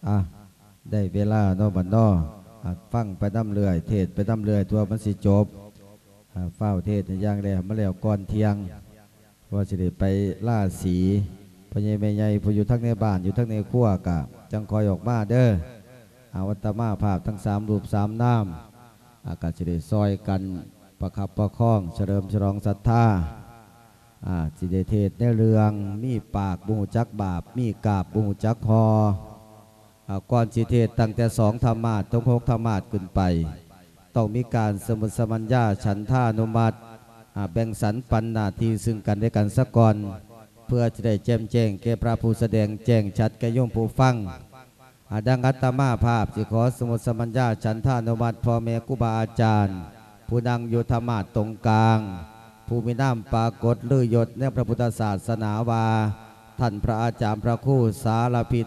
อ่ะได้เวลาเนาะบัดนอฟังไปน้ำเลื่อยเทศไปน้ำเลื่อยตัวมันสิจบเฝ้าเทศในย่างแล้วมาแล้วก่อนเที่ยงว่าจะได้ไปล่าสีพญายแม่ใหญ่ผู้อยู่ทั้งในบ้านอยู่ทั้งในครัวกะจังคอยออกมาเด้ออาวัตมาภาพทั้ง3 รูป 3 น้ำอากาศจะได้ซอยกันประคับประคองเฉลิมฉลองศรัทธาสิเดเทศในเรื่องมีปากบุหูจักบาปมีกาบบุหูจักคอก่อนสิเทศตั้งแต่2 ธรรมาสถึง6 ธรรมาสขึ้นไปต้องมีการสมุสมัญญาฉันท่านุมัติแบ่งสรรปันหน้าที่ซึ่งกันและกันสักก่อนเพื่อจะได้แจ่มแจ้งแก่พระผู้แสดงแจ้งชัดแก่โยมผู้ฟังดังอัตมาภาพสิขอสมุสมัญญาฉันท่านุมัติพ่อแม่ครูบาอาจารย์ผู้นั่งอยู่ธรรมาสตรงกลางผู้มีน้ำปรากฏลือยศในพระพุทธศาสนาวาท่านพระอาจารย์พระครูสารพิษ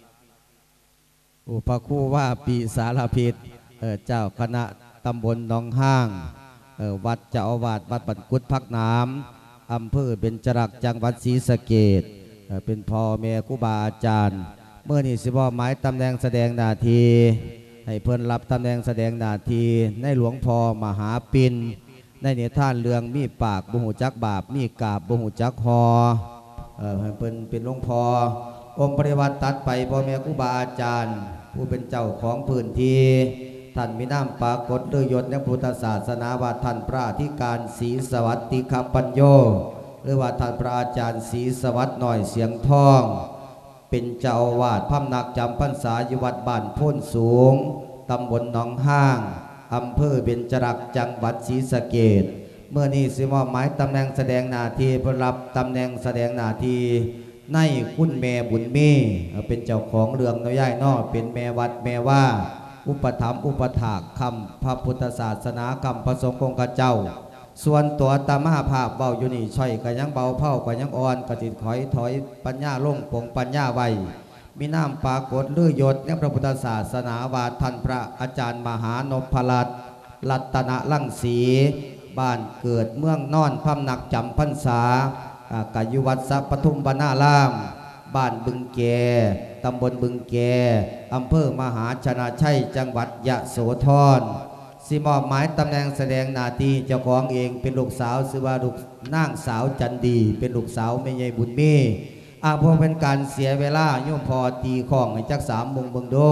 อุปคู่ว่าปีสารพิษเจ้าคณะตำบลหนองห้างวัดเจ้าอาวาสวัดบันกุดพักน้ำอำเภอเบญจรักษ์จังหวัดศรีสะเกษเป็นพ่อแม่ครูบาอาจารย์เมื่อนี้สิบ่หมายตำแหน่งแสดงหน้าที่ให้เพิ่นรับตำแหน่งแสดงหน้าที่ในหลวงพ่อมหาปิ่นในนิทานเรื่องมีปากบุหูจักบาปมีกาบบุหูจักคอเป็นหลวงพ่อองค์ปฏิวัติตัดไปพ่อแม่ครูบาอาจารย์ผู้เป็นเจ้าของพื้นที่ท่านมีน้ำปรากฏลือยศในพุทธศาสนาว่าท่านพระอธิการศรีสวัสดิคปัญโยหรือว่าท่านพระอาจารย์ศรีสวัสดิ์หน่อยเสียงทองเป็นเจ้าอาวาสพำนักจำพรรษาอยู่วัดบ้านโพ้นสูงตำบลหนองห้างอำเภอเบญจรักษ์จังหวัดศรีสะเกษเมื่อนี้สิมอบหมายตำแหน่งแสดงหน้าที่เพื่อรับตำแหน่งแสดงหน้าที่ในคุณแม่บุญมีเป็นเจ้าของเรื่องน้อยใหญ่นอเป็นแม่วัดแม่ว่าอุปถัมภ์อุปถากคำพระพุทธศาสนาคำพระสงฆ์องค์เจ้าส่วนตัวตามหาภาพเบาอยู่นี่ช่อยก็ยังเบาเผาก็ยังอ่อนกระติดถอยปัญญาลงปงปัญญาไวมีน้ำปรากฏลือยศในพระพุทธศาสนาวาท่านพระอาจารย์มหานพรัตน์รัตนลังสีบ้านเกิดเมืองนอนพำนักจำพรรษากายุวัดสัปทุมบรรณารามบ้านบึงแกตำบลบึงแกอำเภอมหาชนะชัยจังหวัดยะโสธรสิมอบหมายตำแหน่งแสดงหน้าที่เจ้าของเองเป็นลูกสาวชื่อว่าลูกนางสาวจันดีเป็นลูกสาวแม่ใหญ่บุญมีพอเป็นการเสียเวลาโยมพอตีของให้จัก3 โมงเบิ่งดู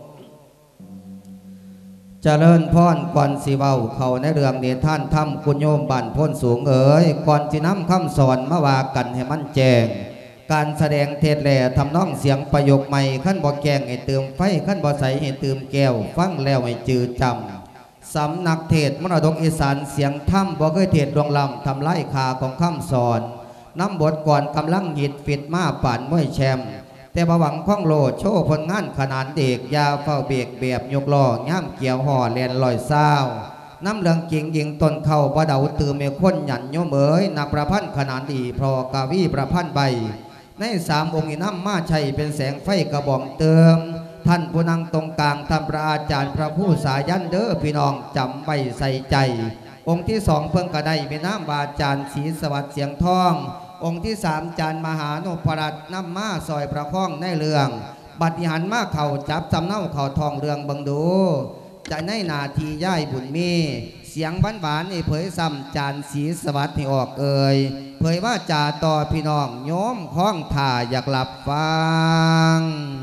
เจริญพรก่อนสิเว้าเขาในเรื่องเนท่านถ้ำคุณโยมบ้านพ้นสูงก่อนสินำคำสอนมาว่ากันให้มันแจ้งการแสดงเทศแหล่ทำน้องเสียงประโยคใหม่ขั้นบ่แกงให้เติมไฟขั้นบ่ใสให้เติมแก้วฟังแล้วให้จืดจำสำนักเทศมรดกอีสานเสียงถ้ำบ่เคยเทศดวงลำทำไล่คาของคำสอนน้ำบทก่อนกำลังหยิดฟิดมาป่านม้วยแชมแต่บหวังข้องโลโชว์ผลงานขนาดเด็กยาเฝ้าเบียกแบบยกล้อย่ำเกี่ยวห่อเลียนลอยเศร้าน้ำเลืองกิ่งยิงต้นเข่าบ่เดาตื่นเมฆคนหยันโยมนักประพันธ์ขนาดดีพอกาวีประพันธ์ใบใน3 องค์น้ำมาชัยเป็นแสงไฟกระบอกเติมท่านผู้นั่งตรงกลางท่านพระอาจารย์พระผู้สายันเด้อพี่น้องจำไว้ใส่ใจองค์ที่2เพิ่งกระไดมีน้ำบาจารย์ศรีสวัสดิ์เสียงทององค์ที่3จารย์มหานพรัตน์น้ำมาซอยประคองในเรื่องบัดนี้หันมาเข่าจับจำเน่าเข่าทองเรืองบังดูจะในนาทีย่ายบุญมีเสียงหวานนี่เผยซ้ำจานศรีสวัสดิ์ให้ออกเผยว่าจ่าต่อพี่น้องโยมคล้องถ่าอยากหลับฟัง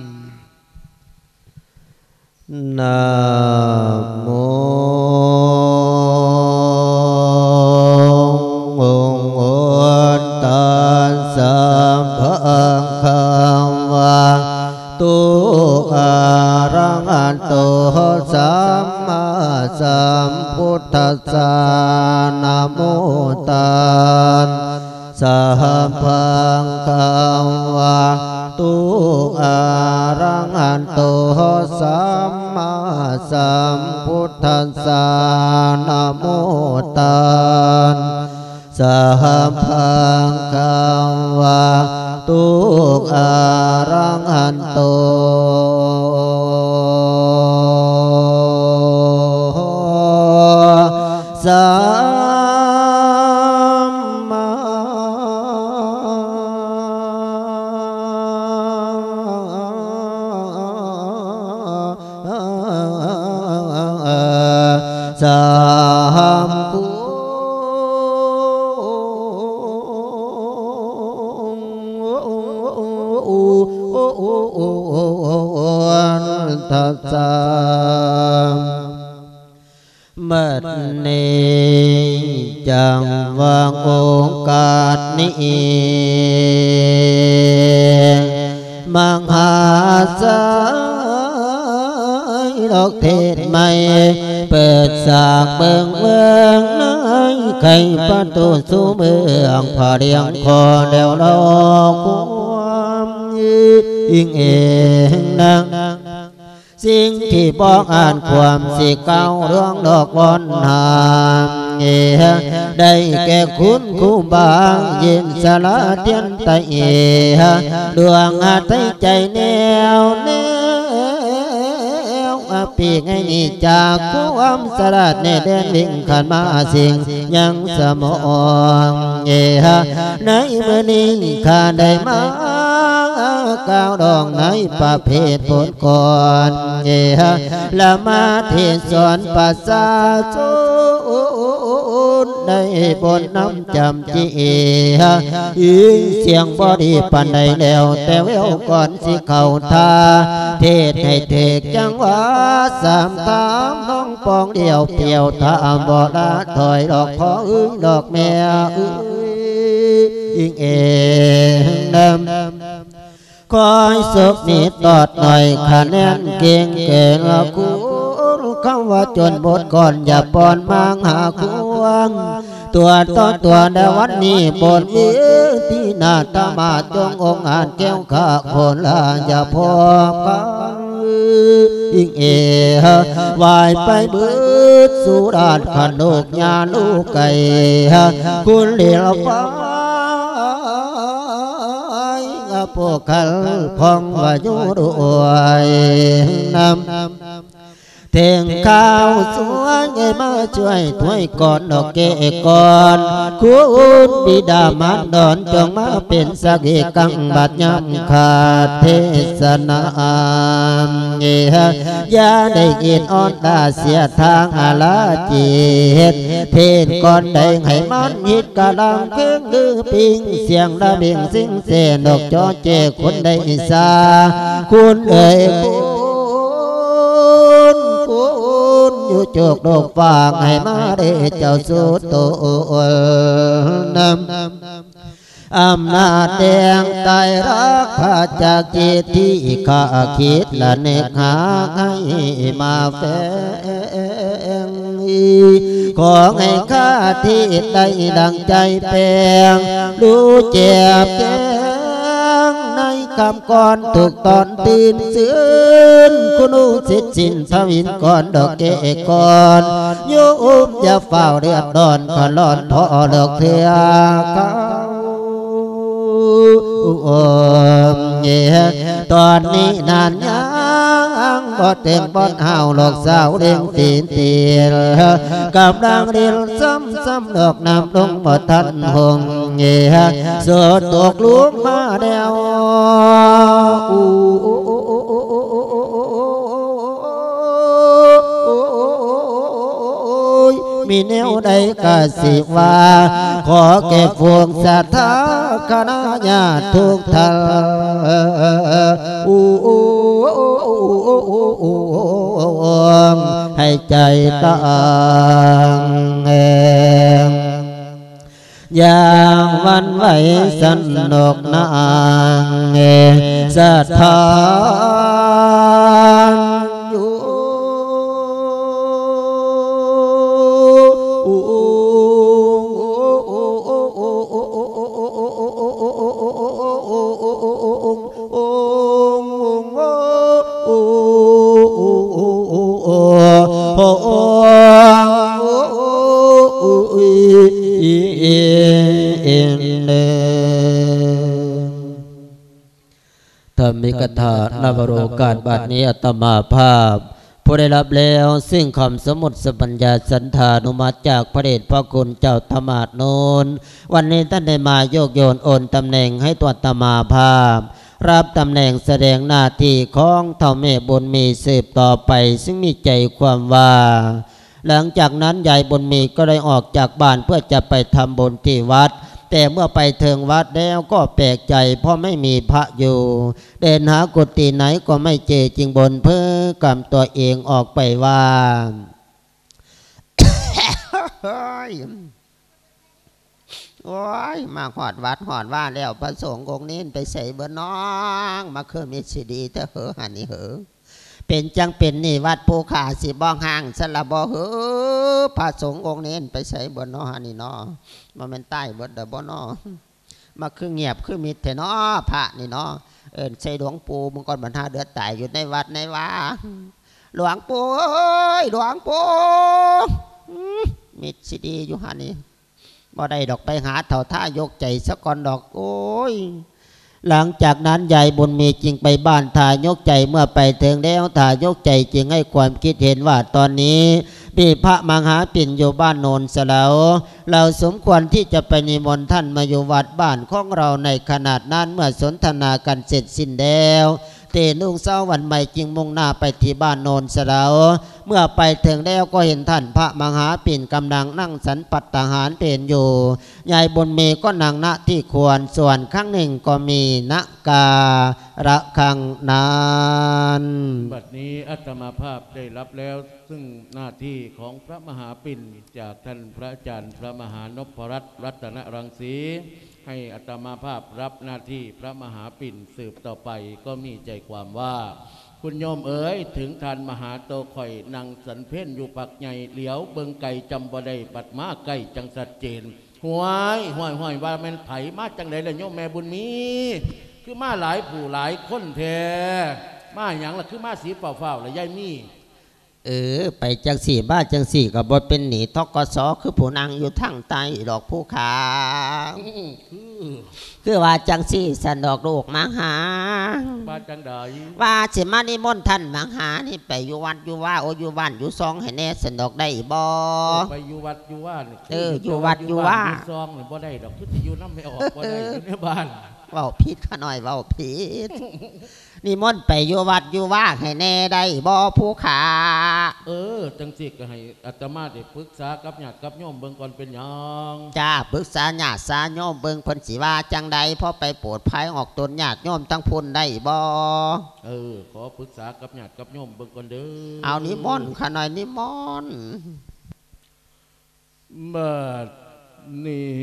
นะโมตัสสะภะคะวะโตอะระหะโตสัมมาสัมพุทธัสสะนะโมตัสสะภะคะวะโตอะระหะโตสัมมาสัมพุทธัสสะนะโมตัสสะภะคะวะโตอะระหะโตสัมมาสามพุทัสสะมัดนี้จังวางโอกาสนี้มังหาสายดอกเทศใหม่เปิดสากเบิ่งเมืองในไขประตูสู่เมืองพาเรียงคอแล้วรอความยิ่งเองนังสิ่งที่บอกอ่านความสิเก่าเรื่องดอกบอนหามได้แก่คุณคู่บางยินสละเทียนไตดวงอาไทยใจแนวปีกให้จากความสลัดในแดนวิ่งขันมาสิ่งยังสมองในเมื่อนี้ข้าได้มาก้าวดองในประเภทผลก่อนละมาเทศสอนภาษาสูนได้บนน้ำจำจีเสียงบอดีปันใดแล้วแต่เววก่อนสิเข้าทาเทศให้เทกจังหวะสามตามน้องปองเดียวเปียวถามบ่ละถอยดอกพ่อดอกแม่อิงเองคอยสุกนิดตอดหน่อยคะแนนเก่งเก่งกูคำว่าจนบทก่อนอย่าปอนมังหาควงตัวต่อตัวในวันนี้บนที่นาตมาจงองค์อาจแก้วข้าคนละอย่าพอกันอิงวายไปบืดสุราชขนุกญาลูกไก่คุณเลี้ยงฟ้าพวกเขาพองว่าอยู่ด้วยน้ำเทียงข้าวสวยมาช่วยถ้วยก่อนดอกเกก่อนคุณบิดามารดอนจงมาเป็นสักกังบัดยำขาดเทศนาอย่าได้กินอ่อนตาเสียทางอาลาจิตเพศก่อนได้ให้มันหิดกะลังเครื่องลือปิงเสียงระเบียงสิ่งเสนดอกจอเจคนได้สาคุณเอ๋ยคุณอยู่จกดอกฝากให้มาได้เจ้าสุดโตนำอำนาจแดงไตรักพาจากจิตที่ข้าคิดละเนกหาให้มาแฝงขอให้ข้าที่ได้ดังใจแปลงรู้เจ็บแก้งในกำก่อนถูกตอนตื่นเสือนคุณอุสิทธิ์สินทวินก่อนดอกเกก่อนโยมอย่าเฝ้าเรียบดอนขลอนพอดอกเถื่อเขาตอนนี้นานยังบ่เต็มบ่เฮาหลอกสาวเด้งตีนตีนกำลังเรียนซ้ำดอกน้ำลงบ่ทันหงสดตกลุกมาแล้วมีแนวใดก็สิว่าขอแก่พวงศรัทธาคณะญาติทุกท่านให้ใจตั้งอย่างวันไหวสนุกนางศรัทธาธรรมิกถานวโรกาสบัดนี้อาตมาภาพผู้ได้รับแล้วซึ่งคำสมุดสปัญญาสันธานุมัติจากพระเดชพระคุณเจ้าธรรมาสโนนวันนี้ท่านได้มาโยกโยนโอนตำแหน่งให้ตัวอาตมาภาพรับตำแหน่งแสดงหน้าที่ของเท่าแม่บุญมีสืบต่อไปซึ่งมีใจความว่าหลังจากนั้นยายบุญมีก็ได้ออกจากบ้านเพื่อจะไปทำบุญที่วัดแต่เมื่อไปถึงวัดแล้วก็แปลกใจเพราะไม่มีพระอยู่เดินหากุฏิไหนก็ไม่เจอจึงบ่นเพื่อกำตัวเองออกไปว่า โอ้ยมาหอดวัดหอดว่าแล้วพระสงฆ์องค์นี้ไปใส่เบอร์น้องมาคือมิตรสิดีแต่เหอหันนี่เหอเป็นจังเป็นนี่วัดภูขาสิบ้องห่างสละบ่เหอพระสงฆ์องค์นี้ไปใส่เบอร์น้องหันนี่เนาะมาเป็นใต้เบอร์เดบ่เนาะมาคือเงียบคือมิตรแต่เนาะพระนี่เนาะใส่หลวงปู่มังกรบรรทาเดือดตายอยู่ในวัดในว่าหลวงปู่หลวงปู่มิตรสิดีอยู่หันนี่บ่ได้ดอกไปหาเถ่าท่ายกใจสักก่อนดอกโอ้ยหลังจากนั้นยายบุญมีจึงไปบ้านทายกใจเมื่อไปถึงแล้วทายกใจจึงให้ความคิดเห็นว่าตอนนี้มีพระมหาปิ่นอยู่บ้านโนนเสลาเราสมควรที่จะไปนิมนต์ท่านมาอยู่วัดบ้านของเราในขนาดนั้นเมื่อสนทนากันเสร็จสิ้นแล้วเตนุ่งเศร้าวันใหม่จึงมุ่งหน้าไปที่บ้านโนนเสลาเมื่อไปถึงแล้วก็เห็นท่านพระมหาปิ่นกำลังนั่งสันปัตตาหารเพลอยู่ยายบุญมีก็นั่งณที่ควรส่วนข้างหนึ่งก็มีนการะคังนานบัดนี้อาตมาภาพได้รับแล้วซึ่งหน้าที่ของพระมหาปิ่นจากท่านพระอาจารย์พระมหานพรัตน์รัตนรังสีให้อาตมาภาพรับหน้าที่พระมหาปิ่นสืบต่อไปก็มีใจความว่าคุณโยมเอ๋ยถึงท่านมหาโตข่อยนั่งสันเพ่นอยู่ปักใหญ่เหลียวเบิงไก่จำบ่ได้ปัดมาไก่จังสัดเจนห้วยว่าแม่นไผมาจังไดล่ะโยมแม่บุญมีคือมาหลายผู้หลายคนแท้มาหยังล่ะคือมาสีเฝ้าๆล่ะยายมีไปจังสี่บ้าจังสี่กับบทเป็นหนีทกศคือผู้นางอยู่ทั้งใต้ดอกผู้ขาคือว่าจังสี่สันดอกลูกมาหาบ้าจังใดว่าสิมานิมนต์ท่านมาหานี่ไปอยู่วัดอยู่ว่าโออยู่บ้านอยู่ซองให้แน่สันดอกได้บ่ไปอยู่วัดอยู่ว่าอยู่วัดอยู่ว่าซองบ่ได้ดอกคืออยู่น้ำไม่ออกบ่ได้อยู่ในบ้านเว้าผิดข้าหน่อยเว้าผิดนิมนต์ไปอยู่วัดอยู่ว่าให้แน่ได้บ่ผู้ขาจังสิก็ให้อาตมาได้ปรึกษากับญาติกับโยมเบิ่งก่อนเป็นหยังจ้าปรึกษาญาติสาโยมเบิ่งเพิ่นสิว่าจังใดพอไปโปรดภัยออกตนญาติโยมทั้งพุ่นได้บ่ขอปรึกษากับญาติกับโยมเบิ่งก่อนเด้อเอานิมนต์ข้าหน่อยนิมนต์บัดนี้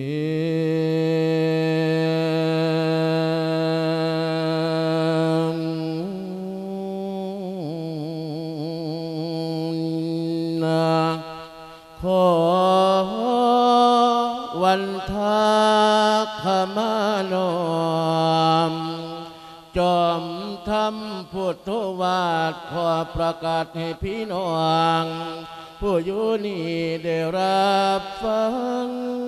ขอวันทาขมานอมจอมทำพุทธวาทขอประกาศให้พี่น้องผู้อยู่นี่ได้รับฟัง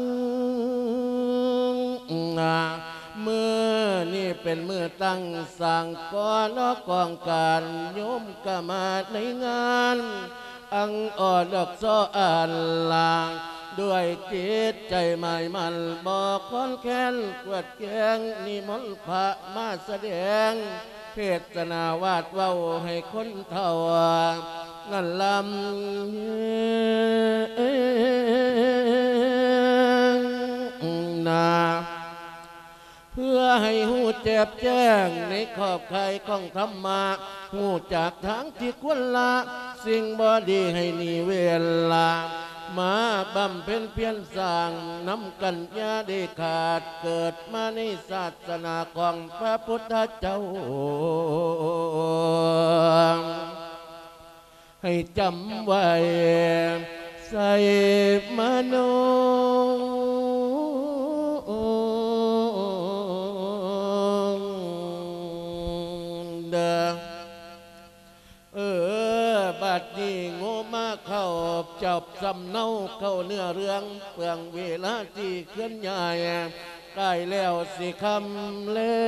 เมื่อนี่เป็นเมื่อตั้งสั่งก่อนกองการโยมกมาในงานอังอ่อนดอกซ้ออันลางด้วยจิตใจใหม่มันบอกคนแค้นกวดแกงนิมนต์พระมาแสดงเทศนาวาดเว้าให้คนเท่างั้นลำนาเพื่อให้หูเจ็บแจ้งในขอบใครของธรรมะหูจากทางที่ควรละสิ่งบอดีให้หนีเวลามาบำเพ็ญเพียรสร้างน้ำกันยาได้ขาดเกิดมาในศาสนาของพระพุทธเจ้าให้จำไว้ใส่มโนบัดนี้โง่มาเข้าจับสำเนาเข้าเนื้อเรื่องเปลืองเวลาที่เคลื่อนย้ายใกล้แล้วสิคำเล่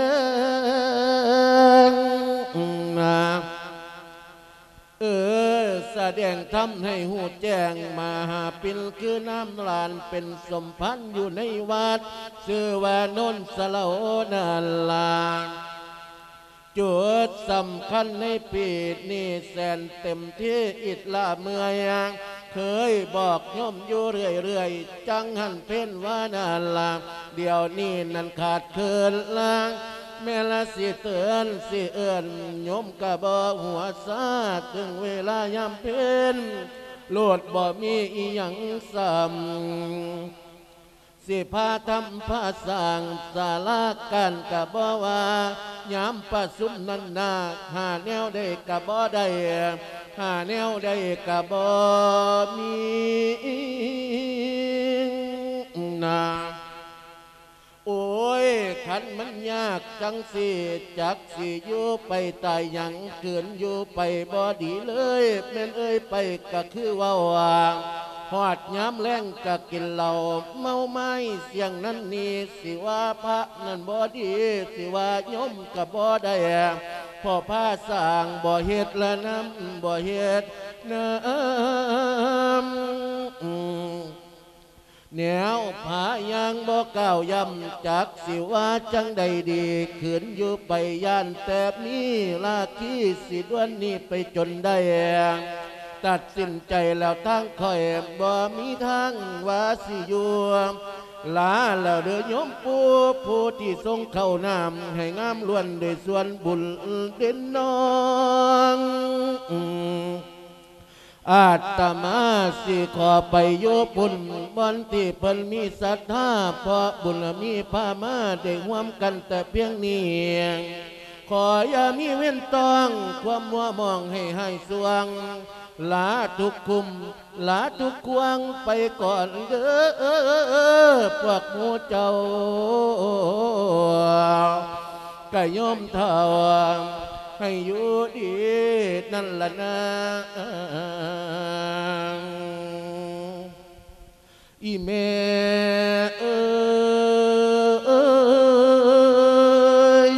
แสดงทำให้หูแจ้งมาหาปิลคือน้ำลานเป็นสมพันธ์อยู่ในวัดชื่อว่านนสลานาลาจุดสำคัญในปีนี้แสนเต็มที่อิดละเมื่อยเคยบอกโยมอยู่เรื่อยๆจังหันเพ่นว่านั่นละเดี๋ยวนี้นั่นขาดเคินละแม่ละสิเตือนสิเอื้อนโยมกะบ่หัวซาถึงเวลายามเพ่นโลดบ่มีอีหยังซ้ำสิพาทำพาสร้างศาลากันกะบ่ว่ายามประสุมนันนาหาแนวได้กะบ่ได้หาแนวได้กะบ่มีนาโอ้ยขันมันยากจังสิจักสิอยู่ไปตายยังเกินอยู่ไปบ่ดีเลยแม่นเอ้ยไปก็คือว่าหอดย้ำแรงก็กินเหล้าเมาไม้เสียงนั้นนี่สิว่าพระนั่นบ่ดีสิว่าโยมก็บ่ได้พ่อพาสร้างบ่เฮ็ดละน้ำบ่เฮ็ดน้ำแนวผายังบ่ก้าวยำจักสิว่าจังใดดีขืนอยู่ไปย่านแต่นี้ลาขี้สิด้วนนี้ไปจนได้ตัดสินใจแล้วทางคอยบ่มีทางว่าสิอยู่ลาแล้วเด้อโยมปู่ผู้ที่ทรงเข้าน้ำให้งามล้วนด้วยส่วนบุญเด่นน้องอาตมาสิขอไปโยบุญบอนที่เพิ่นมีศรัทธาเพราะบุญมีพามาได้ร่วมกันแต่เพียงนี้ขออย่ามีเว้นต้องความมัวมองให้สวงลาทุกคุมลาทุกควงไปก่อนเด้อพวกหมู่เจ้ากะโยมเท่าให้อยู่ดีนั่นล่ะนะอีแม่เอ้ย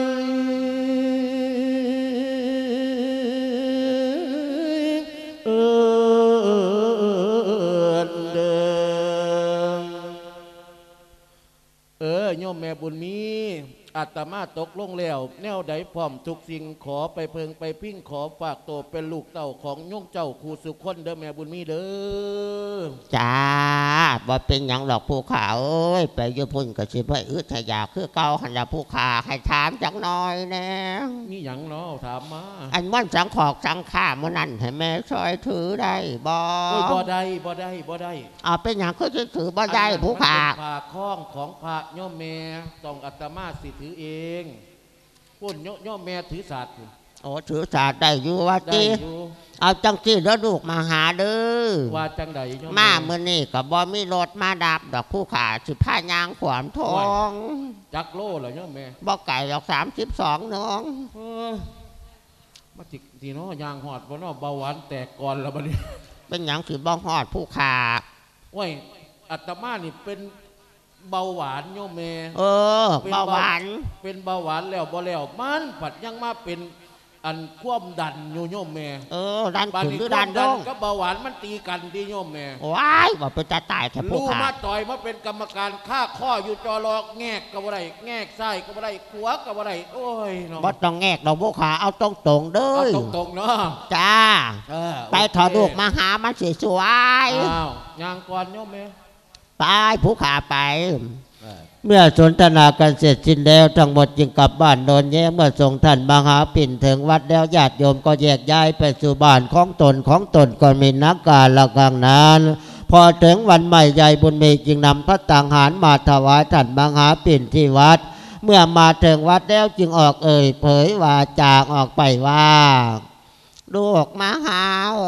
โยมแม่บุญมีอาตมาตกลงแล้วแนวใดพร้อมทุกสิ่งขอไปเพิงไปพิ้งขอฝากตัวเป็นลูกเต้าของโยมเจ้าครูสุคนเด้อแม่บุญมีเด้อจ้าบ่เป็นหยังหรอกผู้ขาเอ้ยไปอยู่พุ่นก็สิไปอึดให้อยากคือเก่าหันละผู้ขาให้ถามจักหน่อยแน่มีหยังเนาะถามมาอันมันสังขอกสังข้ามื้อนั้นให้แม่ช่วยถือได้บ่บ่ได้เป็นหยังคือสิถือบ่ได้ผู้ขาผ้าคล้องของพระโยมแม่ต้องอาตมาสิถือเองพุ่นโยมแม่ถือศาสตร์โอ้ถือศาสตร์ได้อยู่ว่าติเอาจังซี่แล้วลูกมาหาเด้อว่าจังใดมามื้อนี้ก็บ่มีรถมาดับดอกผู้ขาสิพายางขวามทองจักโลเหรอโยมแม่บ่ไก่ดอก32น้องมาติเนาะยางหอดบ่เนาะเบาหวานแตกก่อนแล้วบัดนี้เป็นหยังสิบ่ฮอดผู้ขาโอ้ยอาตมานี่เป็นเบาหวานโยมแม่เบาหวานเป็นเบาหวานแล้วบ่แล้วมันผัดยังมาเป็นอันควบดันโยมแม่ดันขึ้นหรือดันลงก็เบาหวานมันตีกันดีโยมแม่ว้ายว่าเป็นจะตายแค่ผู้ขารู้มาต่อยมาเป็นกรรมการฆ่าข้ออยู่จอรอกแงกกับอะไรแงกไส้กับอะไรขวากับอะไรโอ้ยเนาะบ่ต้องแงกดอกผู้ขาเอาตรงเด้อเอาตรงเนาะจ้าไปถอดลูกมาหามันสวยยางก่อนโยมแม่ไปผู้ขาไปเมื่อสนทนากันเสร็จสิ้นแล้วทั้งหมดจึงกลับบ้านโดนแย่เมื่อส่งท่านมหาปิ่นถึงวัดแล้วญาติโยมก็แยกย้ายไปสู่บ้านของตนก็มีนักการละกังนั้นพอถึงวันใหม่ใหญ่บุญมีจึงนำพระตังหารมาถวายท่านมหาปิ่นที่วัดเมื่อมาถึงวัดแล้วจึงออกเผยว่าจากออกไปว่าลูกมหา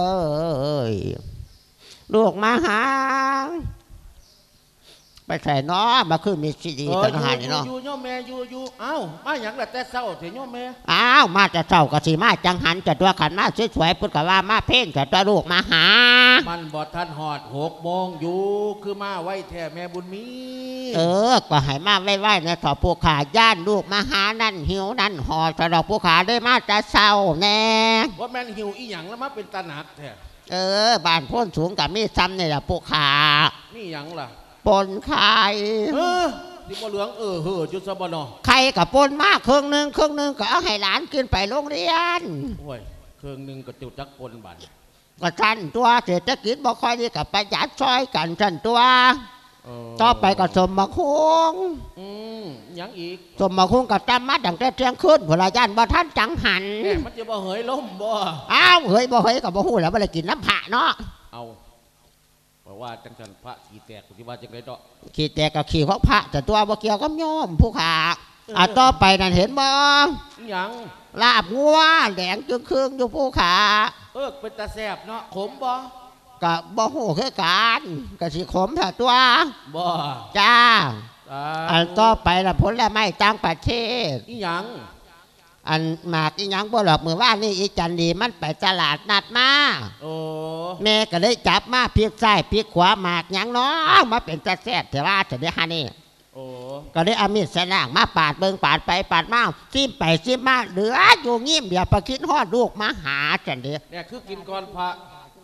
ลูกมหาไปใส่น้อมาคือมีซีดีทหารเนาะอยู่โยมแม่อยู่เอ้ามาอย่างละแต่เศร้าเถอะโยมแม่มาแต่เศร้าก็สิมาจังหันจะตัวขันมาสวยๆพูดกับว่ามาเพ่งจะตัวลูกมาหามันบอดท่านหอด6 โมงอยู่คือมาไว้แท้แม่บุญมีก็ให้มาไว้ในถอผู้ขาย่านลูกมาหานั่นหิวนั่นหอดจะดอกผู้ขาได้มาแต่เศร้าแน่ว่าแม่นหิวอีหยังแล้วมาเป็นตาหนักแท้บ้านพ้นสูงกับมีซ้ำนี่แหละผู้ขานี่หยังล่ะปนไข่ดิบเหลืองจุดสบนอไข่กับปนมากครึ่งหนึ่งก็เอาให้หลานกินไปโรงเรียนโอ้ยครึ่งหนึ่งก็จุดจักปนบันก็ชั้นตัวเศรษฐกิจบ่ค่อยดีกับประหยัดช่วยกันชั้นตัวต่อไปก็สมบักฮุงยังอีกสมบักฮุงกับจำมาดังแต่เที่ยงคืนพลาย่านบ่ท่านจังหันมันจะบ่เหยล้มบ่อ้าวเหยบ่เหยกับบ่ฮู้แล้วบ่ได้กินน้ำพระเนาะเอาเพราะว่าจังสันพระขี้แตกที่ว่าจังไรต่อขี้แตกกับขี้ของพระแต่ตัวบ่เกี่ยวกับโยมผู้ขาต่อไปนั่นเห็นบ่ยังลาบงัวแดงจึงครึ่งอยู่ผู้ขาเป็นตาแสบเนาะขมบ่กับบ่ฮู้คือกันก็สิขมแต่ตัวบ่จ้าอันต่อไปละผลไม้ต่างประเทศอีหยังอันหมากอีหยังบ่หรอกเมื่อวานนี่อีจันดีมันไปตลาดนัดมาแม่ก็เลยจับมาพลิกซ้ายพลิกขวาหมากหยังน้องมาเป็นตาแซ่บแต่ว่าจะได้ฮะนี่ก็ได้อามิตรสนางมาปาดเบิงปาดไปปาดมาซิมไปซิมมาเหลืออยู่งิ้มเดี๋ยวประคิดฮอดลูกมาหาจันดีเนี่ยคือกินก่อนพระ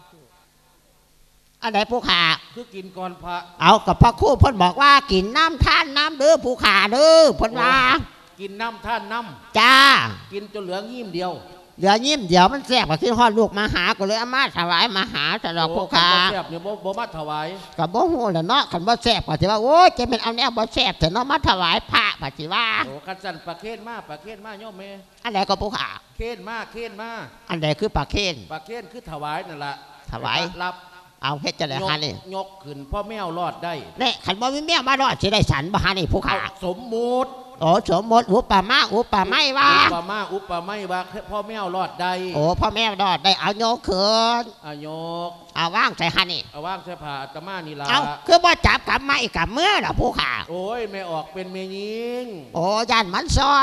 อันไหนผู้ขาคือกินก่อนพระเอากับพระคู่พ่นบอกว่ากินน้ำท่านน้ำเด้อผู้ขาเด้อพ่นว่ากินน้ำท่านน้ำจ้ากินจนเหลืองิ้มเดียวเหลืองิ้มเดียวมันแซ่บกว่าที่ฮอดลูกมาหาก็เลยเอามาถวายมาหาตลอดผู้ขาแซ่บเนี่ยบ่มาถวายกับบ่โหแล้วเนาะขันบ่แซ่บกว่าที่ว่าโอ้ยจะเป็นเอาแนวบ่แซ่บแต่เนาะมาถวายพระปฏิว่าโอ้ขันสันประเคนมาโยมเมอันไหนก็ผู้ขาเคนมาอันไหนคือประเคนคือถวายนั่นแหละถวายรับเอาเฮ็ดจะได้ฮะนี่ยกขึ้นพ่อแมวรอดได้เนี่ยขันบ่มีแมวมารอดจะได้ฉันบ่ฮะนี่ผู้ขาสมมุติโอ้สมมติอุปมาไม่ว่าอุปไม่ว่าพ่อแมวรอดได้โอ้พ่อแมวรอดได้เอาโยกขึ้นโยกเอาว่างใส่ฮะนี่เอาว่างใส่ผ้าตะมานี่ละเอาคือบ่จับกับไม้กับเมื่อหรอผู้ขาโอ้ยไม่ออกเป็นเมยิงโอ้ยันมันสอด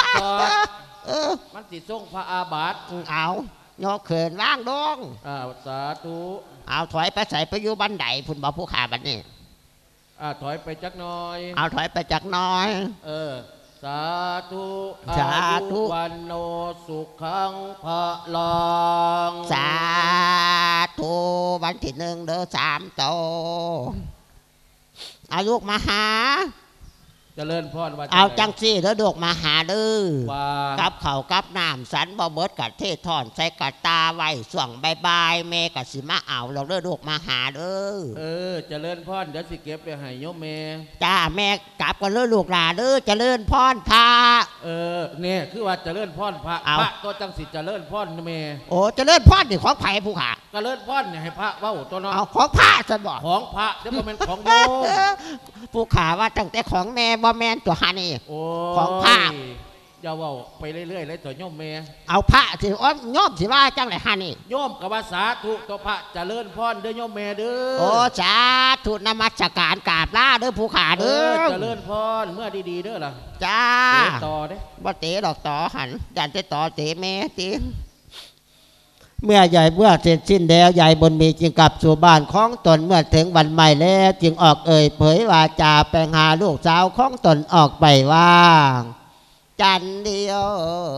มันติดส่งพระอาบัติเอาโยกขึ้นว่างดงสาธุเอาถอยไปใส่ไปอยู่บันไดพุ่นบอกผู้ขาบัดนี้ถอยไปจักน้อยเอาถอยไปจักน้อยสาธุวันโนสุขังพะลังสาธุวันที่1เด้อ3โตเอาลูกมาหาเจริญพรว่าเอาจังซี่แล้วดอกมาหาเด้อกับเข่ากับน้ำสันบ่เบิดกัดเทศทอนใส่กัดตาไว้ส่วงบายแม่กัดสิมาเอาเราเด้อดอกมาหาเด้อเจริญพรเดี๋ยวสิเก็บไปให้โยมแม่จ้าแม่กลับกันเด้อลูกหลานเด้อเจริญพรพระเนี่ยคือว่าเจริญพรพระตัวจังสิเจริญพรแม่โอ้เจริญพรนี่ของไผ่ผู้ขาเจริญพรเนี่ยให้พระเว้าตัวน้องเอาของพระจะบอกของพระเดี๋ยวมันเป็นของโยมผู้ขาว่าตั้งแต่ของแม่บ่แม่นตัวฮานี่ของพระอย่าว่าไปเรื่อยๆเลยตัวโยมแม่เอาพระสิอ้อมโยมสิว่าจังไรฮานี่โยมกับว่าสาธุตัวพระเจริญพรเด้อโยมแม่เด้อโอ้สาธุนมัสการกราบลาเด้อผู้ขาเด้อเจริญพรเมื่อดีๆเด้อล่ะจ้าต่อเด้บ่เตะดอกต่อหันดันจะต่อเตะแม่ตีเมื่อใหญ่เมื่อเสร็จสิ้นแล้วใหญ่บนมีจึงกลับสู่บ้านของตนเมื่อถึงวันใหม่แล้วจึงออกเผยวาจาแปลงหาลูกสาวของตนออกไปว่าจันเดียว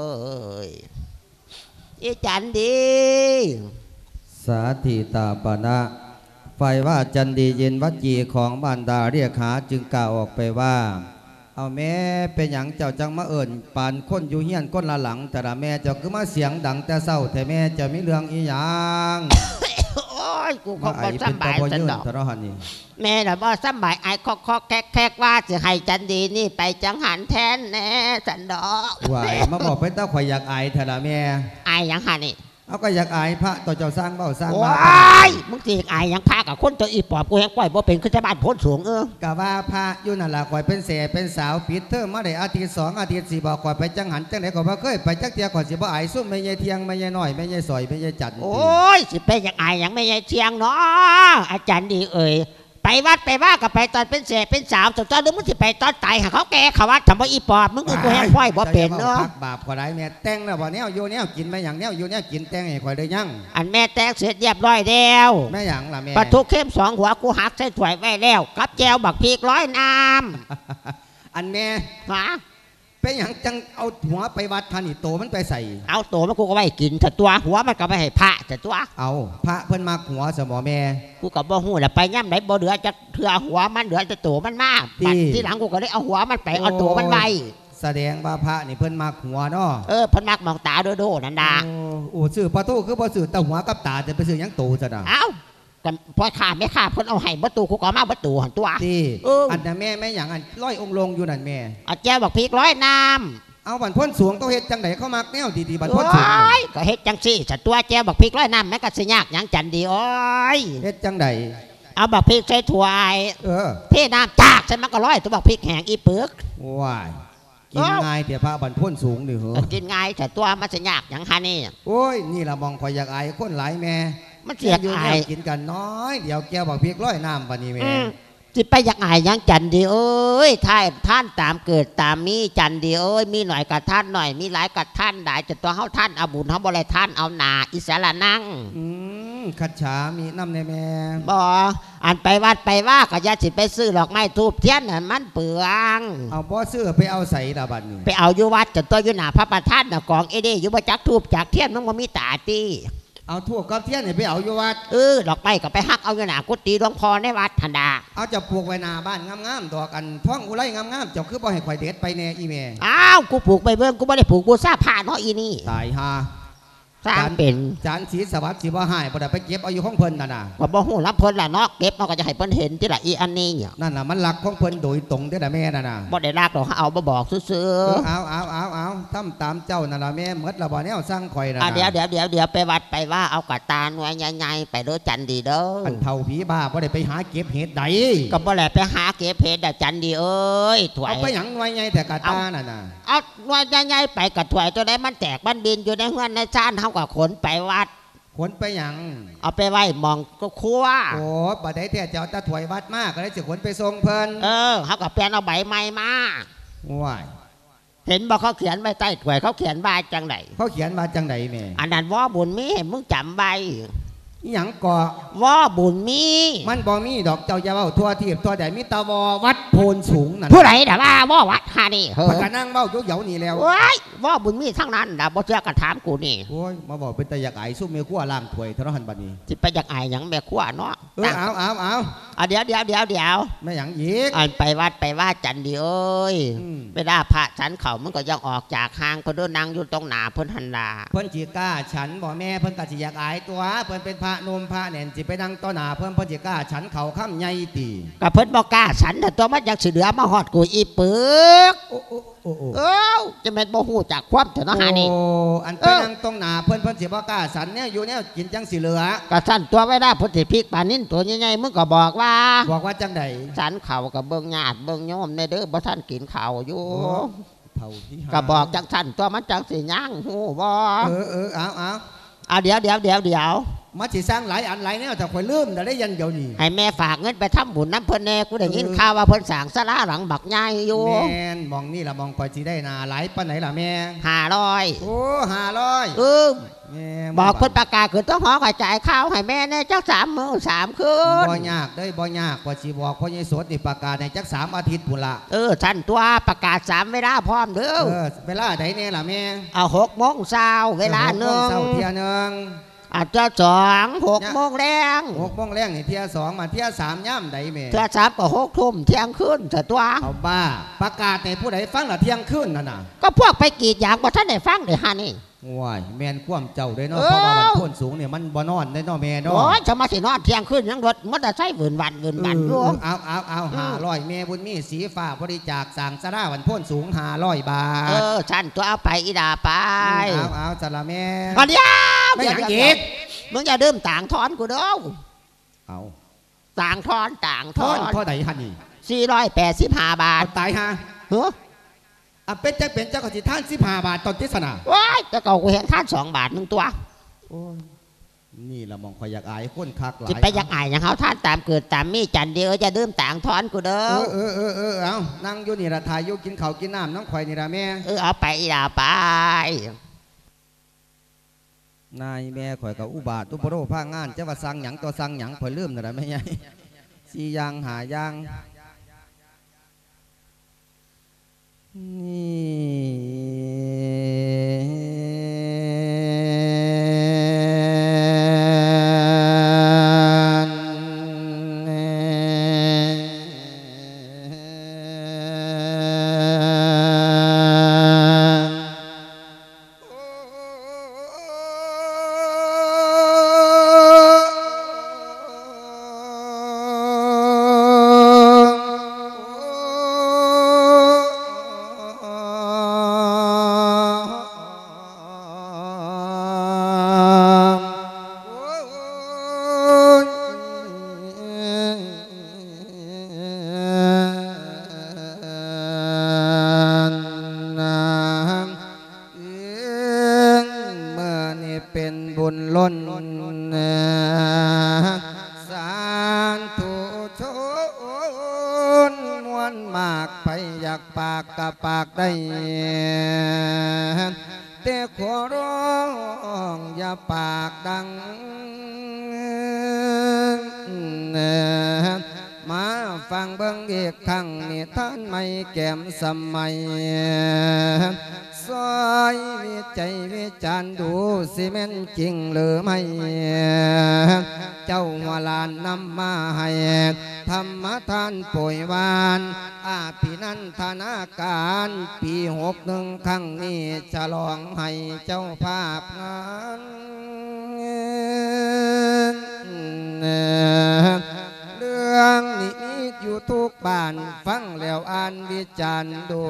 อีจันดีสาธิตาปณะไฟว่าจันดีเย็นวัดจีของบานดาเรียกหาจึงกล่าวออกไปว่าเอาแม่เป็นอย่างเจ้าจังมาเอิ่นปานคนอยู่เฮียนก้นละหลังแต่ละแม่เจ้าคือมาเสียงดังแต่เศร้าแต่แม่จะมีเรื่องอีหยังโอ้ยกูขอสบายจันดอกแม่น่ะบ่สบายไอ้คอแคกว่าจะให้จันดีนี่ไปจังหันแทนแน่จันดอกไหวมาบอกไปเต้าข่อยอยากอายแต่ละแม่อายยังหันนี่เอาก็อยากอายพระต่อเจ้าสร้างเบ้าสร้างมามึงสิอายยังพากับคนตัวอีปอบกูแห้งปล่อยบ่เป็นขึ้นจะบ้านพ้นสูงกะว่าพระอยู่นั่นล่ะข่อยเป็นเสเป็นสาวปิดเทอมมาได้อาทิตย์2อาทิตย์4บอกข่อยไปจังหันจังไหนข่อยบ่เคยไปจักเที่ยข่อยสิบ่อายซุ่มไม่ใช่เที่ยงไม่ใช่น้อยไม่ใช่สอยไม่ใช่จัดโอ้ยสิไปอยากอายยังไม่ใช่เที่ยงเนาะอาจารย์ดีไปวัดไปว่ากับไปตอนเป็นเสเป็นสาวตอนนึงมึงสิไปตอนตายหาเขาแก่เขาวัดทำว่าอีปอบมึงกูแห้งพ่อยบ่เป็นเนาะบาปก็ได้แม่แต่งแล้วบ่แนวอยู่แนวกินแม่อย่างแนวอยู่แนวกินแต่งให้ข่อยได้ยังอันแม่แต่งเสร็จเรียบร้อยแล้วแม่อย่างล่ะแม่ปลาทูเข้ม2หัวกูหักใส่ถ้วยไว้แล้วกับแจวบักพริก100น้ำอันแม่ฮะเป็นอย่างจังเอาหัวไปวัดพันอีโตมันไปใส่เอาโตมันกูก็ไม่กินแต่ตัวหัวมันก็ไม่ให้พระแต่ตัวเอาพระเพิ่นมาหัวสมอแม่กูกับบ่หูแหละไปย่ำไหนบ่เหลือจะเถื่อหัวมันเหลือแต่โตมันมากที่หลังกูก็ได้เอาหัวมันไปเอาโตมันไว้สแสดงว่าพระนี่เพิ่นมักหัวเนาะเพิ่นมักมองตาโดนั่นดาโอ้ซื้อประตูคือบ่ซื้อแต่หัวกับตาจะไปซื้อหยังโตซะดาเอ้ากันพอขาไม่ขาเพิ่นเอาให้ประตูกูก็มาประตูหันตัวอันน่ะแม่หยังอันร้อยองค์ลงอยู่นั่นแม่แจ้วบักพริกร้อยน้ำเอาบันพ้นสูงต้องเฮ็ดจังไดเขามักแนวดีๆบันพ้นสูงก็เฮ็ดจังซี่ฉันตัวแจ้วบักพริกร้อยน้ำแม่ก็สิยากหยังจันดีโอ้ยเฮ็ดจังไดเอาบักพริกใส่ถ้วยเทน้ำจากฉันมันก็ร้อยตัวบักพริกแห้งอีปึกว้ายกินง่ายแต่พระบันพ้นสูงนี่เหรอกินง่ายแต่ตัวมันสิยากหยังฮะนี่โอ้ยนี่ละมองข่อยอยากอายคนหลายแม่มันเสียอยู่แนวกินกันน้อยเดี๋ยวแก้วบักพริกร้อยน้ำบัดนี้แม่จิไปอยากอายยังจันดีเอ้ยท่านตามเกิดตามมีจันดีเอ้ยมีหน่อยกับท่านหน่อยมีหลายกับท่านได้จะตัวเฮาท่านเอาบุญเฮาบ่ได้ท่านเอาหนาอิสระนั่งขัดฉามีน้ำในแม่บ่อ่านไปวัดไปว่าก็อย่าสิไปซื้อดอกไม้ทูบเทียนน่ะมันเปลืองเอาบ่ซื้อไปเอาใส่ละบัดนี้ไปเอาอยู่วัดจะตัวอยู่หน้าพระประธานน่ะกองเอเดอยู่บ่จักทูบจักเทียนมันบ่มีตาตีเอาทั่วกับเทียนไปเอาอยู่วัดดอกไม้ก็ไปฮักเอาอยู่หน้ากุฏิหลวงพ่อในวัดธดาเอาจะปลูกไว้หน้าบ้านงามๆตัวกันท้องอุไรงามๆเจ้าคือบ่ให้ข่อยเด็ดไปแน่อีแม่อ้าวกูปลูกไปเบิ่งกูบ่ได้ปลูกบูชาพระเนาะอีนี่ตายฮะสร้างเป็นจานสีสวัสดิ์สิบ่หายบ่ได้ไปเก็บเอาอยู่ของเพิ่นน่ะนะก็บ่ฮู้รับเพิ่นล่ะเนาะเก็บเนาะก็จะให้เพิ่นเห็นที่ละอีอันนี้นั่นน่ะมันลักของเพิ่นโดยตรงเด้อแม่น่ะนะบ่ได้ลักดอกเอาบ่บอกซื่อๆเอาทำตามเจ้านั่นล่ะแม่หมดละบ่แนวสร้างข่อยน่ะเดี๋ยวไปวัดไปว่าเอากระตาหน่วยใหญ่ๆไปเด้อจันดีเด้ออันเฒ่าผีบ้าบ่ได้ไปหาเก็บเห็ดใดก็บ่ได้ไปหาเก็บเห็ดได้จันดีเอ้ยถวยเอาไปหยังหน่วยใหญ่แต่กระตาน่ะนะเอาหน่วยใหญ่ๆไปกระถวยตัวใดมันแตกมันบินอยู่ในเฮือนในชานเฮาก็ขนไปวัดขนไปหยังเอาไปไว้มองก็ครัวโอ้บัดใดแต่เจ้าตาถวยวัดมากก็เลยจะขนไปทรงเพิ่นเขาก็เปลี่ยนเอาใบไม้มาว้ายเห็นบอกเขาเขียนไว้ใต้ถวยเขาเขียนว่าจังไหนเขาเขียนว่าจังไหนแม่อันนั้นว่าบุญมีเห็นมึงจำใบหยังก่อว่าบุญมีมันบ่มีดอกเจ้าจะว่าทั่วทีบทั่วใดมีตาววัดโพนสูงนั่นผู้ใดแต่ว่าวัดฮานี่ปากกานั่งเบ้าเยานี่แล้วว้ายว่าบุญมีทั้งนั้นด่าบ่เชื่อกระถามกูนี่โอ้ยมาบอกเป็นตะอยากไอ้สู้เมียขั้วล่างถวยเท่านั้นบัดนี้จิไปอยากไอ้หยังแม่ขั้วเนาะเอาเดี๋ยวแม่หยังยีกอันไปวัดไปว่าจันดีเอ้ยเวลาพระฉันเขามันก็ยังออกจากห้างก็เดินนั่งอยู่ตรงหน้าเพิ่นหันลาเพิ่นจีก้าฉันบอกแม่เพิ่นกะจิอยากไอ้ตัวเพิ่นเป็นพระนมพระเนี่ยจิไปนั่งต่อหน้าเพิ่นจิก้าฉันเขาข้ามใหญ่ตีกับเพิ่นบอกก้าฉันแต่ตัวมันยังสือเหลือมาหอดกูอีปึกจะเป็นโมหูจากความเถอะนะฮะนี่อันไปนั่งตรงหน้าเพิ่นจิบอกก้าฉันเนี่ยอยู่เนี่ยกินจังสีเหลือกะฉันตัวไว้ได้พุทธิพิกปานินตัวใหญ่ๆมึงก็บอกว่าจังใดฉันเข่ากับเบิ้งญาติเบิ้งโยมในเด้อบ่ท่านกินเข่าอยู่ก็บอกจังฉันตัวมันจังสีย่างหูบ่เอาเดี๋ยวมาสิสร้างหลายอันหลายแนวแต่คอยลืมแต่ได้ยันเดียวนี่ให้แม่ฝากเงินไปทำบุญน้ำเพิ่นแน่กูได้ยินข่าวว่าเพิ่นสั่งศาลาหลังบักใหญ่อยู่แม่มองนี่ละมองคอยสิได้นาหลายปานไหนล่ะแม่ 500 โอ้500 บอกคนประกาศคือต้องหอกระจายข้าวให้แม่แน่จัก3 มื้อ3 คืนบ่ยากได้บ่ยากกว่าสิบอกพ่อใหญ่สดนี่ประกาศในจัก3 อาทิตย์พุ่นละท่านตัวประกาศ3 เวลาพร้อมเด้อเวลาใดแน่ล่ะแม่เอา6 โมงเช้าเวลา1 เช้าเที่ยนึงอาจจะ2 6 โมงแรง 6 โมงแรงนี่เที่ย2มาเที่ย3ย่ำใดแม่เที่ย3ก็6 ทุ่มเที่ยงคืนแต่ตัวเอาบ้าประกาศในผู้ใดฟังละเที่ยงคืนนั่นน่ะก็พวกไปกีดยางบ่ท่านได้ฟังเลยฮะนี่ว้ายแม่นคว่ำเจ้าได้เนาะเพราะว่าวันพ้นสูงเนี่ยมันบ่นอนได้เนาะแม่เนาะโอ้ยจะมาสินอนเที่ยงคืนยังรถมันจะใช้วันอยู่เอา500แม่บุญมีสีฟ้าบริจาคสั่งสระวันพ้นสูง500 บาทฉันตัวเอาไปอีดาไปเอาจัละแม่เดี๋ยวไม่อยากเก็บมึงอย่าดื่มต่างทอนกูเด้อเอาต่างทอนเท่าไหนฮันนี่485 บาทตายฮะเป็นเจ้าขจิท่าน15 บาทตอนที่สนาว้ายจะเก่ากูเห็นท่าน2 บาท1 ตัวนี่ละมองคอยอยากอายคนคักหลายจิไปอยากอายอย่างเขาท่านตามเกิดตามมีจันเดียวจะดื่มต่างทอนกูเด้อเอานั่งอยู่นี่ละทายอยู่กินข้าวกินน้ำน้องข่อยนี่ละแม่เอาไปอีดาไปนายแม่ข่อยกับอุบาทตุปโรผ้างานจะว่าสั่งหยังตัวสั่งหยังข่อยลืมนั่นแหละแม่ใหญ่4 อย่าง5 อย่างนี่ล้นสาธุชนมวลมากไปอยากปากกับปากได้แต่ขอร้องอย่าปากดังมาฟังเบิ่งอีกครั้งนี่ท่านไม่แก้มสมัยซอยวิจัยวิจารณ์ดูสิแม่นจริงหรือไม่เจ้าหัวลานนำมาให้ธรรมทานป่วยวานอาภินันทนาการปี61ครั้งนี้ฉลองให้เจ้าภาพงานเรื่องนี้มีอยู่ทุกบ้านฟังแล้วอ่านวิจารณ์ดู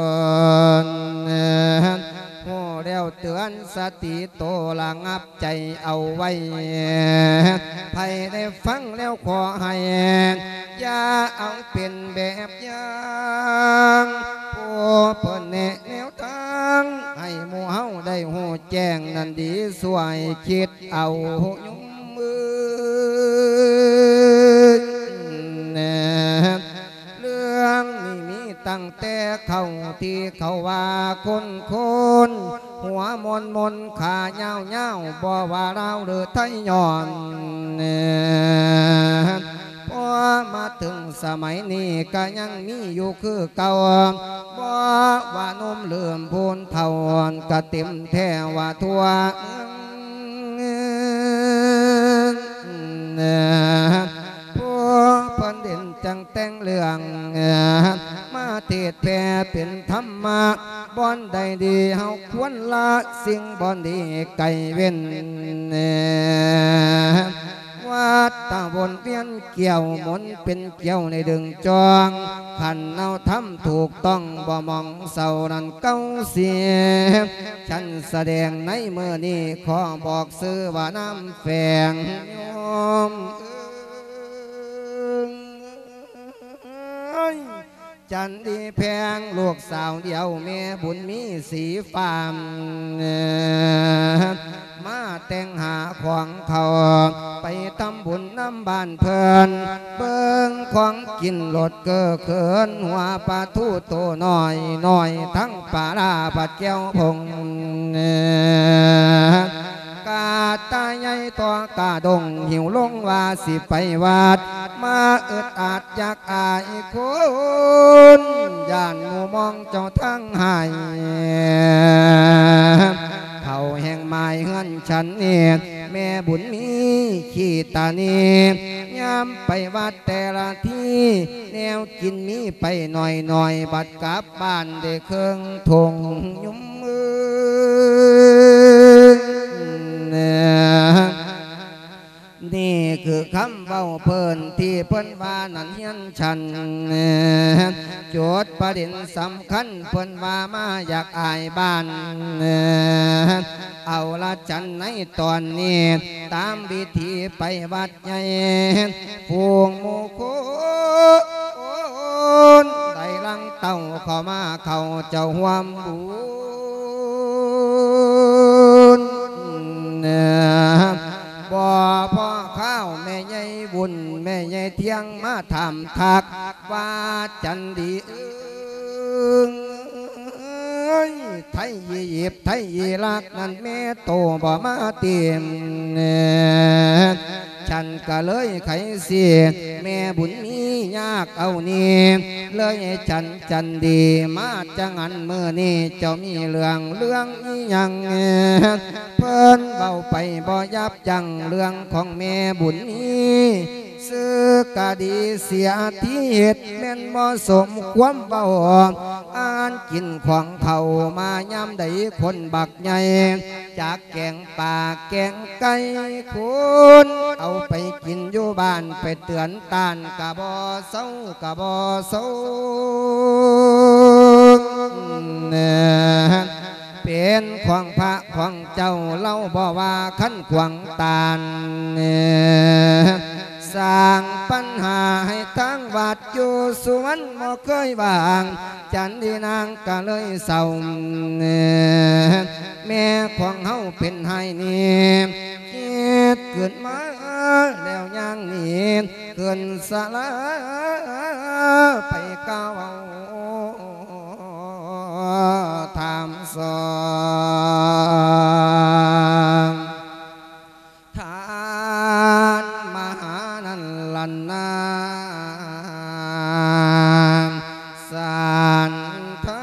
โอ้แล้วเตือนสติโตระงับใจเอาไว้ใครได้ฟังแล้วขอให้อย่าเอาเป็นแบบอย่างผู้เปิดแนะแนวทางให้หมู่เฮาได้หูแจ้งนั่นดีสวยคิดเอายุ่มมือเรื่องนี้มีตั้งแต่เข้าที่เขาว่าคนหัวมนขาเงาบ่ว่าเราหรือไทยย้อนพอมาถึงสมัยนี้ก็ยังมีอยู่คือเก่าบ่ว่านุ่มเหลื่อมพูนเท่าก็เต็มแท้ว่าทั่วผู้เพิ่นเด่นจังแต่งเรื่องมาเทศแผ่เป็นธรรมะบ่อนใดดีเฮาควรละสิ่งบ่อนดีไกลเว้นวัดตาวนเวียนเกี่ยวหมุนเป็นเกี่ยวในดึงจองขันเอาทำถูกต้องบ่มองเศร้านั้นเก้าเสียฉันแสดงในเมื่อนี้ขอบอกซื้อว่าน้ำแฝงโยมจันดีแพงลูกสาวเดียวแม่บุญมีสีฟ้ามาแต่งหาของเขาไปทำบุญน้ำบ้านเพิ่นเบิ่งของกินรถเก้อเขินหัวปลาทูโตน้อยทั้งปลาลาปลาแก้วพงกาตาใหญ่ตัวกาดงหิวลงว่าสิไปวัดมาอึดอาดอยากอายคนย่านหมู่มองเจ้าทั้งหายเขาแห่งไม้เฮือนฉันนี่แม่บุญมีขี้ตานียามไปวัดแต่ละที่แนวกินมีไปหน่อยบัดกลับบ้านได้เครื่องทงยุ่มมือนี่คือคำเว้าเพิ่นที่เพิ่นว่านั่นเฮียนฉันโจทย์ประเด็นสำคัญเพิ่นว่ามาอยากอายบ้านเอาละจันในตอนนี้ตามวิธีไปวัดใหญ่พวงโมโคได้ลังเต่าเข้ามาเข้าเจ้าหวมบุญบ่พ่อข้าวแม่ใหญ่บุญแม่ใหญ่เที่ยงมาทำทักว่าจันดีไทยยีบไทยยีรักนั่นแม่โตบ่มาเตียมฉันก็เลยไขเสียแม่บุญมียากเอานี่เลยจันดีมาจังอันเมื่อนี้เจ้ามีเรื่องยังเพิ่นเบาไปบ่ยับยั้งเรื่องของแม่บุญมีซื้อกะดีเสียที่เหตุแม่นบ่สมความเบาอ่านกินของเขามายามใดคนบักใหญ่จากแกงป่าแกงไก่คุณเอาไปกินอยู่บ้านไปเตือนตานกะบ่เศร้ากะบ่เศร้าเป็นของพระของเจ้าเล่าบ่ว่าขั้นขวางตาลสร้างปัญหาให้ทั้งวัดอยู่สวนบ่เคยบางจันดีนางก็เลยเศร้าแม่ของเฮาเป็นให้นี่เกิดมาแล้วยังนี่เกินสาลาไปก้าวทำสองทานมหานันลันนาสันทา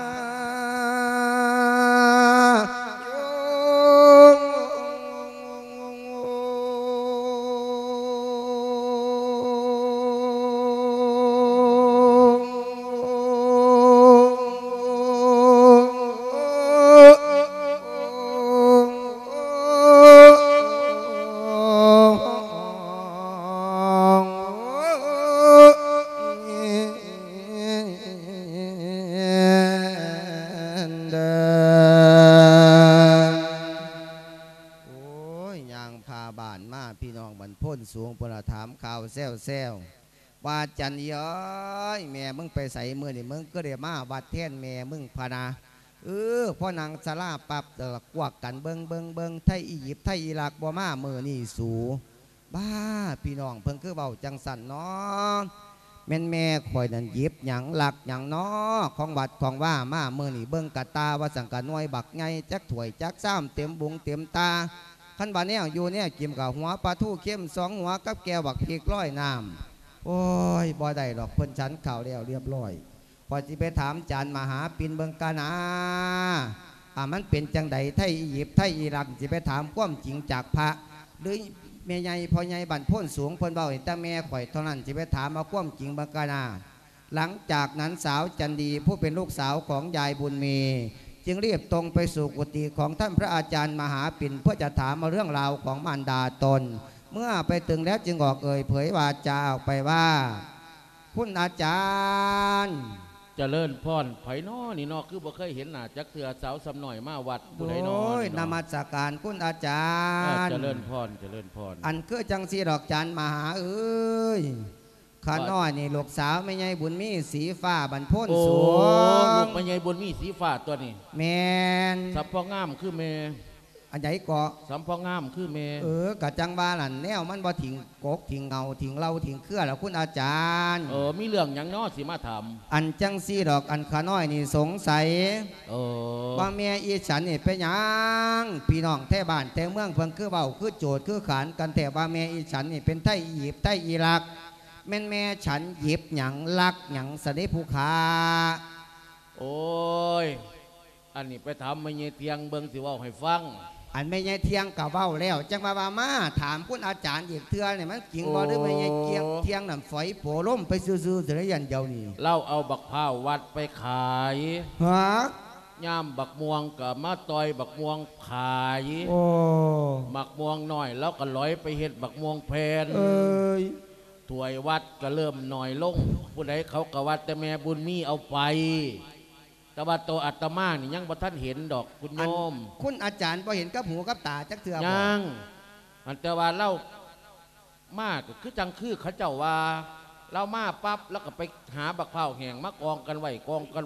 สูงปนถามข่าวแซวว่าจันย้อยแม่มึงไปใส่มือนี่มึงก็เดี๋ยวมาวัดเทียนแม่มึงพานาพ่อนางสลาปับเดกกวักกันเบิงไทยอียิปต์ไทยอิรักบ่มามือนี่สูบ้าพี่น้องเพิ่งคือเบาจังสันเนาะแม่คอยนั่นยิบหยังหลักหยังเนาะของวัดของว่ามามือนี่เบิงกะตาว่าสังกัดน้อยบักไงจักถวยจักซ้ำเต็มบุงเต็มตาขันบานเนี่ยอยู่เนี่ยกิมกับหัวปลาทูเข้ม2 หัวกับแก้วบักพริกร้อยน้ำโอ้ยบ่ได้ดอกเพิ่นฉันข่าวแล้วเรียบร้อยพอจะไปถามจานมหาปินเบิงกานามันเป็นจังใดไทยอียิปต์ไทยอิรักจะไปถามความจริงจากพระหรือแม่ใหญ่พ่อใหญ่บันพ้นสูงเพิ่นเบาเห็นแต่แม่ข่อยเท่านั้นจะไปถามมาความจริงเบิงกานาหลังจากนั้นสาวจันดีผู้เป็นลูกสาวของยายบุญมีจึงรีบตรงไปสู่กุฏิของท่านพระอาจารย์มหาปิ่นเพื่อจะถามมาเรื่องราวของมารดาตนเมื่อไปถึงแล้วจึงออกเอ่ยเผยวาจาออกไปว่าคุณอาจารย์เจริญพรไผ่นอนี่นอคือบ่เคยเห็นหน้าจักเถื่อสาวสำหน่อยมาวัดผู้ใดนอนมัสการคุณอาจารย์เจริญพรอันคือจังสีดอกจันมหาเอ้ยข้าน้อยนี่ลูกสาวไม่ใหญ่บุญมีสีฟ้าบันพ้นสวงลูกไม่ใหญ่บุญมีสีฟ้าตัวนี้แมนสัมพองามคือเมอันใหญ่เกาะสัมพองามคือเมกะจังบ้าหลันแนวมันบ่ถิงกกถิงเงาถิงเล่าถิงเครือแล้วคุณอาจารย์มีเรื่องอย่างน้อสิมาถามอันจังสีดอกอันข้าน้อยนี่สงสัยว่าเมียอีฉันนี่เป็นยังพี่น้องแท่บ้านแท่เมืองเพิ่งคือเบาคือโจดคือขานกันแต่ว่าเมียอีฉันนี่เป็นไทยอียิปต์ไทยอิรักแม่ฉันหยิบหยังลักหยังสนิผู้ขาโอ้ยอันนี้ไปถามไม่เงี้ยเทียงเบิ้งสิว่าให้ฟังอันไม่เงี้ยเทียงกับเบ้าแล้วจังว่ามาถามคุณอาจารย์อีกเทื่อเนี่ยมันจริงบ่หรือไม่เงี้ยเทียงนั่นฝอยโผล่มไปซื้อๆเสียยันเดียวนี่เล่าเอาบักพร้าววัดไปขายฮะย่ามบักม่วงกับมาต่อยบักม่วงขายบักม่วงหน่อยแล้วก็ลอยไปเห็ดบักม่วงแพนถวยวัดก็เริ่มหน่อยลงผู้ใดเขากวัดแต่แม่บุญมีเอาไปแต่ว่าตัวอัตมานี่ยังบ่ท่านเห็นดอกคุณโยมคุณอาจารย์พอเห็นกับหูกับตาจักเถื่อยังอันแต่ว่าเล่ามากคือจังคือเขาเจ้าว่าเล่ามาปั๊บแล้วก็ไปหาบักเผาแห้งมากองกันไว้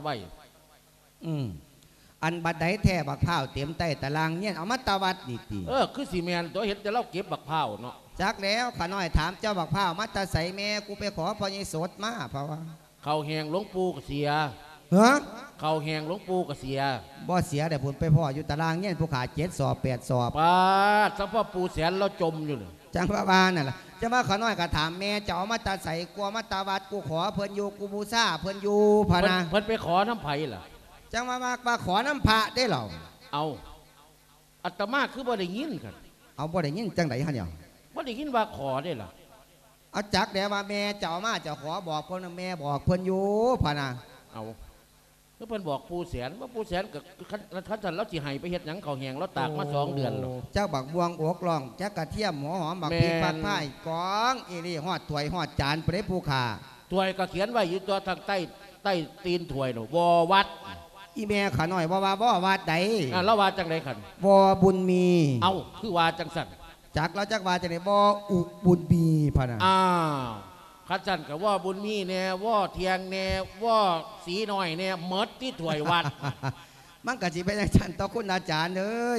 อันบัดไดแท่บักเผาเต็มใต้ตารางเนี่ยเอามาตาวัดนี่ตีคือสีแมนตัวเห็นจะเล่าเก็บบักเผาเนาะจักแล้วข้าน้อยถามเจ้าบักเผามาตาใส่แม่กูไปขอพอยิ่งสดมาเพราะว่าเขาแหงหลวงปู่ก็เสียเขาแหงหลวงปู่ก็เสียบ่เสียแต่ผลไปพ่ออยู่ตารางเนี่ยผู้ขา7 สอบ 8 สอบป้าสัมพ่อปู่แสนเราจมอยู่เลยจังพระบานั่นแหละจะมาข้าน้อยก็ถามแม่จะเอามาตาใส่กลัวมาตาวัดกูขอเพิ่นอยู่กูบูชาเพิ่นอยู่พานะเพิ่นไปขอน้ำไผ่ล่ะจังมาขอน้ำพระได้หรอเอาอัตมาคือบ่ได้ยินกันเอาบ่ได้ยินจังไหนฮะเนี่ยบ่ได้ยินว่าขอได้หรอเอาจักเดี๋ยวว่าแม่เจ้ามาจะขอบอกเพิ่นแม่บอกเพิ่นอยู่พานะเอาแล้วเพิ่นบอกปู่แสนว่าปู่แสนกับขั้นตอนแล้วจีไห้ไปเฮ็ดหยังเขาแหงแล้วตากมา2 เดือนหรอเจ้าบักบวงอกล่องจักกระเทียมหัวหอมบักพริกผัดไผ่กองอีนี่หอดถวยหอดจานเปรย์ผู้ขาถวยก็เขียนไว้อยู่ตัวทางใต้ตีนถวยหนูวอวัดอีแม่ขาหน่อยว่าวัดใดแล้วว่าจังไรขันวอบุญมีเอาคือว่าจังสันจักแล้วจักว่าจังไรวออุบุญมีพะนะขันสันกับว่าบุญมีเนี่ยว่าเทียงเนี่ยว่าสีหน่อยเนี่ยมดที่ถวยวัดมันกะจิเป็นอย่างฉันต่อคุณอาจารย์เลย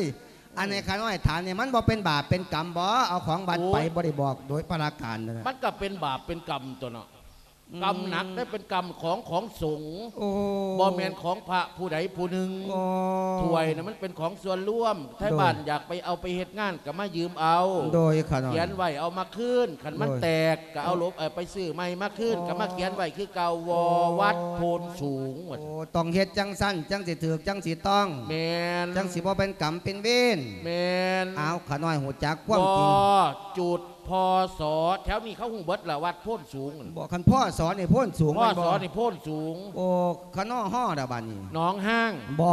อันในข้าน้อยถามเนี่ยมันบ่เป็นบาปเป็นกรรมบ่เอาของบัตรไปบ่ได้บอกโดยประการนะมันก็เป็นบาปเป็นกรรมตัวเนาะกรรมหนักได้เป็นกรรมของสงฆ์โอ้บ่แมนของพระผู้ใดผู้หนึ่งโอ้ถวยนะมันเป็นของส่วนร่วมถ้าบ้านอยากไปเอาไปเฮ็ดงานก็มายืมเอาโดยข้าน้อยเขียนไว้เอามาคืนขันมันโดยแตกก็เอาลบไปซื้อใหม่มาคืนก็มาเขียนไว้คือเก่าวอวัดโพนสูงหมดโอ้ต้องเฮ็ดจังสั้นจังสิถือจังสิต้องแมนจังสิบ่เป็นกรรมเป็นเวรแมนเอาข้าน้อยหูจักความจริงจุดพอสอแถวนี้เขาหูเบิดละวัดโพนสูงบอกคันพ่อสอนในพ้นสูงพ่อมันสบ่อในโพนสูงโอ้ข้าน้อห่อดาบานี่หน้องห้างบ่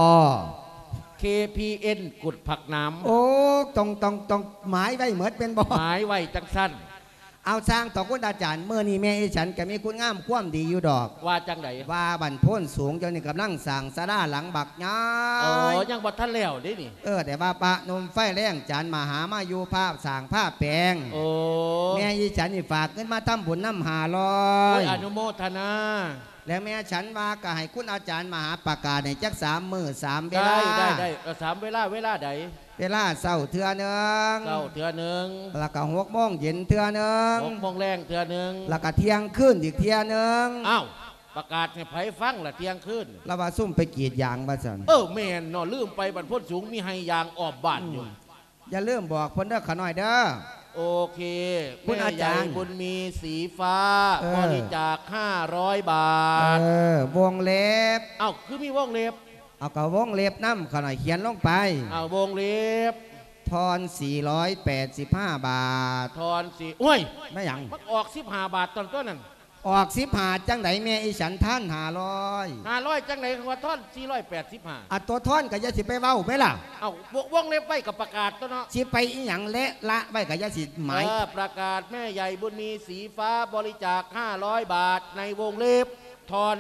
KPN กุดผักน้โอ้ต้องหมายไว้เหมือนเป็นบ่ำหมายไว้จังสั้นเอาสร้างต่อคุณอาจารย์เมื่อนี้แม่อีฉันก็มีคุณงามความดีอยู่ดอกว่าจังไดว่าบันพ้นสูงเจ้านี่กำลังสั่งสาราหลังบักย้าอ๋ยยังบ่ทันแล้วดินี่แต่ว่าปะนมไฟแรงจานมาหามาอยู่ภาพสั่งภาพแปลงโอ้แม่อีฉันนี่ฝากเงินมาทำบุญน้ำหาลอโอ้ยยอนุโมทนาแล้วแม่ฉันว่าก็ให้คุณอาจารย์มาหาประกาศในจัก3 มื้อ3 เวลาได้สามเวลาใดเวลาเศร้าเทื่อหนึงเก้าเทื่อหนึ่งแล้วก็6 โมงเย็นเทื่อหนึง 6 โมงแรงเทื่อหนึ่งแล้วก็เที่ยงคืนอีกเที่ยหนึงอ้าวประกาศให้ไผฟังละเที่ยงคืนแล้วว่าซุ่มไปกรีดยางมาสั่นแม่นเนาะลืมไปบรรพตสูงมีไฮยางออบบ้านอยู่อย่าลืมบอกเพิ่นเด้อขาน้อยเด้อโอเคคุณอาจารย์แม่ใหญ่บุญมีสีฟ้าเออบริจาค500 บาทวงเล็บเอ้าคือมีวงเล็บเอากระวงเล็บน้ำขาน้อยเขียนลงไปเอ้าวงเล็บทอน485 บาททอนสิโอ้ยไม่หยังมันออก15 บาทตอนต้นนั่นออก15จังไดแม่อีฉันท่าน500 500จังไหนคำว่าทอน485 อัดตัวท่อนก็อย่าสิไปเว้าไหมล่ะเอ้าวงเล็บไว้กับประกาศตัวเนาะสิไปอีหยังเละละไว้ก็อย่าสิหมายประกาศแม่ใหญ่บุญมีสีฟ้าบริจาค500 บาทในวงเล็บทอน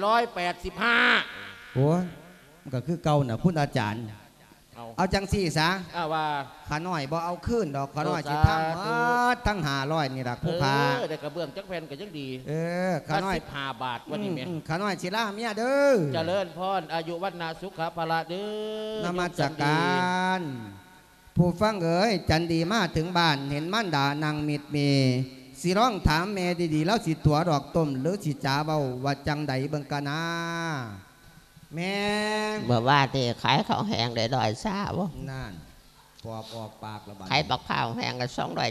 485 โอ้ยมันก็คือเก่าน่ะคุณอาจารย์ เอาจังสี่ซะว่าขาน้อยบ่เอาคืนดอกขาน้อยสิทำทั้ง500นี่ล่ะผู้ค้าได้กระเบื้องจักแผ่นก็ยังดีขาน้อย 15 บาทวันนี้แม่ขาน้อยสิลาเมียเด้อเจริญพรอายุวัฒนาสุขภาละเด้อนมัสการผู้ฟังเอ๋ยจันดีมาถึงบ้านเห็นมันดานางมิดเมสิร้องถามแม่ดีๆแล้วสิตัวดอกต้มหรือสิจ๋าเบาว่าจังใดเบิ่งกันนะแม่เมื่อว่าที่ขายข้าวแห้งได้ดอยซาบ่นั่นปอบออกปากระบาดขายบักข้าวแห้งกัน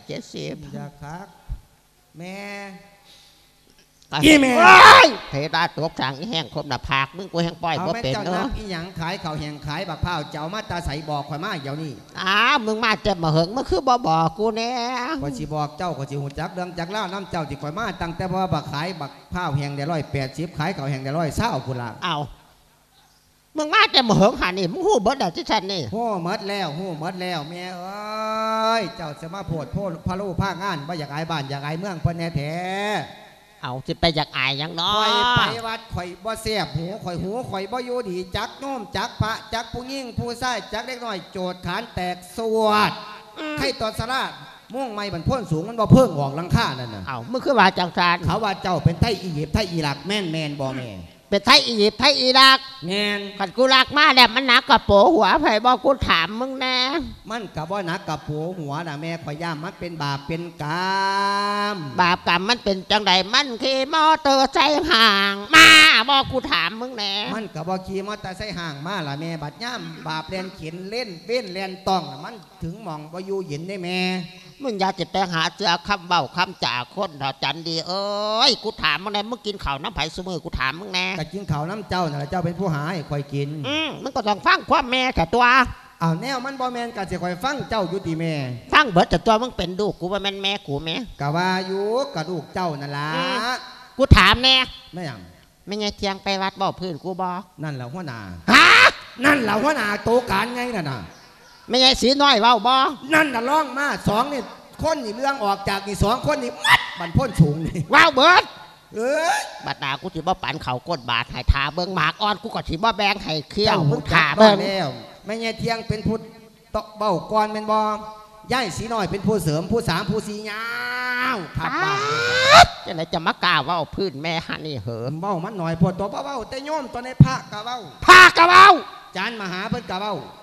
270 อยากคักแม่อีแม่เทตาตกสั่งอีแห้งคมหน้าผากมึงกูแห้งปล่อยเอาบ่แม่เป็นเจ้าเนาะนับอีหยังขายข้าวแห้งขายบักพร้าวเจ้ามาตาใสบอกข่อยมาเดี๋ยวนี้มึงมาเจ็บมาเหิงมันคือบ่บอกกูแน่ข่อยสิบอกเจ้าข่อยสิหูจักเรื่องจักเล่าน้ำเจ้าที่ข่อยมาตั้งแต่ว่าบักขายบักพร้าวแห้งได้180ขายข้าวแห้งได้120พุ่นล่ะเอามึงมาเจ็บมาเหิงหานี่มึงฮู้เบิดได้ที่ฉันนี่หู้หมดแล้วแม่เอ้ยเจ้าจะมาโพดพะโล้ผ้างานว่าอยากอายบ้านอยากอายเมืองเพิ่นแน่แท้เอาสิไปอยากอายหยังเนาะข่อยไปวัดข่อยบ่เสียบหูข่อยบ่อยู่ดีจักโน้มจักพระจักผู้ยิ่งผู้ชายจักเล็กน้อยโจดขานแตกสวดไข่ตอนสลาดม่วงไม้บรรพ่นสูงมันบ่เพิ่งออกหลังคานั่นน่ะเอามึงคือว่าจังซานเขาว่าเจ้าเป็นไทยอียิปต์ไทยอิรักแม่นบ่แม่เป็นไทยอียิปต์ไทยอิรักแม่นขันกูรักมาแล้วมันหนักกระโปหัวไผบอกกูถามมึงแน่มันกับว่านักกับผัวหัวน่ะแม่ข่อยย่ามมันเป็นบาปเป็นกรรมบาปกรรมมันเป็นจังใดมันขี่มอเตอร์ไซค์ห่างมาบอกกูถามมึงแน่มันกับว่าขี่มอเตอร์ไซค์ห่างมาล่ะแม่บัดย่ำบาปเรียนเขียนเล่นเว้นเรียนต้องน่ะมันถึงหมองบ่อยู่เย็นได้แม่มึงอย่าจะไปหาเสือคำเบ้าคำจ่าคนเถาจันดีเอ้ยกูถามมึงแน่มึงกินข้าวน้ำไผ่สมือกูถามมึงแน่ก็กินข้าวน้ำเจ้าน่ะล่ะเจ้าเป็นผู้หาให้ข่อยกินมึงก็ต้องฟังความแม่แต่ตัวอ้าวแนวมันบ่แม่นก็สิข่อยฟังเจ้าอยู่ติแม่ฟังเบิดแต่ตัวมึงเป็นลูกกูว่าแม่นแม่กูแม่ก็ว่าอยู่กระดูกเจ้านั่นล่ะกูถามแน่แม่หยังไม่ไงเทียงไปวัดบ่พื้นกูบอกนั่นล่ะหัวหน้าฮะนั่นล่ะหัวหน้าโตการไงนั่นน่ะไม่ไงสีน้อยเว้าบ่นั่นน่ะร้องมา2นี่คนนี่เรื่องออกจากนี่2คนนี่มัดบันพ่นสูงนี่ว้าวเบิดเอ้ยบัดนากูสิบ่ปันเขาก้นบาทให้ทาเบิ่งหมากอ่อนกูก็สิบ่แบ่งให้เคี้ยวเจ้ามึมึงงทาขาเบิ่งแล้วไม่ไงเที่ยงเป็นผู้ตะเบ้าก่อนเป็นบ่ย่ายสีน้อยเป็นผู้เสริมผู้สามผู้สียาวทับบ้านจังได๋จะมากล้าเว้าพื้นแม่หันนี่เหอะเบ้ามันหน่อยพอตัวเบ้าแต่โยมตัวในพระกะเบ้าพากะเว้าจานมหาเพิ่นกะเบ้า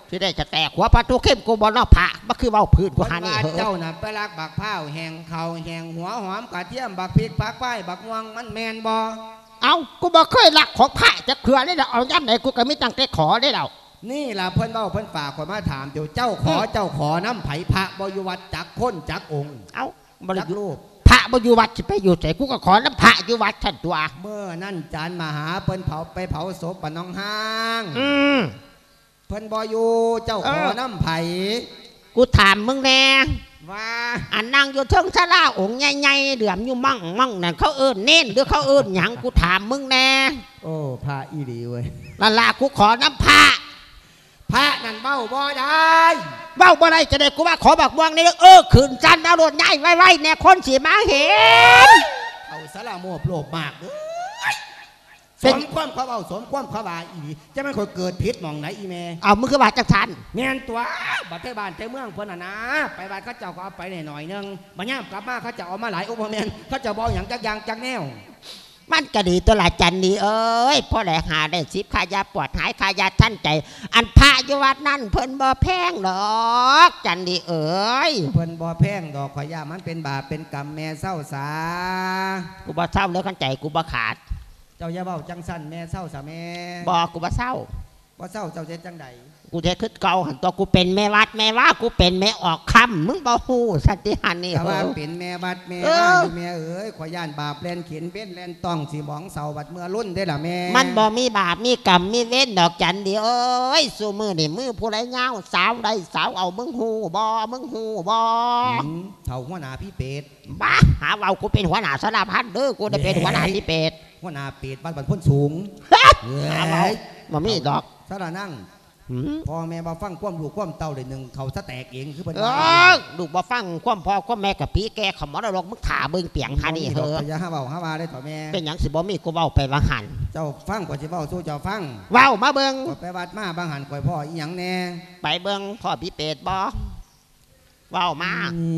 ที่ได้จะแตกหัวปลาทูเข้มกูบอลนอผ่าบ่คือเว้าพื้นกูหานี่เหรอเจ้าน่ะไปรักบักพร้าวแหงเขาแหงหัวหอมกระเทียมบักพริกบักไฟบักม่วงมันแมนบ่เอากูบ่เคยรักของพระจะเขือได้แล้วเอาย่ำไหนกูก็ไม่ตั้งแต่ขอได้แล้วนี่ล่ะเพิ่นเว้าเพิ่นฝากคนมาถามอยู่เจ้าขอน้ำไผ่พระบ่อยู่วัดจักคนจักองค์เอาบ่ได้จักอยู่รูปพระบ่อยู่วัดสิไปอยู่ไสกูก็ขอน้ำพระอยู่วัดท่านตัวเมื่อนั่นจานมหาเพิ่นไปเผาศพปะน้องห้างมเพิ่นบ่อยู่เจ้าขอน้ำไผ่กูถามมึงแน่ว่าอันนั่งอยู่เทิงศาลาองค์ใหญ่ๆเหลื่อมอยู่มั่งนั่นเขาเอิ้นเน้นหรือเขาเอิ้นหยังกูถามมึงแน่โอ้พระอีหลีเว้ยนั่นล่ะกูขอน้ำพระพระนั่นเบ้าบ่ได้เบ้าบ่ได้จะได้กูว่าขอบักม่วงนี่ขืนจันเอารถง่ายไว้ๆแน่คนสิมาเห็นเอาสละโมบโลภมากเด้อสเป็นมความเขาเอาสมความเขาว่าอีหลีจะไม่ค่อยเกิดพิษหม่องไหนอีแม่เอามึงคือว่าจังสันแม่นตัวบัดเทบ้านเทเมืองเพิ่นน่ะนะไปบ้านเขาเจ้าก็เอาไปหน่อยนึงบัดย่ามกลับมาเขาจะเอามาหลายอุปแม่นเขาจะบ่หยังจักอย่างจักแนวมันก็ดีตัวละจันนี่เอ้ยพ่อแหลหาได้10ค่ายาปวดหายค่ายาท่านใจ อันพระอยู่วัดนั่นเพิ่นบ่แพงดอกจันนี่เอ้ยเพิ่นบ่แพงดอกข่อยย่ามันเป็นบาปเป็นกรรมแม่เศร้าสากูบ่เศร้าแล้วขันใจกูบ่ขาดเจ้าอย่าเว้าจังสั่นแม่เศร้าสาแม่บ่กูบ่เศร้าบ่เศร้าเจ้าเฮ็ดจังใดกูจะขึ้นเก่าหันตัวกูเป็นแม่วัดแม่ว่ากูเป็นแม่ออกคำมึงบ่ฮู้สันติหันนี่แต่เฮ้ว่าย เป็นแม่บัดแม่เออว่าอยู่แม่เอ้ยข่อยย่านบาปแล่นเขียนเว้นแล่นต้องสิหมองเสาบัดเมื่อรุ่นได้ล่ะแม่มันบ่มีบาปมีกรรมมีเวรดอกจันดีเอ้ยสู้มือนี่มือผู้ไรเงาสาวใดสาวเอามึงฮู้บ่มึงฮู้บ่เฒ่าหัวหน้าพี่เป็ดบ้าหาว่ากูเป็นหัวหน้าสารพัดเด้อกูได้เป็นหัวหน้าที่เป็ดหัวหน้าเป็ดบ้านบันพ้นสูงหาว่าบ่มีดอกสระนั่งหืมพ่อแม่บ่ฟังความลูกความเต้าเลยหนึ่งเขาสะแตกเองคือเพิ่นลูกบ่ฟังความพ่อความแม่กับพี่แกขมรดกมึงถ่าเบิ่งเปียงหานี่เถอะอย่าหาเว้าหาว่าได้ต่อแม่เป็นหยังสิบ่มีกูเว้าไปว่าหันเจ้าฟังกว่าสิเว้าสู้เจ้าฟังเว้ามาเบิ่งข่อยไปวัดมาบางหันข่อยพ่ออีหยังแน่ไปเบิ่งพ่อพี่เป็ดบ่เว้ามา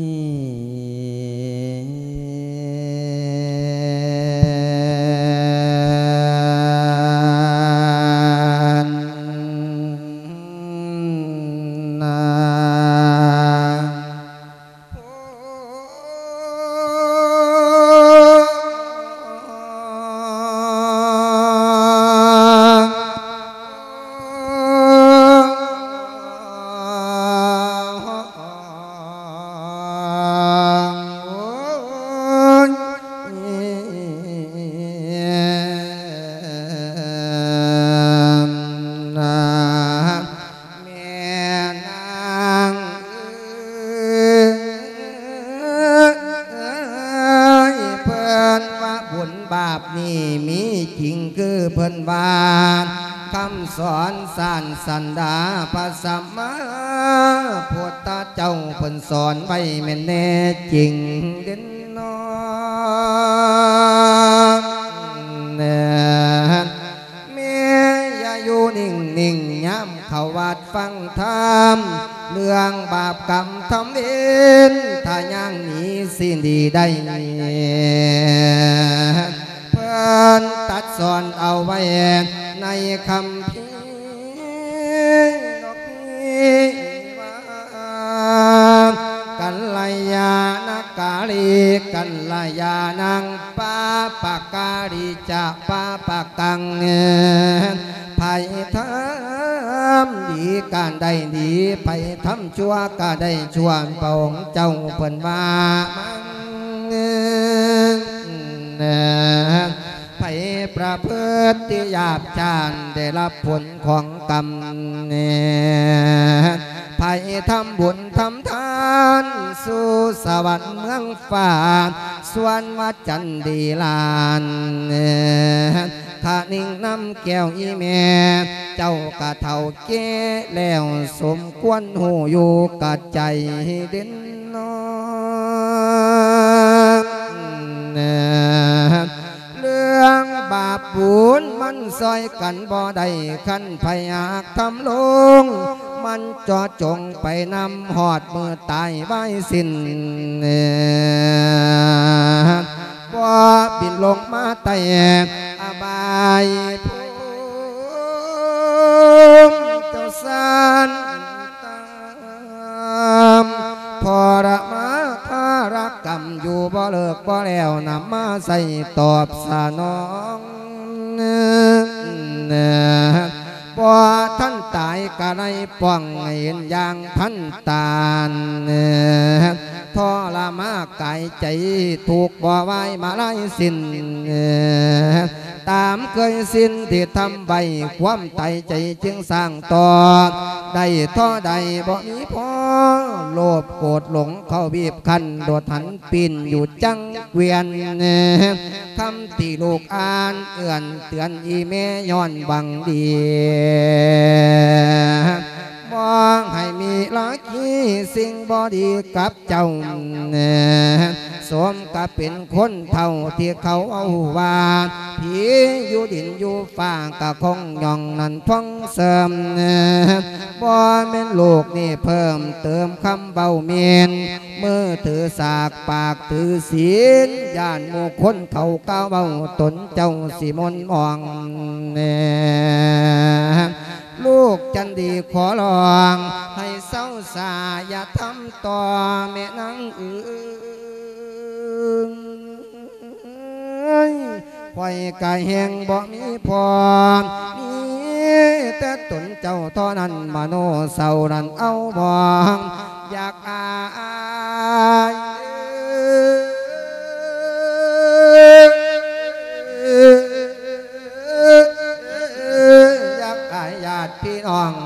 สันดาพระสัมมาพุทธเจ้าเพิ่นสอนไว้แม่นแน่จริงเด่นนอนแม่อย่าอยู่นิ่งย้ำเข้าวัดฟังธรรมเรื่องบาปกรรมทำเองถ้ายังหนีสิ้นดีได้เพิ่นตัดสอนเอาไว้ในคำพีกัลยาณกาลีกัลยาณังปาปะการิจะปาปะกังภัยทำดีการได้ดีภัยทำชั่วก็ได้ชั่วพระองค์เจ้าเพิ่นว่าไผประพฤติหยาบช้าได้รับผลของกรรมไผทำบุญทำทานสู่สวรรค์เมืองฟ้าสวนวัดจันดีลานถ้านิ่งน้ำแก้วอีแม่เจ้ากะเท่าเก้แล้วสมควรหูอยู่กะใจเด่นนอนเรื่องบาปบุญมันซอยกันบ่ได้ขันพยากทำลงมันจอจงไปนำหอดมือตายไว้สิ้นว่าบินลงมาไต่อบายภูมิเจ้าสานำอยู่บ่เลิกบ่แล้วนำมาใส่ตอบสนองบ่ท่านตายกะไรป้องเห็นอย่างท่านตาลทรมากายใจถูกบ่ไว้มาไล่สิ้นตามเคยสิ้นที่ทำใบความไตใจจึงสร้างต่อได้ท่อใดบ่มีพอโลภโกรธหลงเข้าบีบคั้นโดดหันปีนอยู่จังเวียนคำที่ลูกอ่านเอื้อนเตือนอีแม่ย้อนบังดีมองให้มีลักขี้สิ่งบอดีกับเจ้าสมกับเป็นคนเท่าที่เขาเอาว่าผีอยู่ดินอยู่ฟ้ากะคงย่องนั่นท่องเสริมบ่แม่นลูกนี่เพิ่มเติมคำเบาเมียนมือถือสากปากถือศีลย่านหมู่คนเขาก้าวเบาตนเจ้าสิมนมองลูกจันดีขอลองให้เศร้าสาอย่าทำต่อแม่นางปล่อยกายแห้งบ่มีพอมีแต่ตนเจ้าเท่านั้นมโนเศร้านั้นเอามองอยากอายญาติพี่น้อง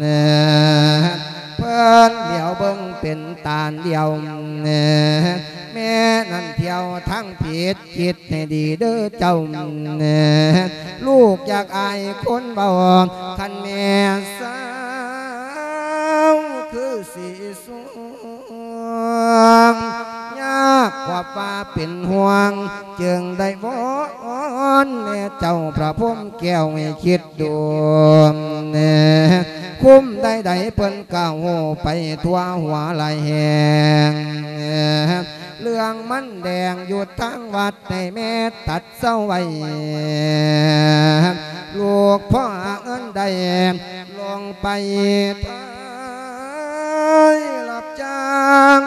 เพื่อนเดี่ยวเบิ่งเป็นตาเดียวแม่นั่นเที่ยวทั้งผิดคิดให้ดีเด้อเจ้าลูกอยากอายคนเบาคันแม่สาวคือสีสวงยากกว่าป้าเป็นห่วงจึงได้วอนแม่เจ้าพระพุ่มแก้วให้คิดดูคุ้มได้เปิ้นก้าวไปทั่วหัวไหลแหงเรื่องมันแดงอยู่ทั้งวัดในแม่ตัดเศร้าไว้ลูกพ่อเอิ้นได้ลงไปรับจ้าง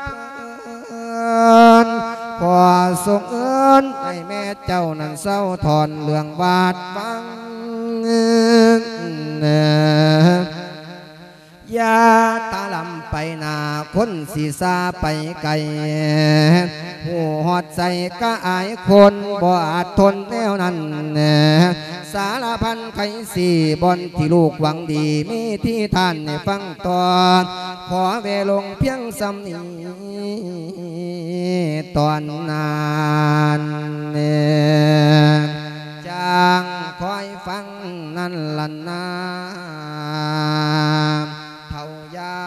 พอส่งเอิ้นให้แม่เจ้านั้นเศร้าถอนเรื่องบาดบังยาตาลำไปนาคนสีซาไปไกลหูหอดใส่ก็อายคนบ่อาจทนแนวนั้นสารพันไขสี่บอนที่ลูกหวังดีมีที่ท่านให้ฟังต่อขอเวลงเพียงสำนีตอนนานจางคอยฟังนั่นล่ะนาเท่ายา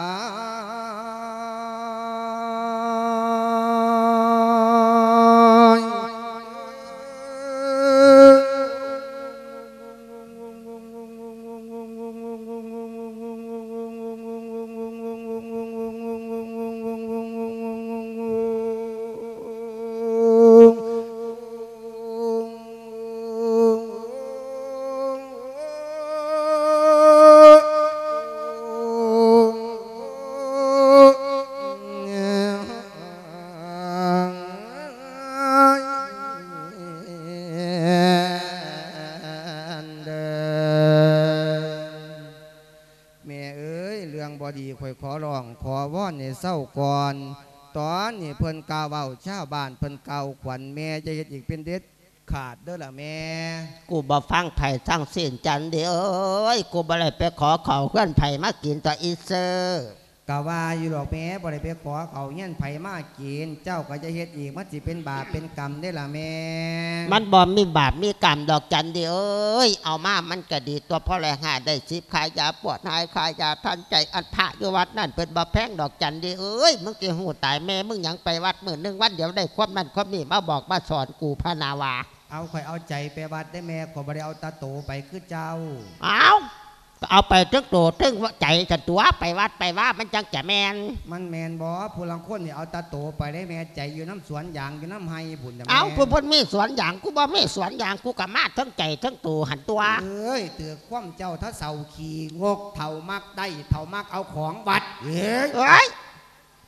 ขอร้องขอวอนให้เศร้าก่อนตอนนี้เพิ่นกล่าวเว้าชาวบ้านเพิ่นเก่าขวัญแม่จะเฮ็ดอีกเป็นเด็ดขาดเด้อล่ะแม่กูบ่ฟังไผ่สร้างเส้นจันเด้อเอ้ยกูบ่ได้ไปขอเขาเพื่อนไผ่มากินต่ออีเซอร์กะว่าอยู่ดอกแม่บ่ได้ไปขอเขาเงี้ยนไผมากินเจ้าก็จะเฮ็ดอีกมันสิเป็นบาปเป็นกรรมได้ล่ะแม่มันบ่มีบาปมีกรรมดอกจันเด้อเอ้ยเอามามันก็ดีตัวพ่อแรงหาได้10ขายยาปวดหายขายยาทันใจอันพระอยู่วัดนั่นเพิ่นบ่แพงดอกจันเด้อเอ้ยมึงสิฮู้ตายแม่มึงหยังไปวัดมื้อนึงวันเดียวได้ความนั้นความนี้มาบอกมาสอนกูพนาวาเอาข่อยเอาใจไปวัดได้แม่ข่อยบ่ได้เอาตาโตไปคือเจ้าเอาไปทึกโตทึกใจกันตัวไปวัดไปว่ามันจังจะแมนมันแมนบ่ผู้ลังคนนี่เอาตาโตไปได้แม่ใจอยู่น้ำสวนยางอยู่น้ำไห้ผุนเอาผู้พ้นมีสวนยางกูบ่มีสวนยางกูกับมาทั้งใจทั้งตัวหันตัวเอ้ยเตือคว่ำเจ้าถ้าเสาขี่งกเท่ามักได้เท่ามักเอาของวัดเอ้ย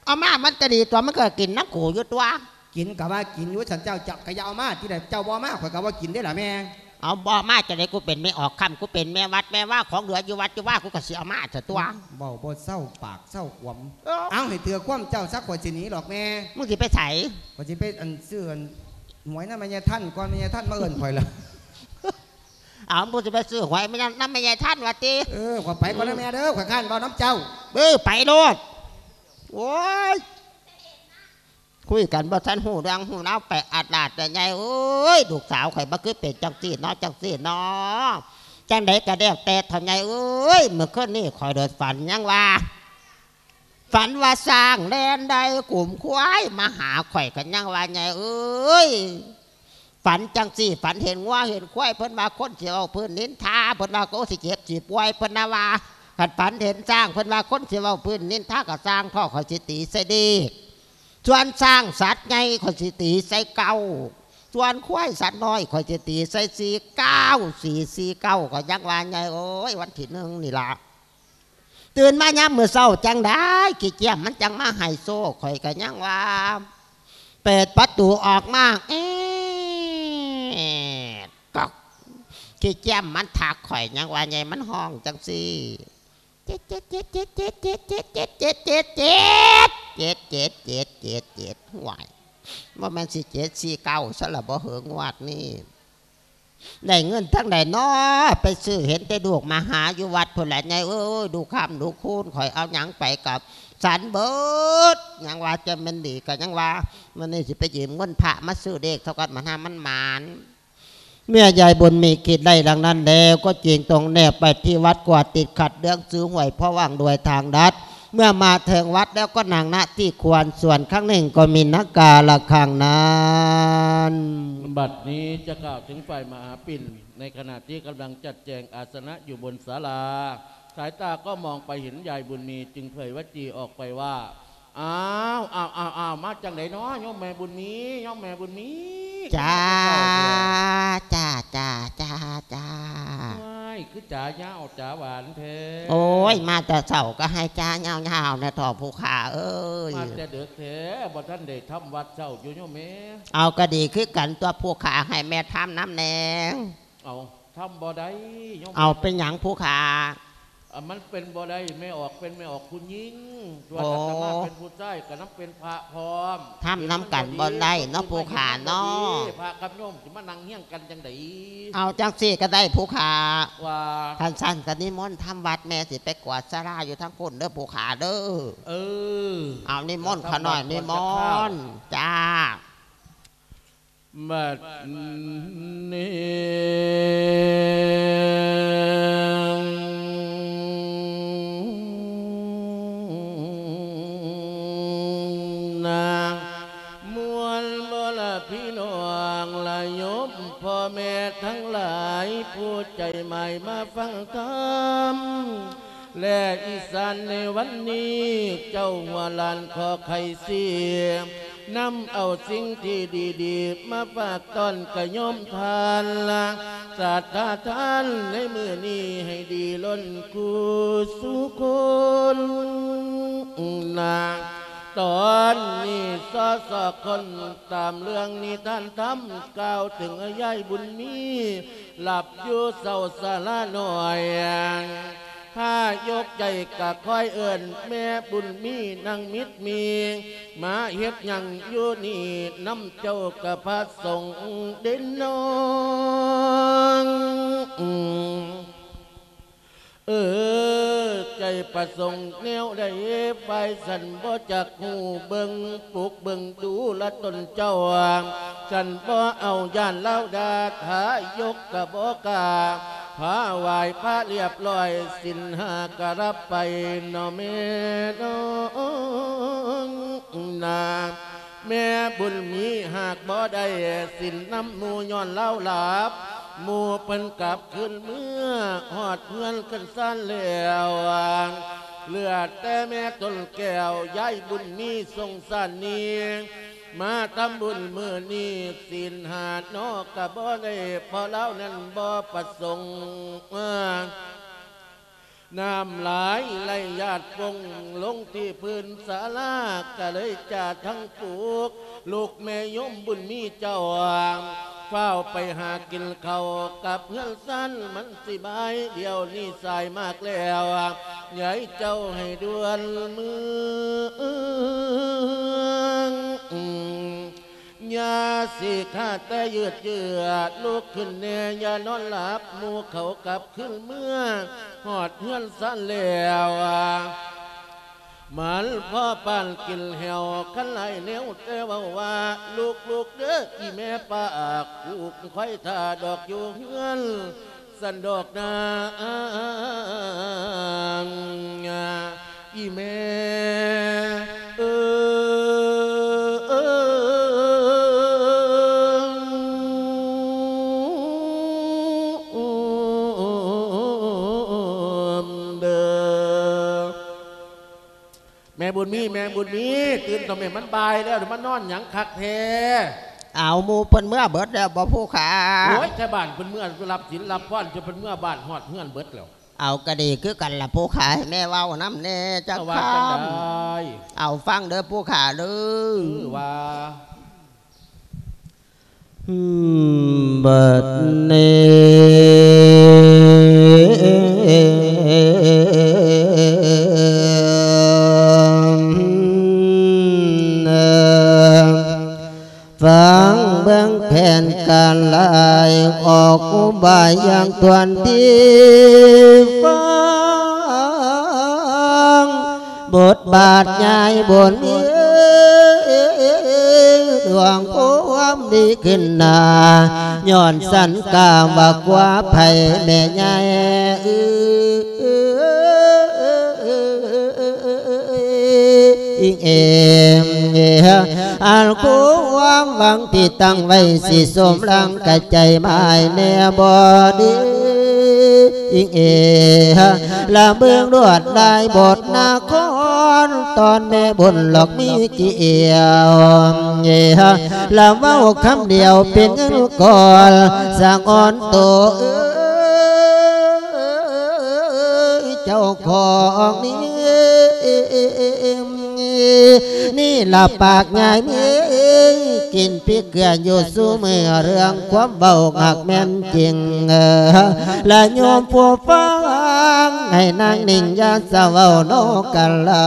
เอามามันก็ดีตัวมันก็กินน้ำกูอยู่ตัวกินกับว่ากินอยู่ฉันเจ้าจับกระยามาที่ไหนเจ้าบ่มาข่อยกับว่ากินได้หรอแม่เอาบ่มาจะได้กูเป็นไม่ออกคำกูเป็นแม่วัดแม่ว่าของเหลืออยู่วัดอยู่ว่ากูก็เสียมาจะตัวเบาบ่เศร้าปากเศร้าขวมเอาให้เตือความเจ้าสักข่อยสิหนีหรอกแม่มึงสิไปใส่ข่อยสิไปอันซื้อหวยน้ำมันยาท่านก่อนมันยาท่านมาเอิญข่อยละเอามึงจะไปซื้อหวยไม่น้ำไม่ใหญ่ท่านวะตีข่อยไปก่อนนะแม่เด้อข่อยข้านเบาน้ำเจ้าไปโลดโอ้ยคุยกันบ่ท่านหูดังหูน้าไปอาดลาดแต่ไงเอ้ยลูกสาวข่อยบ่คือเป็นจังสีเนาะจังสีเนาะจังไดกระเดียกแต่ทำไงเอ้ยเมื่อคืนนี้ข่อยเดือดฝันยังว่าสร้างแดนใดกลุ่มควายมาหาข่อยกันยังว่าไงเอ้ยฝันจังสีฝันเห็นว่าเห็นควายเพิ่นมาคนเสียวเพิ่นนินทาเพิ่นมาโกสิเจ็บสิป่วยเพิ่นนาว่าขัดฝันเห็นสร้างเพิ่นมาคนเสียวเพิ่นนินทากับสร้างพ่อข่อยสิตีใส่ดีส่วนสร้างสัตว์ไงข่อยสิตีใส่เก้าส่วนควายสัตว์น้อยข่อยสิตีใส่4 9 4 4 9ก็ยังว่าไงโอ้ยวันที่1นี่ล่ะตื่นมายามมื้อเช้าจังได้ขี้เกียจมันจังมาให้โซ่ข่อยก็ยังว่าเปิดประตูออกมากอกขี้เกียจมันถักข่อยยังว่าไงมันห้องจังซี่เจ็ดห่วยว่ามันสิ7 4 9ซะละบ่เหิงวัดนี่ได้เงินทั้งใดน้อไปซื้อเห็นแต่ดวกมาหาอยู่วัดพุ่นแหละไงดูคำดูคูณข่อยเอาหยังไปกับสันเบิดยังว่าจะมันดีกันยังว่ามันนี่สิไปยืมเงินพระมาซื้อเด็กเท่ากันมาหามันหมานเมื่อยายบุญมีกิจได้ดังนั้นแล้วก็จริงตรงแนบไปที่วัดกว่าติดขัดเรื่องซื้อหวยเพราะว่างด้วยทางดัดเมื่อมาถึงวัดแล้วก็นั่งณที่ควรส่วนข้างหนึ่งก็มีนักกาละข้างนั้นบัดนี้จะกล่าวถึงฝ่ายมหาปิ่นในขณะที่กำลังจัดแจงอาสนะอยู่บนศาลาสายตาก็มองไปเห็นยายบุญมีจึงเผยวจีออกไปว่าอ้าวมาจากไหนเนาะย่อมแม่บุญมีย่อมแม่บุญมีจ้าคือจ๋าเย้าจ๋าหวานเธอโอ้ยมาแต่เสาก็ให้จ้าเย้าในถอผู้ขาเอ้ยมาแต่เด็กเธอบ่ท่านเด็กทำวัดเจ้าอยู่โยมแม่เอาก็ดีคือกันตัวผู้ขาให้แม่ทำน้ำแดงเอาทำบ่ได้เอาเป็นหยังผู้ขามันเป็นบ่ได้ไม่ออกเป็นไม่ออกคุณยิ่งตัวอาตมาเป็นผู้ใต้กับน้ำเป็นพระพร้อมทำน้ำกันบ่ได้เนาะผู้ขาเนาะพระกับโยมจะมานั่งเฮี้ยงกันจังไดเอาจังสี่ก็ได้ผู้ขาว่าท่านสั้นกันนิมนต์ทำวัดแม่สิไปกวาดสาราอยู่ทั้งคนเด้อผู้ขาเด้อเอานิมนต์ขน่อยนิมนต์จ้าบัดนี้นางมวลบลพี่น้องละยบพ่อแม่ทั้งหลายผู้ใจใหม่มาฟังธรรมและอีสานในวันนี้เจ้าหัวลานขอไข่เสียนำเอาสิ่งที่ดีๆมาฝากตอนกระย่อมทานละศาสตราท่านในมือนี้ให้ดีล้นกุสุคนนาตอนนี้สอคนตามเรื่องนี้ท่านทำกล่าวถึงยายบุญมีหลับอยู่เศร้าสาลาหน่อยถ้ายกใจกะคอยเอิญแม่บุญมีนางมิตรมีมาเฮ็ดยังอยู่นี่น้ำเจ้ากะพระสงฆ์เด่นน้องใจประสงค์แนวใดไปสันบ่จักหูเบิงปลุกเบิงดูละตนเจ้าสันบ่เอาย่านเล่าดาถายกกะบ่กาพระไหวพระเรียบร้อยสินหากะรับไปนอเมนองนาแม่บุญมีหากบ่ได้สินน้ำมูย้อนเล่าหลับมูเพิ่นกลับขึ้นเมื่อหอดเพื่อนกันสั้นแล้วเลือดแต่แม่ต้นแก้วยายบุญมีทรงสันนี้มาทำบุญมือนี้สินหาดนอกกะบ่ได้พอเล่านั้นบ่ประสงค์น้ำไหลไหลหยาดฟงลงที่พื้นศาลาก็เลยจ่าทั้งปลูกลูกแม่ยมบุญมีเจ้าเฝ้าไปหากินเขากับเพื่อนสั้นมันสิบายเดียวนี่สายมากแล้วใหญ่เจ้าให้ดวนมือยาสิขาดแต่ยืดเยือดลูกขึ้นแน่อย่านอนหลับมูเขากลับขึ้นเมื่อหอดเพื่อนสั้นแล้วมันพ่อปานกินเหี่ยวขันไหลเนี้ยวแต่ว่าลูกเด้ออีแม่ปากลูกค่อยท่าดอกอยู่เฮือนสันดอกนาอีแม่แม่บุญมีตื่นทำไมมันบายแล้วเดี๋ยวมันนอนหยังคักแท้เอาหมูเพิ่นเมื่อเบิดแล้วบ่ผู้ขาโอ้ยแค่บ้านเพิ่นเมื่อรับศีลรับพรจะเพิ่นเมื่อบ้านฮอดเฮือนเบิดแล้วเอากระดีคือกันล่ะผู้ขาแม่เว้าน้ำแน่จักคำเอาฟังเด้อผู้ขาเด้อว่าบัดนี้ฟังเบื้องแผนการลายออกอุบายอย่างตวนที่ฟังบทบาทใหญ่บนดวงความดีขึ้นนาย้อนสันกาว่ากว่าไผ่แม่ใหญ่อิงเอ็มอันคู่ความหวังที่ตั้งไว้สิสมรังกะใจหมายแน่บ่ดีอิงเอละเบื้องรวดลายบทนาครตอนแม่บนหลอกมีเกี่ยวละเว้าคำเดียวเป็นเงินก่อนสร้างอ่อนโตเจ้าของนี้นี่ละปากง่ายมีกินพริกเกลืออยู่สู้มือเรื่องความเบาหักแม่นจริงและโยมผู้ฟังให้นางนิ่งยาสาวโนกันละ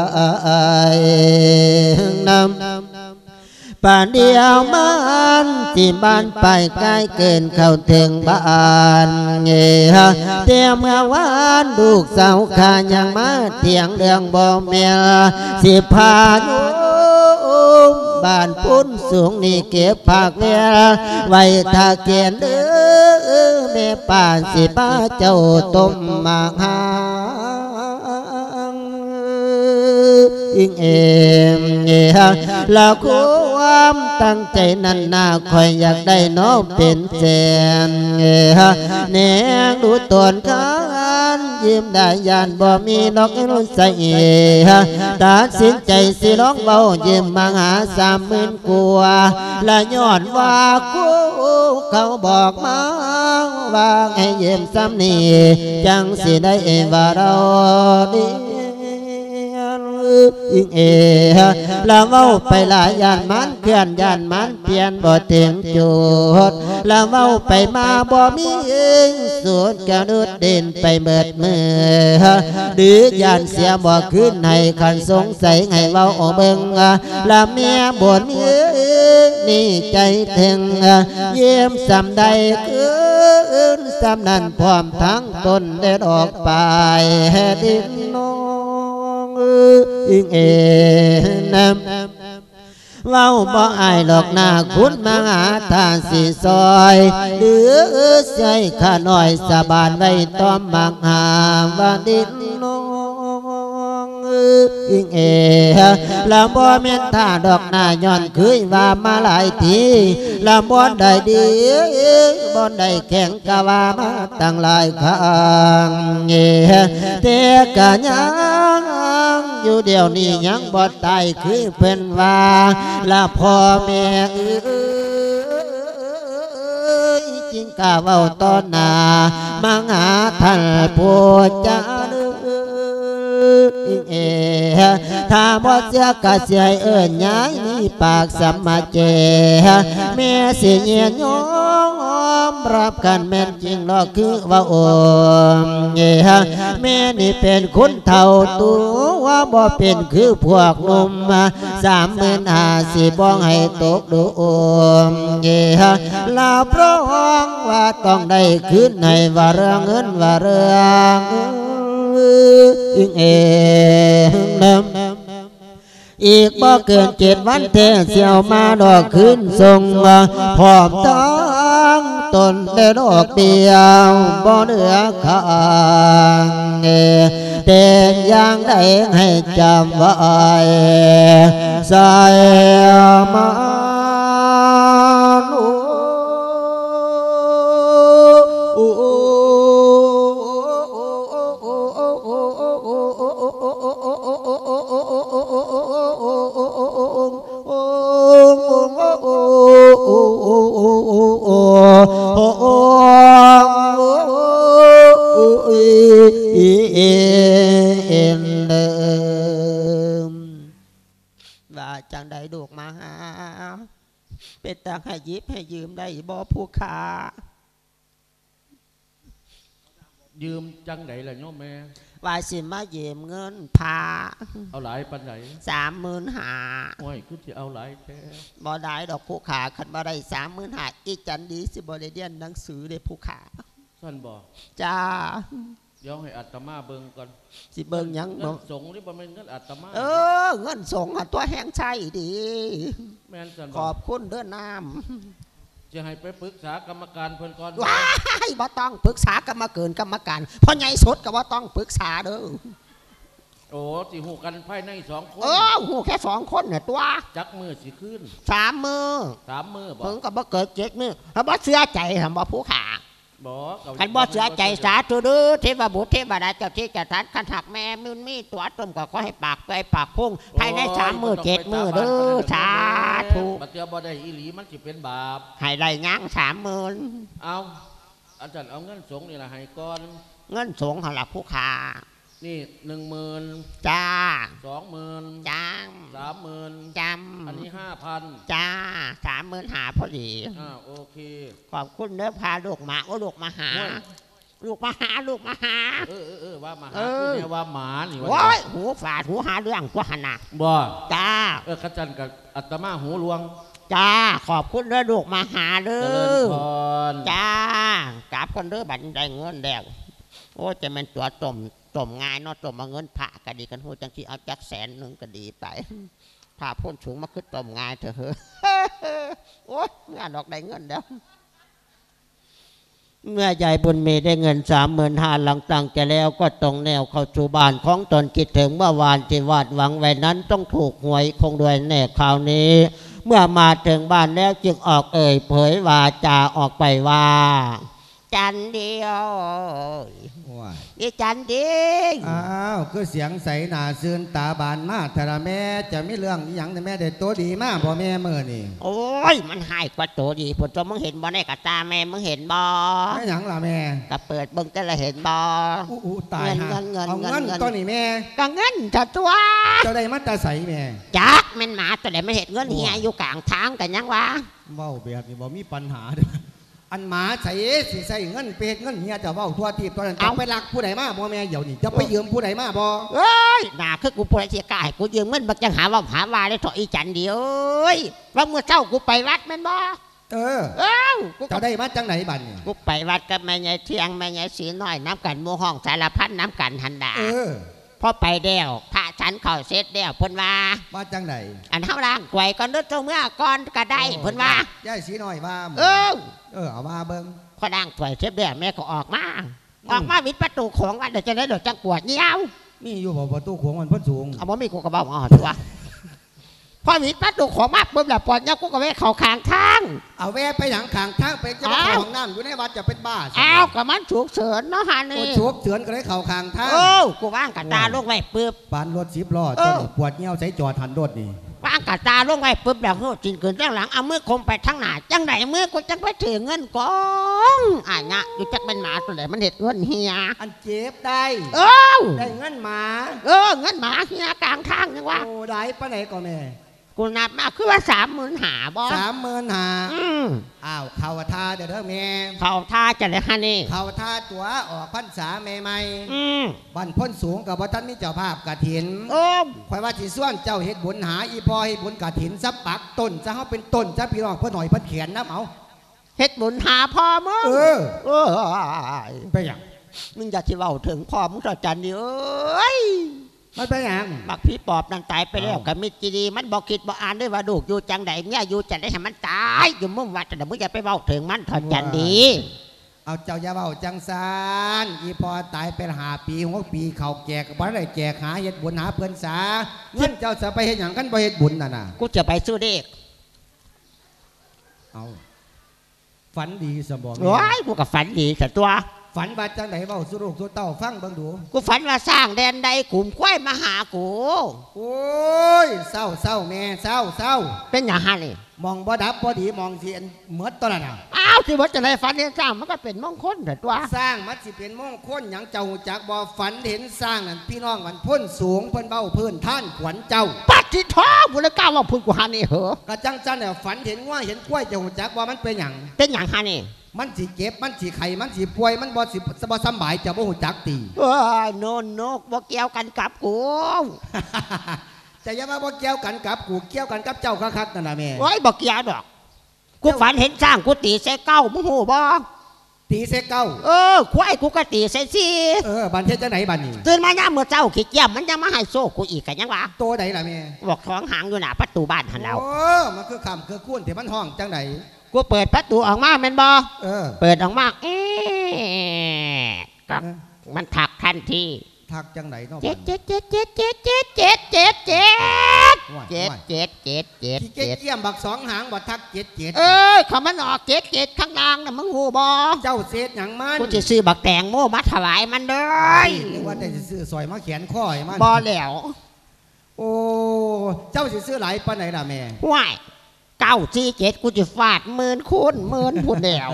นำป่านเดียวมันที่บ้านไปใกล้เกินเข้าถึงบ้านเตรียมเมื่อวานลูกสาวขายังมาเถียงเรื่องบ่แม่สิพายุบ้านพุ่นสูงนี่เก็บผักเนี่ยไว้ถ้าเกียนแม่ป่านสิป้าเจ้าต้มมาหาอิงเอ็มแล้วความตั้งใจนั้นน่าคอยอยากได้น้องเป็นแสนแนงดูตนกันยิ้มได้ยานบ่มีนกนุ่นใส่ตัดสินใจสิร้องเบายิ้มมาหา30,000กว่าและย้อนว่ากูเขาบอกมาว่าให้ยิ้มซ้ำนี่จังสิได้ว่าเราดีอิงเอละเว้าไปหลายยานมันเคลื่อนยานมันเปลี่ยนบ่ถึงจุดละเว้าไปมาบ่มีสุดแก้วนุดเด่นไปเบิดมือดื้อยานเสียบ่ขึ้นให้คันสงสัยให้เว้าเบิ่งละเมียบ่นมีนี่ใจถึงเยี่ยมสำใดคืนสำนั้นพร้อมทั้งต้นได้ดอกปลายดินน้อิงเอ็นเว้าบ่อายหลอกหน้าคุณมาหาทานสิซอยหรือใส่ข้าน้อยสะบานไว้ต้อมมักหาว่าดินน้องอิงเอละบ่แม่นท่าดอกหน้าย้อนเคยว่ามาหลายทีละบ่ได้ดีบ่ได้แข็งกะว่ามาตั้งหลายครั้งแต่กะยังอยู่เดียวนี้ยังบ่ตายคือเพิ่นว่าละพ่อแม่จริงกะเว้าตอนหน้ามาหาท่านผู้เจริเอถ้าบ่เสียกะเสียเอิ้นย้ายมีปากสัมมาเจแม่สิเยียนยอมรับกันแม่นจริงหรอกคือว่าโอมแม่นี่เป็นคนเฒ่าตัวบ่เป็นคือพวกหนุ่ม35,000บ้องให้ตกดูโอมลาพระองค์ว่าต้องได้คืนให้ว่าเรื่องเงินว่าเรื่องอีกบ่เกิน7 วันเทเสียวมาดอกขึ้นทรงพร้อมทั้งตนได้ดอกเดียวบ่เหลือข้างแต่ยังได้ให้จำไว้ใส่มาว่าจังได้ดูกมาหาเป็นตาให้ยิบให้ยืมได้บ่ผู้ขายืมจังไหนล่ะโยมแม่ว่าสิมายืมเงินพาเอาหลายปันไหน 35,000 โอ้ยคือจะเอาหลายแท้บ่ได้ดอกผู้ขาคันบ่ได้35,000อีจันดีสิบ่ได้เรียนหนังสือเด้ผู้ขาท่านบ่จ้าเดี๋ยวให้อาตมาเบิ่งก่อนสิเบิ่งยังบ่สงนี่บ่แม่นเงินอาตมาเงินสงตัวแห้งใช่ดีแม่นจังขอบคุณเด้อน้ำจะให้ไปปรึกษากรรมการเพิ่นก่อนว้ายบ่ต้องปรึกษากรรมการเพราะใหญ่สุดก็บ่ต้องปรึกษาเด้อโอ้สิหูกันภายใน2 คนหูแค่2 คนเนี่ยตัวจักมือสิขึ้น 3 มือบ่เพิ่งก็บ่เกิด7 มือถ้าบ่เชื่อใจทำบ่ผู้ขาคันบ่เสียใจสาธุเด้อเทวบุตรเทวดาเจ้าที่เจ้าทานคันหักแม่มึนมีตัวต้มก็ขอให้ปากไปปากพุ่งภายใน3 มือ7 มือเด้อสาธุบัดเดียวบ่ได้อีหลีมันสิเป็นบาปให้ได้ยั้ง30,000 เอาอาจารย์เอาเงินสงนี่ล่ะให้ก่อนเงินสงหั่นล่ะผู้ขานี่10,000 จ้า 20,000 จ้า 30,000 จำอันนี้5,000 จ้า35,000พอดีโอเคขอบคุณเด้อพาลูกมาลูกมาหาว่ามาหาคือเนี่ยว่าหมานี่ว่าหูฝาดหูหาเรื่องกว่าหนักบ่จ้าขจันกับอาตมาหูลวงจ้าขอบคุณเด้อลูกมาหาเด้อจ้ากราบคนเด้อบัดได้เงินแล้วโอ้จะเป็นตัวต้มง่ายเนาะต้มมาเงินผ่าก็ดีกันหูจังที่เอาจัก100,000ก็ดีไปผ่าพ่นสูงมาขึ้นต้มง่ายเถอะเฮ้โอ้ยงานดอกได้เงินแล้วเมื่อใหญ่บุญมีได้เงิน35,000หลังตั้งใจแล้วก็ตรงแนวเข้าสู่บ้านของตนคิดถึงเมื่อวานที่วาดหวังไว้นั้นต้องถูกหวยคงด้วยแน่คราวนี้เมื่อมาถึงบ้านแล้วจึงออกเผยวาจาออกไปว่าจันเดียวอีจันดีคือเสียงใสหนาซื่นตาบานมากแต่ละแม่จะไม่เรื่องอย่างแต่แม่เด็ดตัวดีมากบ่แม่เมื่อนี่โอ้ยมันหายกว่าตัวดีผลตัวมึงเห็นบ่ในกระตาแม่มึงเห็นบ่ไม่หยังล่ะแม่ก็เปิดบึงก็เลยเห็นบ่ตายเงินตัวนี้แม่ก็เงินจะตัวเจ้าได้มาตาใสแม่จักมันหมาตัวไหนไม่เห็นเงินเฮียอยู่กลางทางกันยังวะเว้าแบบนี้บ่มีปัญหาอันหมาใส่สิใส่เงินเป็ดเงินเฮียจะว่าทั่วทีตอนนั้นจะไปรักผู้ใดมาบ่แม่เดี๋ยวนี้จะไปยืมผู้ใดมาบ่เอ้ยน่าคือกูปวดเสียกายกูยืมเงินบักจังหาว่าได้ถอยจันเดียวว่าเมื่อเช้ากูไปวัดแม่นบ่กูจะได้มาจังไหนบัดนี่กูไปวัดกับแม่ใหญ่เที่ยงแม่ใหญ่สีน้อยน้ำกันหมู่ห้องสารพัดน้ำกันหันดาพอไปเดียวพระฉันเข่าเสร็จเดียวเพิ่นว่าจังไหนอันเท่าร่างกวยก่อนนึกเจ้าเมื่อก่อนก็ได้เพิ่นว่าย่ายสีน้อยว่าเอามาเบิ้งพอร่างกวยเสร็จเดียวแม่ก็ออกมาวิดประตูของว่าเดี๋ยวจะได้เดี๋ยวจังปวดเงี้ยวนี่อยู่บ่ประตูของมันพ้นสูงเอาบ่มีกูกระเป๋าอ๋อตัวพอวิดประตูของมากปุ๊บแล้วปวดเงี้ยกูก็แม่เข่าคางทางเอาแว่ไปหลังคางทางไปจะมาเข้าห้องน้ำอยู่ในวัดจะเป็นบ้าก็มันฉุกเฉินเนาะฮะนี่ฉุกเฉินก็เลยเข่าคางทางกูว่างกันตาลูกไว้ปึ๊บปานรถ10 ล้อปวดเงี้ยวใส่จอดหันรถนี่ไปางกะตาลงไว้ปุ๊บแล้วเขาจินเกินเรื่องหลังเอามือคมไปทั้งหน้าจังไหนมือกูจังไปถือเงินกองเนี่ยอยู่จักเป็นหมาตัวไหนมันเห็ดเงินเฮียอันเจ็บได้ได้เงินหมาเงินหมาเฮียกลางทางยังวะโอ้ได้ปะไหนก็แม่กูนับมาคือว่า30,000บ่ 30,000อ้าวเข่าท่าเด้อแม่เข่าท่าจะเลยฮะนี่เข่าท่าตัวออกพรรษาใหม่ๆบันพ้นสูงกับบ่ท่านมีเจ้าภาพกฐินคอยว่าสิส่วนเจ้าเฮ็ดบุญหาอีพอเฮ็ดบุญกฐินซับปักต้นจะเฮาเป็นต้นจะพี่น้องเพิ่นหน่อยเพิ่นเขียนน้ำเอาเฮ็ดบุญหาพ่อมึงไปหยังมึงอยากสิเว้าถึงพ่อมึงต่อจันดิเอ้ยมันไปหยังบักพี่ปอบนั่นตายไปแล้วกับมิตรดีมันบอกคิดบอกอ่านด้วยว่าดูกอยู่จังใดเนี่ยอยู่จังได้ให้มันตายอยู่มุ่งวัดแต่มึงอย่าไปเว้าถึงมันถอดจันดีเอาเจ้าอย่าเว้าจังซานอีพอตายเป็น5 ปี6 ปีเขาแจกบ่ได้แจกหาเฮ็ดบุญหาเพิ่นสาเงินเจ้าจะไปเฮ็ดหยังกันบ่เฮ็ดบุญน่ะกูจะไปซื้อเด็กเอาฝันดีสมบ่โอ้ยกูก็ฝันดีแต่ตัวฝันว่าจังไหนเว้าสุรุกสุเต้าฟังเบิ่งดูกูฝันว่าสร้างแดนใดกลุ่มควายมาหากูโอ้ยเศร้าแม่เศร้าเป็นอย่างฮั่นนี่มองบ่ดับบ่ดีมองสิเหมือนตอนนั้นอ้าวสิบ่จังได๋ฝันเห็นสร้างมันก็เป็นมงคลแต่ตัวสร้างมันสิเป็นมงคลหยังเจ้าฮู้จักบ่ฝันเห็นสร้างนั่นพี่น้องมันพ้นสูงเพิ่นเบ้าพื้นท่านขวัญเจ้าปัดสิท้อบ่เลยกล้าว่าพึ่งกูฮั่นนี่เหรอกะจังซั่นน่ะฝันเห็นงัวเห็นกล้วยเจ้าฮู้จักว่ามันเป็นหยังฮั่นนี่มันสิเก็บมันสิไข่มันสิป่วยมันบ่สิบ่สบายจะบ่ฮู้จักตีโน่นบ่เกี่ยวกันกับกูจะอย่ามาบ่เกี่ยวกันกับกูเกี่ยวกันกับเจ้าคักๆนั่นน่ะแม่โอ้ยบ่เกี่ยวดอกกูฝันเห็นสร้างกูตีใส่เก้ามึงฮู้บ่ตีใส่เก้าควายกูก็ตีใส่ 4บัดเฮ็ดจังไหนบัดนี้ตื่นมายามมื้อเช้าขี้เกียจมันจะมาให้โซ่กูอีกกันยังวะโตใดล่ะแม่บอกท้องหางอยู่หน้าประตูบ้านหั่นแล้วมันคือค่ำคือคุ้นที่มันห้องจังได๋กูเปิดประตูออกมาแม่นบ่เปิดออกมากับมันถักทันทีถักจังไหนเนาะ 7เกี่ยมบัก2 หางบ่ทัก7 เขามันออก7ข้างล่างน่ะมึงฮู้บ่เจ้าเศษหยังมันกูสิซื้อบักแตงโมมาถวายมันเด้อนึกว่าแต่สิซื้อซอยมาแขวนคอให้มันบ่แล้วโอ้เจ้าสิซื้อหลายปานไหนล่ะแม่ว้าย947กูจะฟาด10,000คูณ10,000พูดแล้ว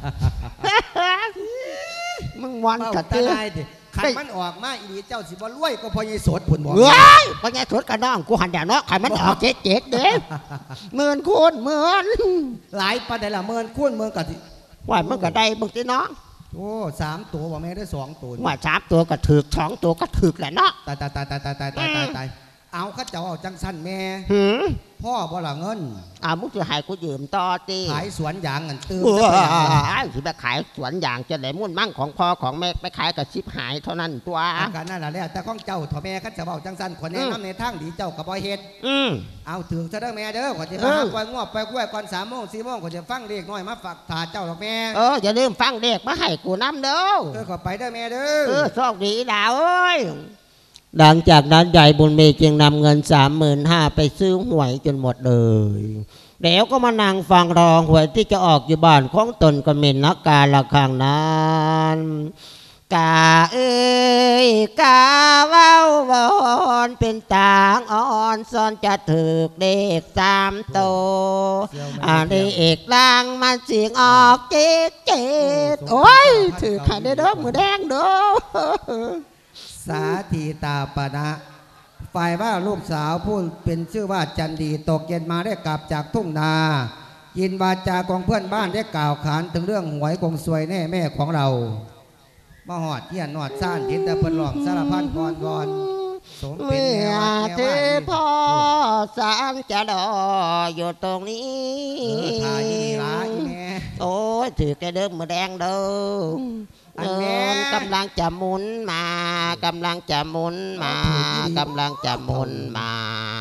มึงวันกะเตื้อขันมันออกมาอีเจ้าสิบ่รวยก็พอใหญ่สดผุนบอกเฮ้ยพอใหญ่สดกระน้องกูหันอย่างเนาะขันมันออก7เด้10,000คูณ10,000 หลายปานใดล่ะ10,000คูณ10,000กะสิว่ามึงก็ได้มึงสิเนาะโอ้3 ตัวว่าแม่ได้2 ตัวว่า3 ตัวก็ถึก2 ตัวก็ถึกแหละเนาะตายเอาข้าเจ้าเอาจังสั้นแม่พ่อบ่ละเงินมึงจะให้กูยืมต่อตีขายสวนยางเงินตื้อสิไปขายสวนยางจะได้มุ่นมั่งของพ่อของแม่ไปขายกับชิบหายเท่านั้นตัวกันนั่นแหละแต่ของเจ้าถ่อแม่ข้าเจ้าเอาจังสั้นคนแนะนำในทางดีเจ้ากับบ่เฮ็ดเอาถึงจะได้แม่เด้อก่อนจะมาปล่อยงวบไปกล้วยก่อน3 โมง 4 โมงก่อนจะฟังเลขน้อยมาฝากถาเจ้าหรอกแม่อย่าลืมฟังเลขมาให้กูน้ำเด้อขอไปเด้อแม่เด้อโชคดีดาวเอ้ยหลังจากนั้นยายบุญมีจึงนำเงิน35,000ไปซื้อหวยจนหมดเลยแล้วก็มานั่งฟังรองหวยที่จะออกอยู่บ้านของตนก็มีนักการละข้างนั้นกากาเว้าวอนเป็นต่างอ่อนซ้อนจะถือเด็ก3 โตได้เอกลางมันเสียงออกเจ็ดโอ้ยถือใครได้เด้อมือแดงเด้อสาธีตาปณะฝ่ายว่าลูกสาวผู้เป็นชื่อว่าจันดีตกเย็นมาได้กลับจากทุ่งนายินวาจาของเพื่อนบ้านได้กล่าวขานถึงเรื่องหวยคงสวยแน่แม่ของเรามาหอดเที่ยนหอดซ่านทินแต่เพิ่นหลอกสารพันกรสมเป็นแม่วัดแม่ว่าพ่อสารจะรออยู่ตรงนี้ทายนี่ร้ายแม่โอ้ยถือแกเดิมมือแดงเด้อกำลังจะหมุนมากำลังจะหมุนมากำลังจะหมุนมา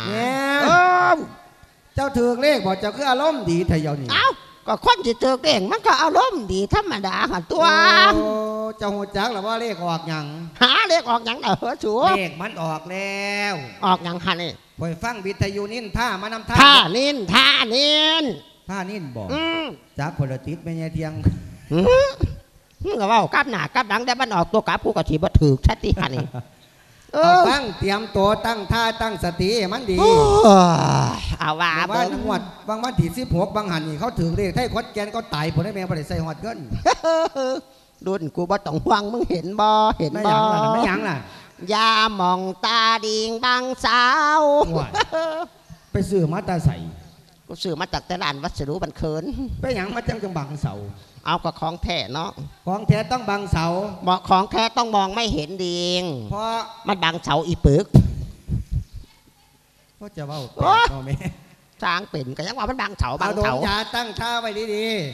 เจ้าถือเลขบอกเจ้าคืออารมณ์ดีไทยยาวนี่ก็คนที่ถือเลขมันก็อารมณ์ดีธรรมดาค่ะตัวเจ้าหัวจักหรือว่าเลขออกอย่างหาเลขออกอย่างชัวเลขมันออกแล้วออกอย่างฮันนี่คอยฟังวิทยุนินท่ามานำท่านินบอกจากพลติดไม่ใช่เทียงมึงก็ว่ากับหน้ากับหลังได้มันออกตัวกับผู้กะทิบ่ถือชัดที่ฮันนี่เอาฟังเตรียมตัวตั้งท่าตั้งสติให้มันดีเอาว่าบางวันงวดบางวันที่16บางหันนี่เขาถือเลขไทยคดแกนก็ตายผลได้แม่บ่ได้ใส่หอดเงินรุ่นกูบ่ต้องห่วงมึงเห็นบ่เห็นไม่บ่หยังล่ะไม่หยังล่ะยามองตาดิงบางสาวว้าย ไปซื้อมาตาใส่กูซื้อมาจากตลาดวัสดุบันเคินไปหยังมาจังจังบังเสาเอากับของแท้เนาะของแท้ต้องบังเสาบอกของแท้ต้องมองไม่เห็นดีงเพราะมันบังเสาอีปึกเพราะจะเว้าโอ๊แปลยกบ่แม่สร้างเป็นก็ยังว่ามันบังเสาบัเอางโดเสานยาตั้งท่าไว้ดี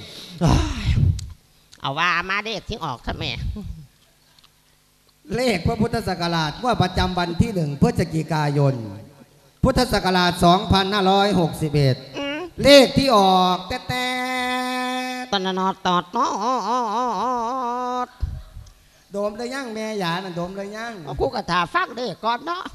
เอาว่ามาเด็กที่ออกท่านแม่ๆเลขพระพุทธศักราชว่าประจำวันที่1พฤศจิกายน พุทธศักราช2561เลขที่ออกแต่ตอนนอตอดเนาะโดมเลยยังแม่หยาน่ะโดมเลยยังเอากูกระถาฟังเด็กก่อนเนาะ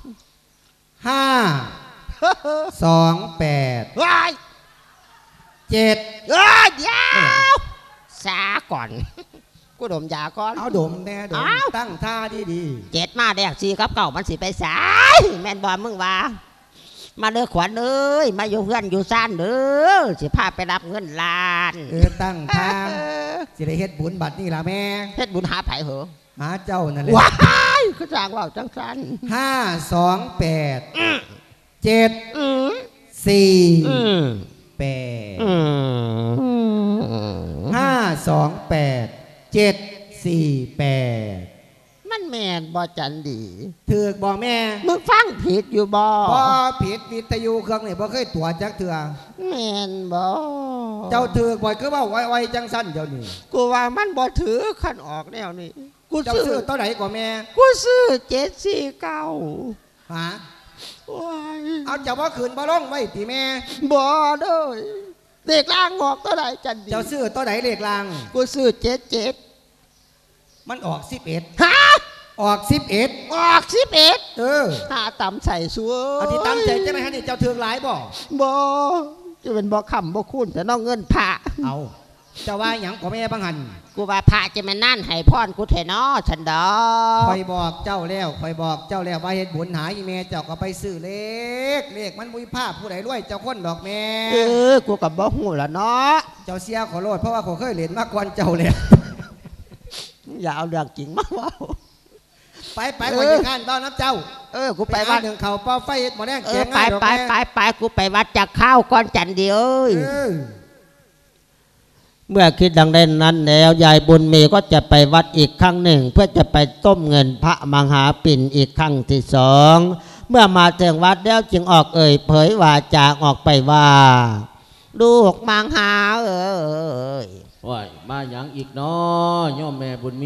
5 2 8 ว้าย 7 เดี๋ยวสาก่อน กูดมยาก่อนเอาโดมแน่โดมอ้าวตั้งท่าดีเจ็ดมาแดกซีกับเก่ามันสิไปสายแม่นบอมึงว่ามาเด้อขวัญเอ้ยมาอยู่เพื่อนอยู่ซ่านเด้อสิพาไปรับเงินล้านตั้งท่าสิได้เฮ็ดบุญบัดนี่ล่ะแม่เฮ็ดบุญหาไผเหรอหาเจ้านั่นแหละว้ายคือจางว่าจังสัน 5 2 8 7 อืม 4 อืม 8 อืม 5 2 8 7 4 8 มันแม่นบ่จันดีถือกบ่แม่มึงฟังผิดอยู่บ่บ่ผิดวิทยุเครื่องนี่บ่เคยตรวจจักเทื่อแม่นบ่เจ้าถือกบ่คือเว้าไวๆจังซั่นเดี๋ยวนี้กูว่ามันบ่ถือขันออกแนวนี้กูเจ้าซื้ซื้ออตัวไหนกว่าแม่กูซื้อ749 หาว้ายเอาเจ้าบ่คืนบ่ลงไว้ติแม่บ่เด้อเด็กล่างออกเท่าไหร่จันดีเจ้าซื้อตัวไหนเลขลางกูซื้อ77 มันออก11 ฮะออก11 ออก11 เออหาต่ำใส่ซัวเอาที่ตั้งใจจังได๋ฮะนี่เจ้าถือกหลายบ่บ่จะเป็นบ่คำบ่คุ้นแต่น้องเงินพระเอาเจ้าว่าหยังกว่าแม่บังหันกูว่าพระจะมานั่นให้พรกูเถอะเนาะฉันดอคอยบอกเจ้าแล้วคอยบอกเจ้าแล้วว่าเฮ็ดบุญหาอีแม่เจ้าก็ไปซื้อเลขมันมุ้ยภาพผู้ใดรวยเจ้าคนดอกแม่กูกับบ่ฮู้ละเนาะเจ้าเสียขอโทษเพราะว่าเขาเคยเล่นมาก่อนเจ้าแล้วอย่าเอาเรื่องจริงมาเว้าไปคนที่ข้านบ้านน้ำเจ้ากูไปวัวัดดหนึ่งเขาเป้าไฟเฮ็ดหมอแดงแกงไปง่ายดอกไปแม่ไปไปกูไปวัดจากข้าวก่อนจันดีเอ้ยเออเมื่อคิดดังนั้นแล้วยายบุญมีก็จะไปวัดอีกครั้งหนึ่ง เพื่อจะไปต้มเงินพระมหาปิ่นอีกครั้งที่สองเมื่อมาถึงวัดแล้วจึงออกเผยวาจาออกไปว่าลูกมังหาเอ้ยว้ายมาหยังอีกเนาะย่อมแม่บุญมี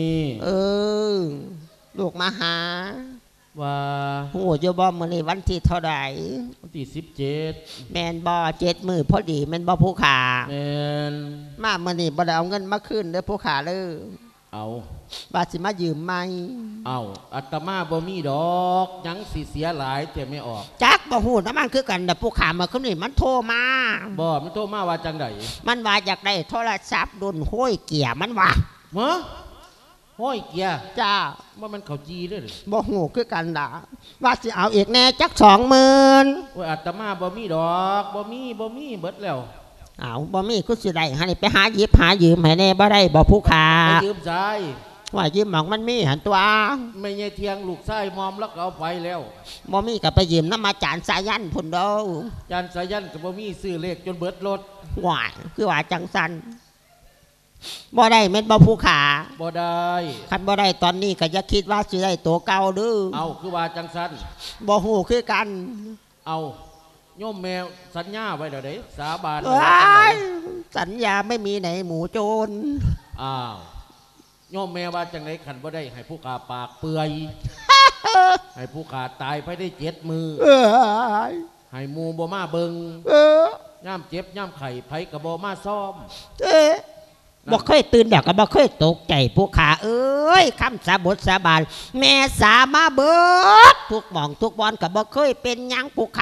ลูกมาหาว่าโหจะบ่มื้อนี้วันที่เท่าไหร่วันที่17 แมนบ่7 มื้อพอดีแมนบ่ผู้ขาแม่นมามื้อนี้บ่ได้เอาเงินมาคืนเด้อผู้ขาเลยเอาว่าสิมายืมใหม่เอาอาตมาบ่มีดอกหยังสิเสียหลายแต่ไม่ออกจักบ่ฮู้น้ำมันคือกันเด้อผู้ขามาคืนนี้มันโทรมาบ่มันโทรมาว่าจังไดมันว่าอยากได้โทรศัพท์รุ่นห้อยเกียร์มันว่าฮะห้อยเกียร์จ้าว่ามันเขาจีเด้อบ่ฮู้คือกันด่าว่าสิเอาอีกแน่จัก20,000 โอ้ยอาตมาบ่มีดอกบ่มีเบิดแล้วเอาบ่มีกูสิได้ให้ไปหาหยิบหายืมให้แน่บ่ได้บ่ผู้ขาไปยืมใจว่ายืมหมองมันมีหันตัวไม่ใช่เทียงลูกไส้มอมแล้วก็เอาไปแล้วบ่มีก็ไปยืมน้ำมาจานสายันพุ่นเด้อจานสายันกับบ่มีซื้อเลขจนเบิดรถว่าคือว่าจังสันบ่ได้แม่นบ่ผู้ขาบ่ได้คันบ่ได้ตอนนี้ก็อย่าคิดว่าสิได้ตัวเก่าเด้อเอาคือว่าจังสันบ่ฮู้คือกันเอาโยมแมวสัญญาไว้เดี๋ยวเด้สาบานเอ้ยสัญญาไม่มีไหนหมูโจรอ้าวโยมแมวว่าจังไหนขันบ่ได้ให้ผู้ขาปากเปื่อย ให้ผู้ขาตายไปได้7 มือเอ้ยให้หมูบ่มาเบิงเออย่ำเจ็บย่ำไข่ไผกับบ่มาซ่อมเอ๊ะบ่เคยตื่นดอกก็บ่เคยตกใจผู้ขาเอ้ยคำสาบทสาบานแม่สามาเบิดทุกหม่องทุกบอนก็บ่เคยเป็นหยังผู้ขา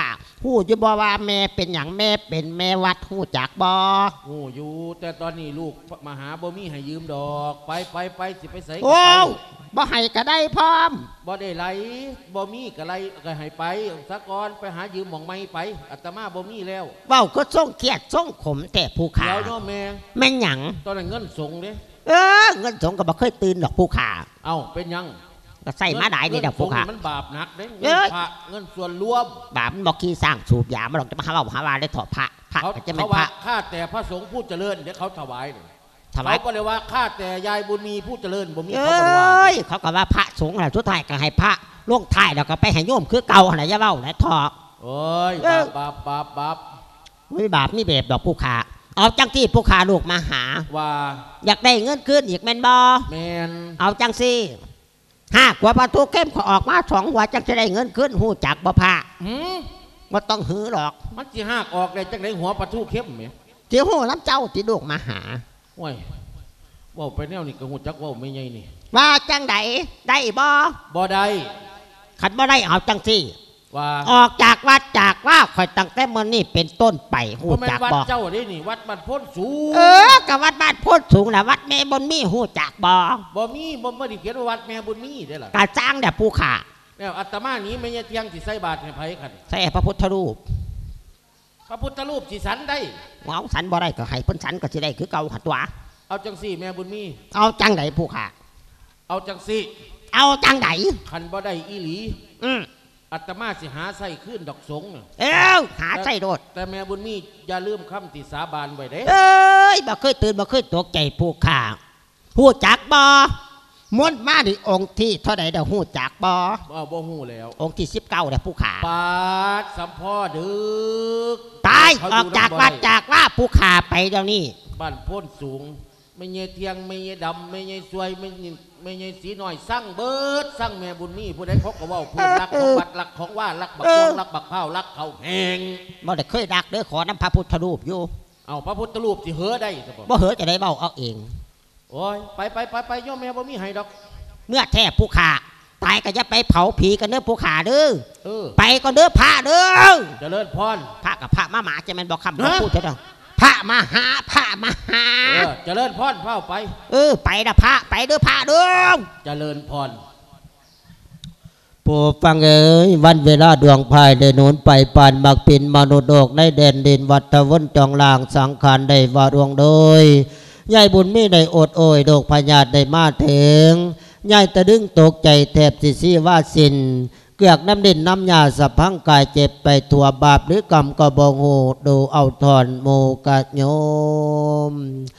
ฮู้จะบ่ว่าแม่เป็นหยังแม่เป็นแม่วัดฮู้จักบ่โอ้อยู่แต่ตอนนี้ลูกมาหาบ่มีให้ยืมดอกไปสิไปใส่ก็โอ้ไปบ่ให้ก็ได้พร้อมบ่ได้ไหลบ่มีก็ไหลก็ให้ไปสักก่อนไปหายืมหม่องไม้ไปอาตมาบ่มีแล้วเว้าก็ส่งเครียดส่งขมแต่ผู้ขาเดี๋ยวโยมแม่แม่นหยังตอนนั้นเงินส่งเด้เงินสงก็บ่เคยตื่นดอกผู้ขาเอ้าเป็นยังก็ใส่มาได้นี่ดอกผู้ขาเงินส่งมันบาปหนักเด้เอ้เงินยพระเงินส่วนรวมบาปมันบอกขี้สร้างสูบยามาหรอกจะมาหาว่าหาว่าได้ถอดพระเขาก็จะเป็นเขาพว่าระข้าแต่พระสงฆ์ผู้เจริญเดี๋ยวเขาถวายนี่ถวายเขาก็เลยว่าข้าแต่ยายบุญมีผู้เจริญบ่มีเอเขาก็ว่า้ยเขาก็ว่าพระสงฆ์น่ะสุดท้ายก็ให้พระล่วงท้ายแล้วก็ไปให้โยมคือเก่าหั่นน่ะอย่าเว้าไหนถอดโอ้ยบาปไม่บาปนี่แบบดอกผู้ขาเอาจังที่ผู้ขาลูกมาหาว่าอยากได้เงินคืนอีกแม่นบ่แมนเอาจังซี่หากว่าประตูเข้มเขาออกมา2หัวจังจะได้เงินคืนฮู้จักบ่พระหืมบ่ต้องหือหรอกมันสิหักออกได้จังได๋หัวปลาทูเข้มแหมที่ฮู้น้ำเจ้าที่ลูกมาหาโอ้ยเว้าไปแนวนี้ก็ฮู้จักเว้าไม่ใหญ่นี่ว่าจังไดได้บ่บ่ได้คันบ่ได้เอาจังซี่ว่าออกจากวัดจากว่าข่อยตั้งแต่เมื่อนี้เป็นต้นไปหูบ่แม่จันกวัดบ่เจ้าเด้นี่วัดบ้านโพ้นสูงกับวัดบ้านโพดสูงนะวัดแม่บนมีหูจักบ่บ่มีบ่ได้เขียนว่าวัดแม่บุญมีเด้ล่ะกาจ้างแต่ผู้ขาแล้วอาตมานี้ไม่ใช่เที่ยงสิใส่บาตรให้ไผคั่นใส่พระพุทธรูปพระพุทธรูปสิสันได้เอาสันบ่ได้ก็ให้เพิ่นสันก็สิได้คือเก่าหัดตัวเอาจังซี่แม่บุญมีเอาจังไดผู้ขาเอาจังซี่เอาจังไดคันบ่ได้อีหลีอืมอาตมาสิหาใส่ขึ้นดอกสงน่ะหาใส่โดดแต่แม่บุญมีอย่าลืมคำที่สาบานไว้เด้บ่เคยตื่นบ่เคยตกใจผู้ขาหูจักบ่มวนมาดิองค์ที่เท่าใดเด้อหูจักบ่บ่ฮู้แล้วองค์ที่19เด้อผู้ขาปาดสัมพ่อดึกตายเขออกจากวัดจากว่าผู้ขาไปเดี๋ยวนี้บ้านโพ้นสูงไม่เงยเทียงไม่เงยดำไม่เงยสวยไม่เงยสีหน่อยสั่งเบิดสั่งแม่บุญมีผู้ใดเขาก็เว่าเพื่อนรักของวัดรักของว่ารักบักม่วงรักบักเผารักเขาแหงบ่ได้เคยดักเด้อขอน้ำพระพุทธรูปอยู่เอาพระพุทธรูปสิเหือได้ซะบ่บ่เหอจะได้เบ้าเอาเองโอ้ยไปย่อมแม่บ่มีให้ดอกเมื่อแท้ผู้ขาตายก็จะไปเผาผีกันเด้อผู้ขาเด้อเออไปก็เด้อพระเด้อเจริญพรพระกับพระมาหมาจะแม่นบอกคำฮะพูดเถอะเด้อพระมาหาพระมาหาเจริญพรเฝ้าไปไปนะพระไปเด้อพระเด้อเจริญพรโปรดฟังเอ๋ยวันเวลาดวงภายได้หนุนไปปานบักปินมนุษย์โลกในแดนดินวัฏวนจองลางสังขารได้วาดวงโดยยายบุญมีได้อดโอยโดกพญาตได้มาถึงยายตะดึงตกใจแทบสิซีว่าสินเกือกน้ำดินน้ำยาสะพังกายเจ็บไปทั่วบาปหรือกรรมก็บ่งูดูเอาถอนโมกะโยม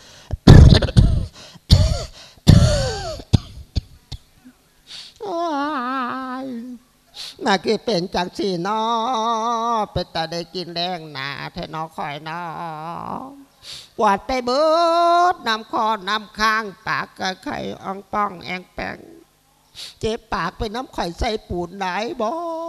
น่าคือเป็นจังสี่นอเป็นแต่ได้กินแรงหนาแทนอคอยนอกวาดไปเบิดน้ำคอน้ำค้างปากกะไข่อ่องป้องแองแปงเจ็บปากไปน้ำไข่ใส่ปูนไหนบ่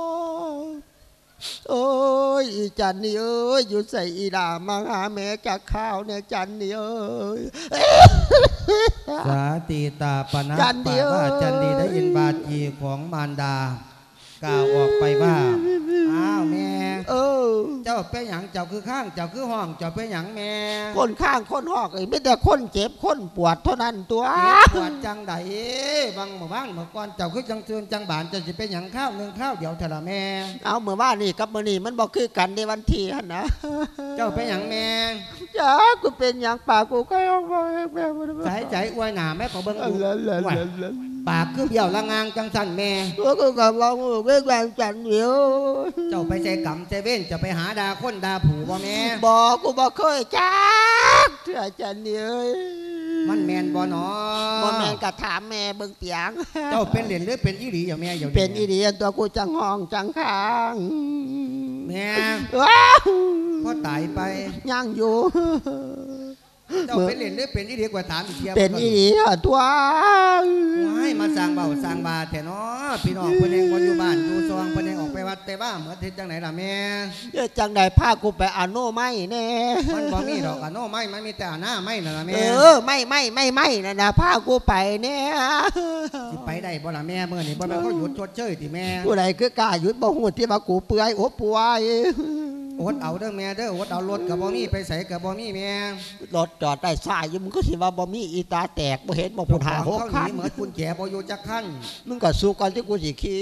โอ้ยอีจันนี่เอ้ยอยู่ใส่อีดามาหาแม่จากข้าวเนี่ยจันนี่เอ้ยสาตีตาปนะจันดีปาว่าเอ้ยจันดีได้ยินบาจีของมารดากล่าวออกไปว่าอ้าวแม่เจ้าเป็นหยังเจ้าคือข้างเจ้าคือห้องเจ้าเป็นหยังแม่คนข้างคนหอกไอ้ไม่แต่คนเจ็บคนปวดเท่านั้นตัวเจ็บปวดจังใดบางหมู่บ้านเมื่อก่อนเจ้าคือจังเตือนจังบานเจ้าจะเป็นหยังข้าวหนึ่งข้าวเดียวเถอะละแม่เอาเมื่อว่านี่กับมื่อนี่มันบอกคือกันในวันที่ฮะนะเจ้าเป็นหยังแม่จ้ากูเป็นอย่างปากกูก็ยังบอกแม่สายใจอวยหนาแม่ขอเบิ้งดูว่าปากคือเบี้ยวละงางจังสันแม่ตัวกูกับเราเรื่องแรงจันเดียวเจ้าไปใจกำใจเว้นจะไปหาดาคนดาผูบ่แม่บอกกูบอกเคยจ้าเถื่อจันเดียวมันแมนบ่หนอบ่แม่งกะถามแม่เบิ่งเปียงเจ้าเป็นเหรียญหรือเป็นอีหลีอย่างแม่อยู่เป็นอีเดียนตัวกูจังห้องจังค้างแม่ว้าวพ่อตายไปยังอยู่เจ้าเป็นเหรียญหรือเป็นอีหลีกว่าถามอีกเทียบเป็นอีเดียตัวให้มาสร้างเบาสร้างบาแท้เนาะพี่น้องเพิ่นเองบ่อยู่บ้านอยู่ซองเพิ่นเองออกไปวัดไปว่าเหมือนเฮ็ดจังไหนล่ะแม่จังใดพากูไปอาโนไม่แน่มันบ่มีดอกอะโนไม่มันมีแต่หน้าไม่น่ะล่ะแม่ไม่นั่นนะพากูไปเนี่ยสิไปได้บ่ล่ะแม่มื้อนี้บ่แม่นเขาหยุดชดเชยติแม่ผู้ใดคือกล้าหยุดบ่หูที่ว่ากูเปื่อยโอ้ป่วยอดเอาเด้อแม่เด้ออดเอารถกับบ่มีไปใส่กับบ่มีแม่รถจอดได้สายอยู่มึงก็สิว่าบ่มีอีตาแตกบ่เห็นบ่พูดหาหกเข้าหคันีนเหมือนกุญแจบ่อยู่จักคันมึงก็สู้ก่อนที่กูสิขี่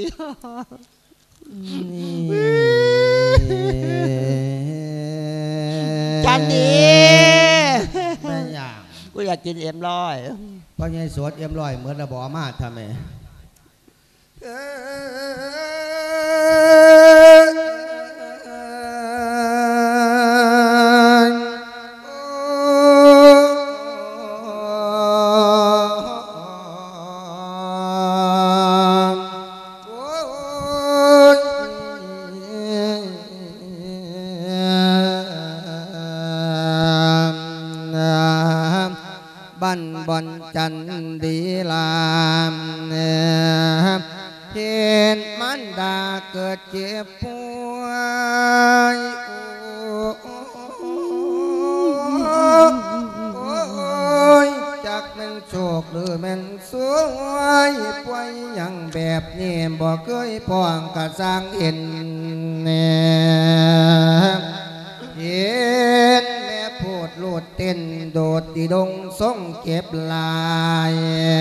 จันดีแม่ย่างกูอยากกินเอ็มร้อยพ่อใหญ่สวดเอ็มร้อยเหมือนระบอมาทำไมบันบอนจันดีลามเห็นมันดาเกิดเจ็บป่วยโอ้ยจากแม่นโชคหรือแม่นสวยป่วยอย่างแบบนี้บ่เคยพ้องกะสร้างเห็นเห็นแม่พูดลูดเต้นโดดดีดงส่งเก็บลาย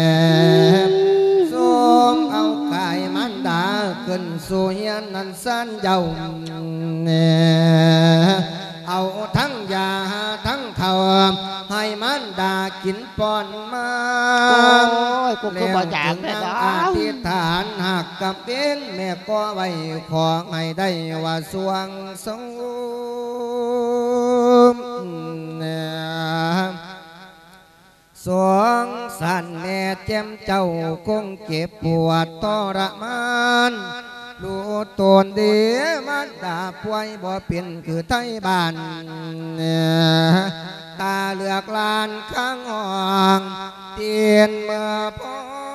ส้มเอากายมันดาขึ้นสู่เฮียนนั้นสั้นเยาเอาทั้งยาทั้งเข่าให้มันดากินป้อนมาโอ้ยกูก็บ่อยากแม่ดาอธิษฐานหักกับเป็นแม่ก็ไว้ขอให้ได้ว่าสวงสงสวงสันแม่แจ่มเจ้าคงเจ็บปวดทรมานดูตนดีมันดาป่วยบ่เป็นคือไทยบ้านตาเลือกลานข้างห้องเตียนเมื่อพ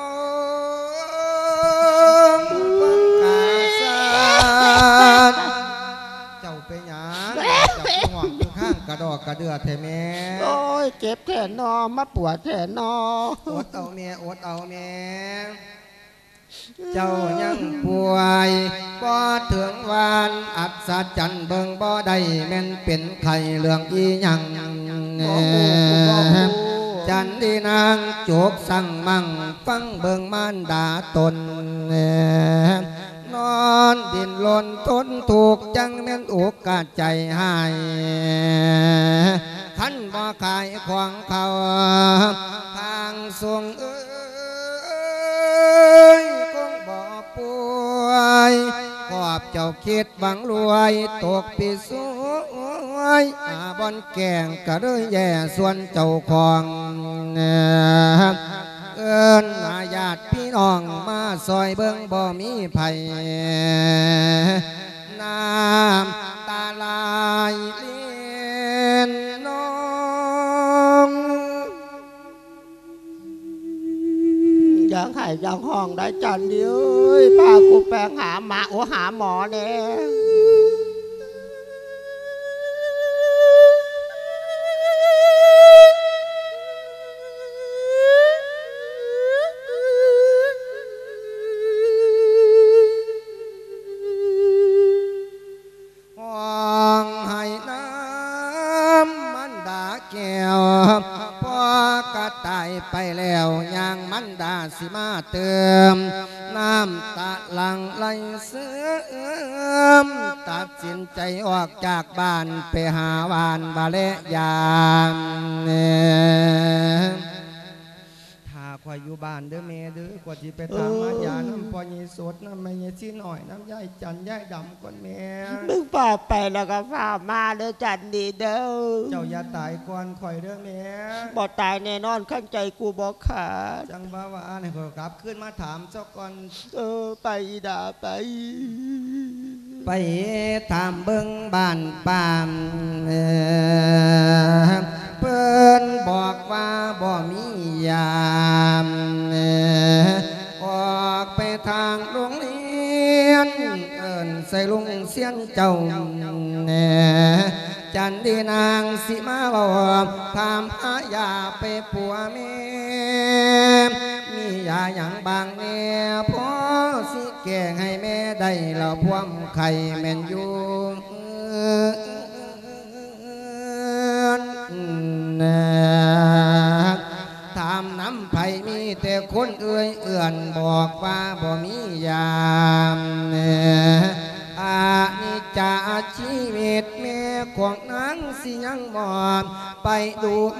งปังกาสานเจ้าไปหยังเจ้าห่วงอยู่ข้างกระดอกกระเดือแท้แม่โอ้ยเจ็บแขนนอมาปวดแขนนออดเอาแม่อดเอาแม่เจ้ายังป่วยบ่ถึงวานอัศจรรย์เบิ่งบ่ได้แม่นเป็นไข่เรื่องอีหยังจันดีนางโจกสั่งมั่งฟังเบิ่งมารดาตนนอนดินลนทนถูกจังแม่นอกกาใจหายขันบ่ขายของเขาทางทรงคงบ่ป่วยขอบเจ้าคิดหวังรวยตกปีสวยบอนแกงกะเลยแย่ส่วนเจ้าของเอิ้นญาติพี่น้องมาซอยเบิ่งบ่มีไผน้ำตาลายเลียนน้องยังไห้ยังห้องได้จันดีเอ้ยพากูแปลงหาหมาโอหาหมอเนี่ยห้องให้น้ำมันดาแก้วพอกระต่ายไปแล้วยางมันดาสิมาเติมน้ำตาหลังไหลเสื่อมตัดสินใจออกจากบ้านไปหาวานบาเละยามถ้าคอยอยู่บ้านเด้อแม่เด้อกว่าที่ไปตามมายาน้ำพอยีสดน้ำไม่ยีซีหน่อยน้ำย่ายจันย่ายดำก่อนแม่มึงป่าไปแล้วก็ฝ่ามาเด้อจันดีเด้อเจ้าอย่าตายก่อนคอยเด้อแม่บ่ตายแน่นอนข้างใจกูบ่ขาดจังว่าว่าให้ขอยกลับขึ้นมาถามเจ้าก่อนไปอีดาไปไปถามเบิ้งบ้านปามเพิ่นบอกว่าบ่มียามออกไปทางโรงเรียนเอิ้นใส่ลุงเสียนเจ้าจันดีนางสิมาบอกถามหายาไปปัวแม่มียาอย่างบางแน่พอสิแก้ให้แม่ได้แล้วพวมไข่แม่นอยู่ถามน้ำไผ่มีแต่คนเอื้อนบอกว่าบ่มียามอานิจจาชีวิตแม่ของนางสิยังมอนไปดูหม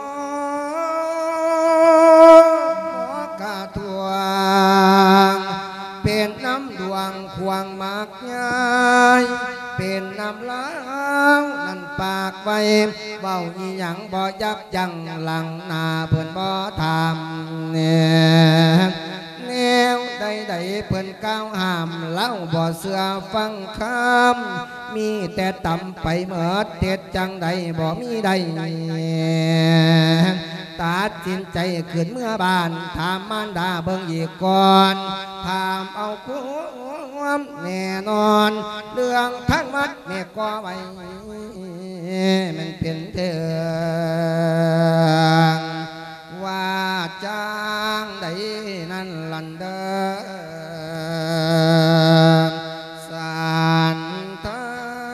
อกาทวงเป็นน้ำดวงควงมากง่ายเป็นน้ำล้างนั่นปากไว้เบาอีหยังบ่ยับยั้งหลังหน้าเพิ่นบ่ทำแนวใดๆเพิ่นก้าวห้ามเล่าบ่เสือฟังคำมีแต่ต่ำไปเมิดเท็ดจังใดบ่มีใดตัดสินใจขึ้นเมื่อบ้านถามมารดาเบิ่งอีกก่อนถามเอาความแน่นอนเรื่องทั้งหมดแม่ก็ไว้มันเป็นเถิงว่าจ้างใดนั่นลันเดอสันทา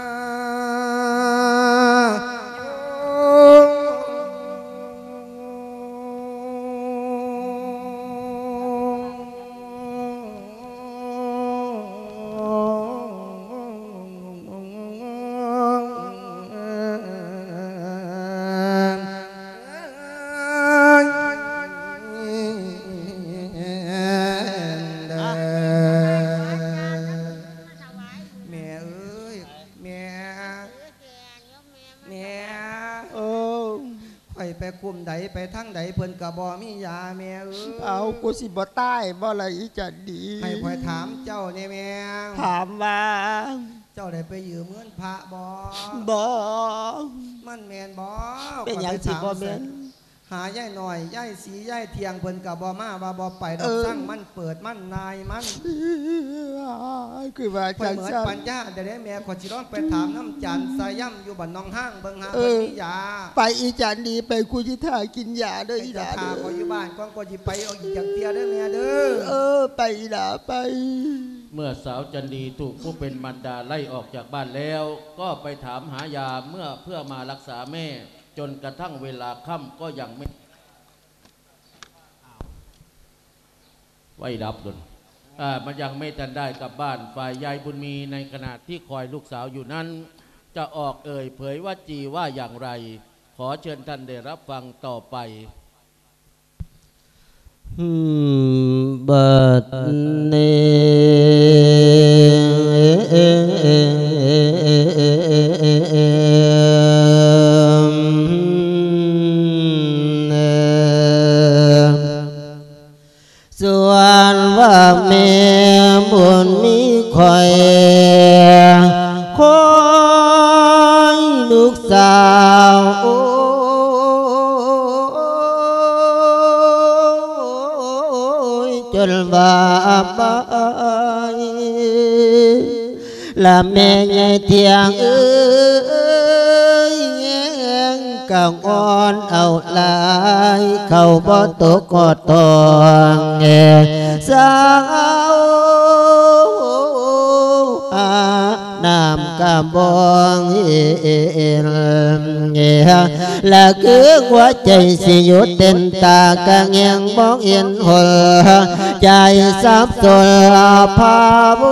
ไปคุมใดไปทั้งใดเพิ่นกะบ่มียาแม่เอากูสิบ่ตายบ่ละอีจันดีให้พ่อยถามเจ้าเนี่ยแม่ถามว่าเจ้าได้ไปยืมเงินพระบ่มันแม่นบ่เป็นหยังสิบ่แม่นหาย่ายหน่อยย่ายสีย่ายเทียงเพิ่นกะบ่มาว่าบ่ไปดอกสร้างมันเปิดมันนายมันคือว่าจังซั่นปัญญาได้แม่ขอสิร้องไปถามน้ำจันสาย่ำอยู่บ้านน้องห้างเบิ่งหาเพิ่นมียาไปอีจันดีไปกูสิท่ากินยาเด้ออีหลาเด้อขออยู่บ้านก่อนก็สิไปเอาอีกจักเที่ยเด้อแม่เด้อไปอีหลาไปเมื่อสาวจันดีถูกผู้เป็นมารดาไล่ออกจากบ้านแล้วก็ไปถามหายาเพื่อมารักษาแม่จนกระทั่งเวลาค่ำก็ยังไม่ไว้ดับดนมันยังไม่ทันได้กลับบ้านฝ่ายยายบุญมีในขณะที่คอยลูกสาวอยู่นั้นจะออกเอ่ยเผยว่าจีว่าอย่างไรขอเชิญท่านได้รับฟังต่อไปบัดส่วนว่าแม่บุญมีคอยคอยลูกสาวจนว่าบายละแม่ใหญ่เทียงกังอ่อนเอาลายเข้าบ่ตกกอดตองสาวน้ำกำบองและคือหัวใจสิหยุดเต้นตากะเงียงมองเห็นหนใจสับสนพาบุ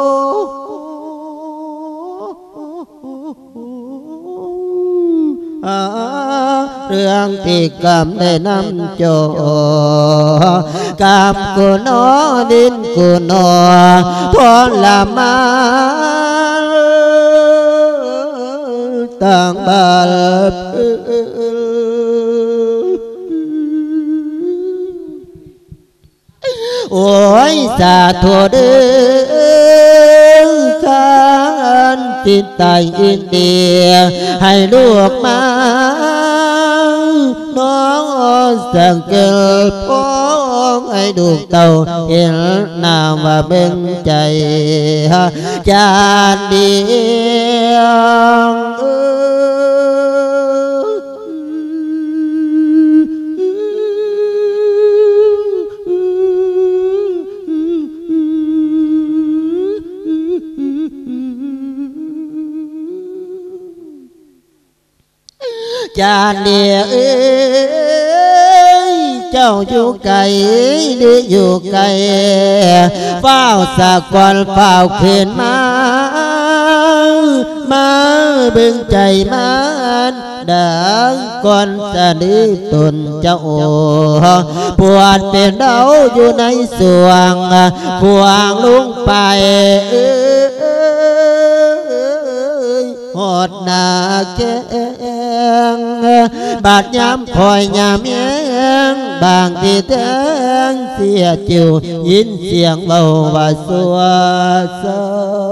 เรื่องที่กำได้นำโจกำกูนอดินกูนอทรมานต่างบาปโอ้ยสาธุเด้อการจิตใจอินเดียให้ลูกมาน้องสังเกตพ้องให้ดูเต่าเห็นนามว่าเบ่งใจจานเดียวจานเดียวเจ้าอยู่ไกลหรืออยู่ไกลเฝ้าสะกอนเฝ้าเข็นมาเบิ่งใจมันดังก่อนจะดื้อตนเจ้าปวดเป็นเดาอยู่ในสวงพวงลุงไปหดหน้าแกงบาดย้ำคอยย้ำแยงบางทีแทงเสียจิวยินเสียงเบาว่าสัวซอ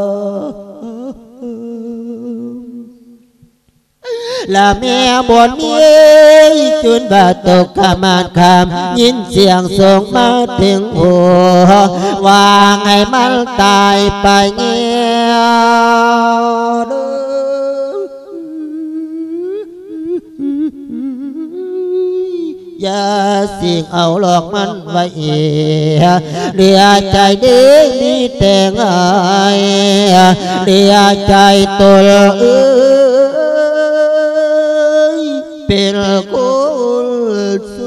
ละแม่บนเมียจุนบาตกขมานคำยินเสียงส่งมาถึงหัววางให้มันตายไปเงี้ยอย่าสิ่งเอาหลอกมันไว้เหลือใจดีมีแต่งายเหลือใจตัวเป็นกุศล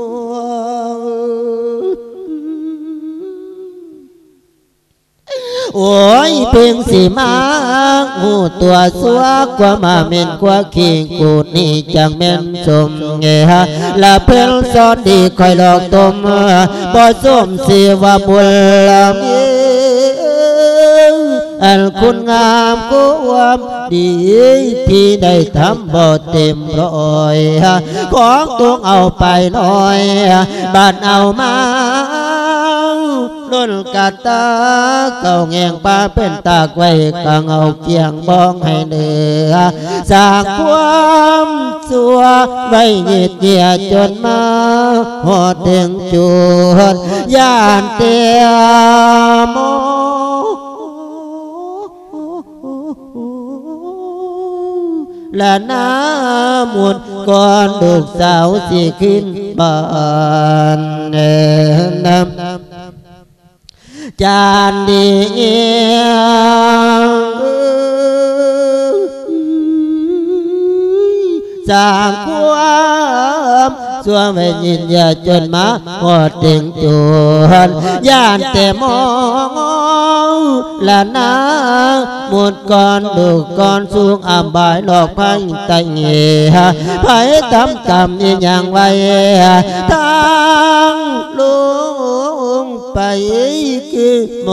โอ้ยเพียงสีมาหูตัวสัวกว่ามาเม่นกว่าขิงกูนี่จังเม่นสมเงฮะละเพิ่นสอนดีคอยหลอกตมบ่สมเสียว่าบุญละมีอันคุณงามความดีที่ได้ทำบ่เต็มร้อยของตัวเอาไปหน่อยบาดเอามาล้นกาตาเก่าแงงปลาเป็นตากไว้กางเอาเกียงบ้องให้เหนือสร้างความสัวไว้เหยียดเหยียดจนมาหอดถึงจุดย่านเตียมและน้ำมุดก่อนลูกสาวสิขึ้นบ้านน้ำจานดีสร้างความส่วนไม่ยินอย่าจนมาหอดถึงจวนย่านแต่มองละนาหมดก่อนดูก่อนสูงอ่ำบายหลอกพังไตเงียไผทำกรรมอย่างไว้ทางลุงไปคือโม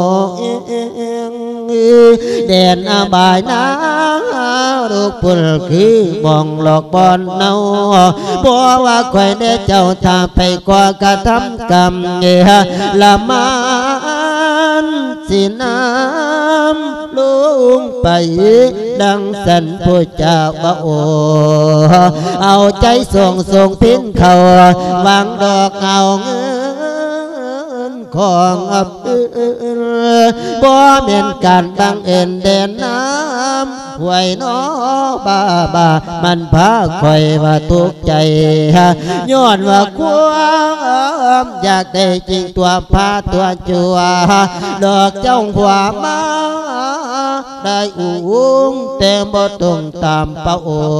แดนอาบายน้ำลูกปุ่นคือมองหลอกบอลเนาบัวว่าคอยได้เจ้าทาไปกว่ากระทำกรรมละมันสิน้ำลุงไปดังสันผู้เจ้าบ่โอเอาใจส่งพินเขาวางดอกเอาเงินของอับบ่เม่นการบังเอิญเด่นน้ำหวยน้อบามันพาคอยว่าทุกใจย้อนว่าความอยากได้จริงตัวพาตัวจัวดอกเจ้าหัวมาได้อุ้งแต่บ่ต้องตามเป้า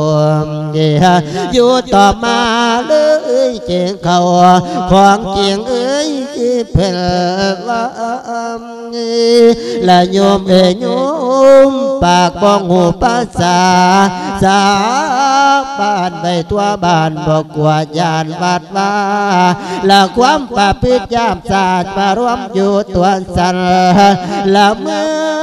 อยู่ต่อมาเลยเจียงเขาของเจียงเอ้ยเพิ่นว่าละโยมโยมปากบ้องหูภาษาสาบ้านไปตัวบ้านบอกกว่ายานวัดว่าละความป่าพิษยามศาสตร์มารวมอยู่ตัวสันละเมื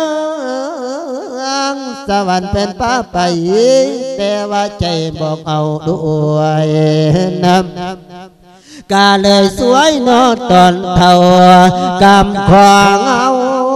องสวรรค์เป็นป้าไปแต่ว่าใจบอกเอาด้วยน้ำกาเลยสวยนอตอนเท่ากำขวางเอา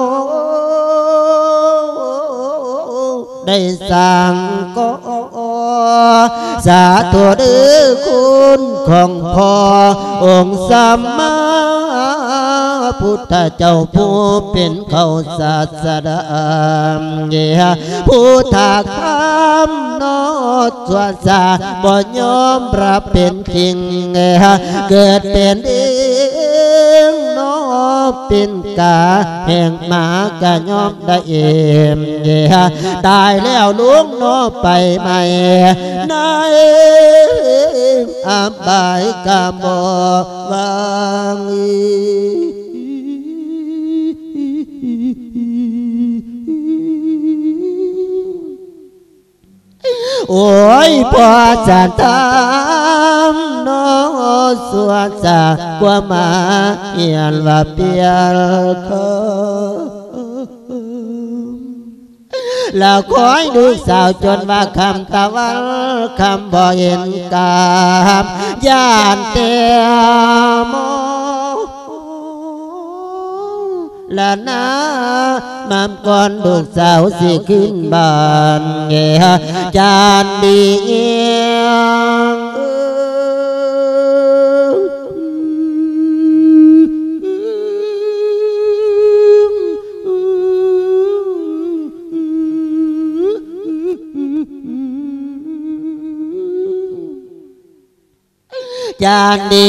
ได้สั่งก็สาธุเด้อคุณของพ่อองค์สัมมาพุทธเจ้าผู้เป็นเขาศาสดาผู้ถักคำนอดสวสาบ่ยอมรับเป็นจริงเกิดเป็นเองนอปินกาแห่งหมากะยอมได้เอ็มตายแล้วลุงโนไปใหม่นายอาบายกะบ่วางโอ้ยพอจะทำน้องส่วนจากว่ามาเอียนว่าเปียเขาแล้วคอยดูสาวจนว่าคำตะวันคำบ่เห็นกามย่านเตียมละนะมามก่อนลูกสาวสิขึ้นบ้านเงียจานดีเงียงจานดี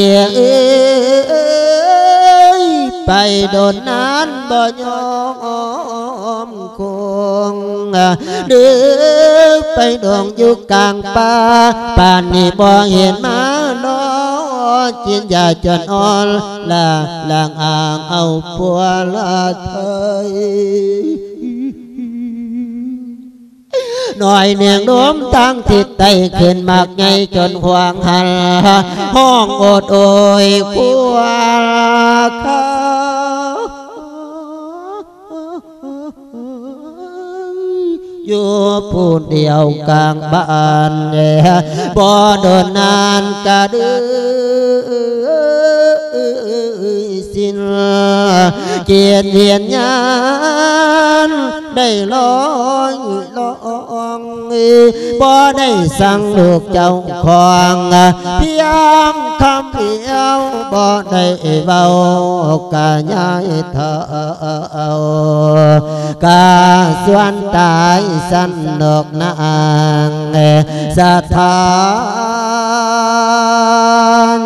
ไปโดนนั้นบ่ยอมคงเดือไปดองอยู่กลางป่าป่านนี้บ่เห็นมาล้อจินยาจนอ่อนละลางอ่างเอาปัวละเธยหน่อยเนียงน้มตั้งทิศใต้ขึ้นมากไงจนห่วงหันห้องโอดโอยคัวเขาอยู่ผู้เดียวกลางบ้านบ่โดนนานกะดื้อสิ้นเกียรติเหียนยานได้ลอยลองบ่ได้สั่งลูกเจ้าของเพียงคำเดียวบ่ได้เบากะย้ายเธอกะส่วนตายสันดอกนางสถาน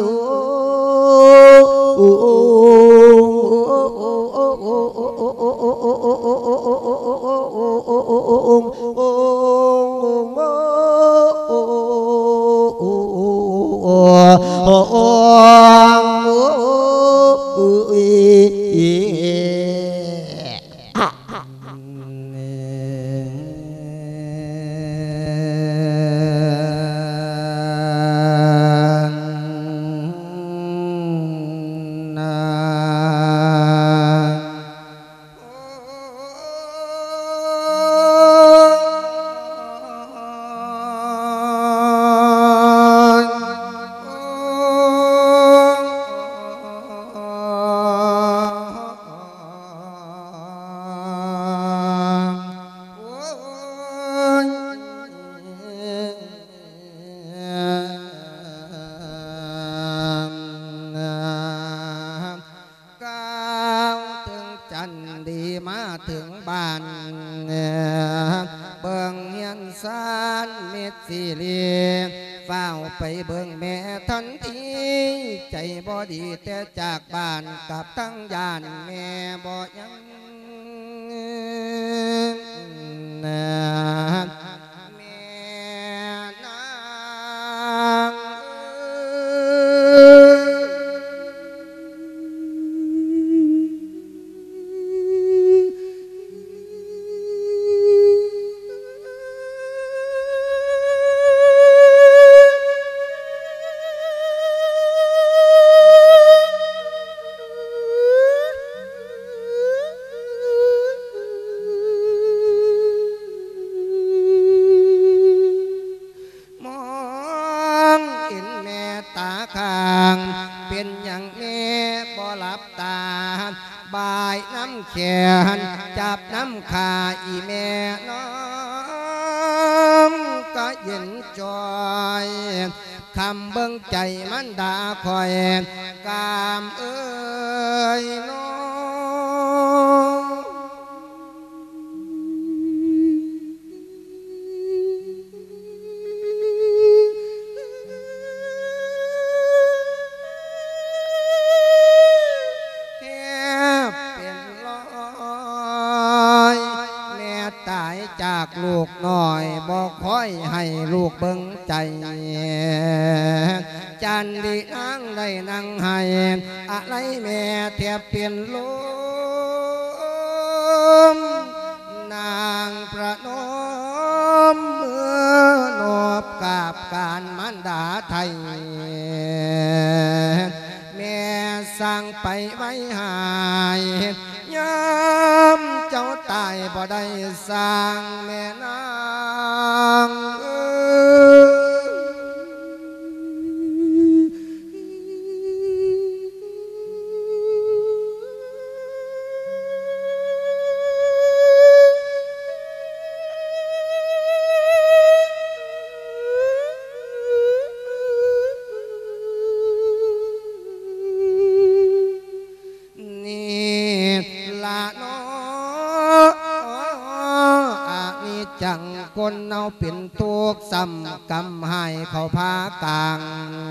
ถึงบ้านเบิ่งเฮียนซานเม็ดสีเหลีเฝ้าไปเบิ่งแม่ทันทีใจบ่ดีแต่จากบ้านกับตั้งยานแม่บ่ยังแม่นางเป็นอย่างนี้บ่หลับตาบ่ายน้ำแขนจับน้ำขาอีแม่น้องก็เย็นจอยคำเบิ่งใจมันด่าคอยกามเอ้ยน้องแหยันดีนางได้นั่งให้อะไรแม่เทียบเปลี่ยนลมนางประนมเมื่อนอบกราบการมันดาไทยแม่สั่งไปไว้หายยามเจ้าตายบ่ได้สร้างแม่นางจังคนเอาเป็นทุกข์ซ้ำกำให้เขาพากลาง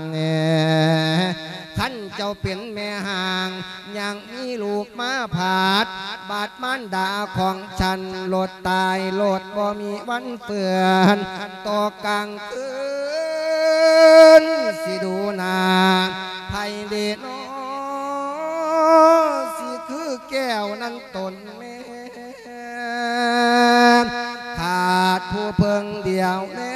ขันเจ้าเป็นแม่ห่างยังมีลูกมาผาดบาดมันดาของฉันโลดตายโลดบ่มีวันเปื่อนต่อกลางคืนสิดูนาไทยเดชน้อสิคือแก้วนั้นตนแม่ขาดผู้เพิ่งเดียวเน่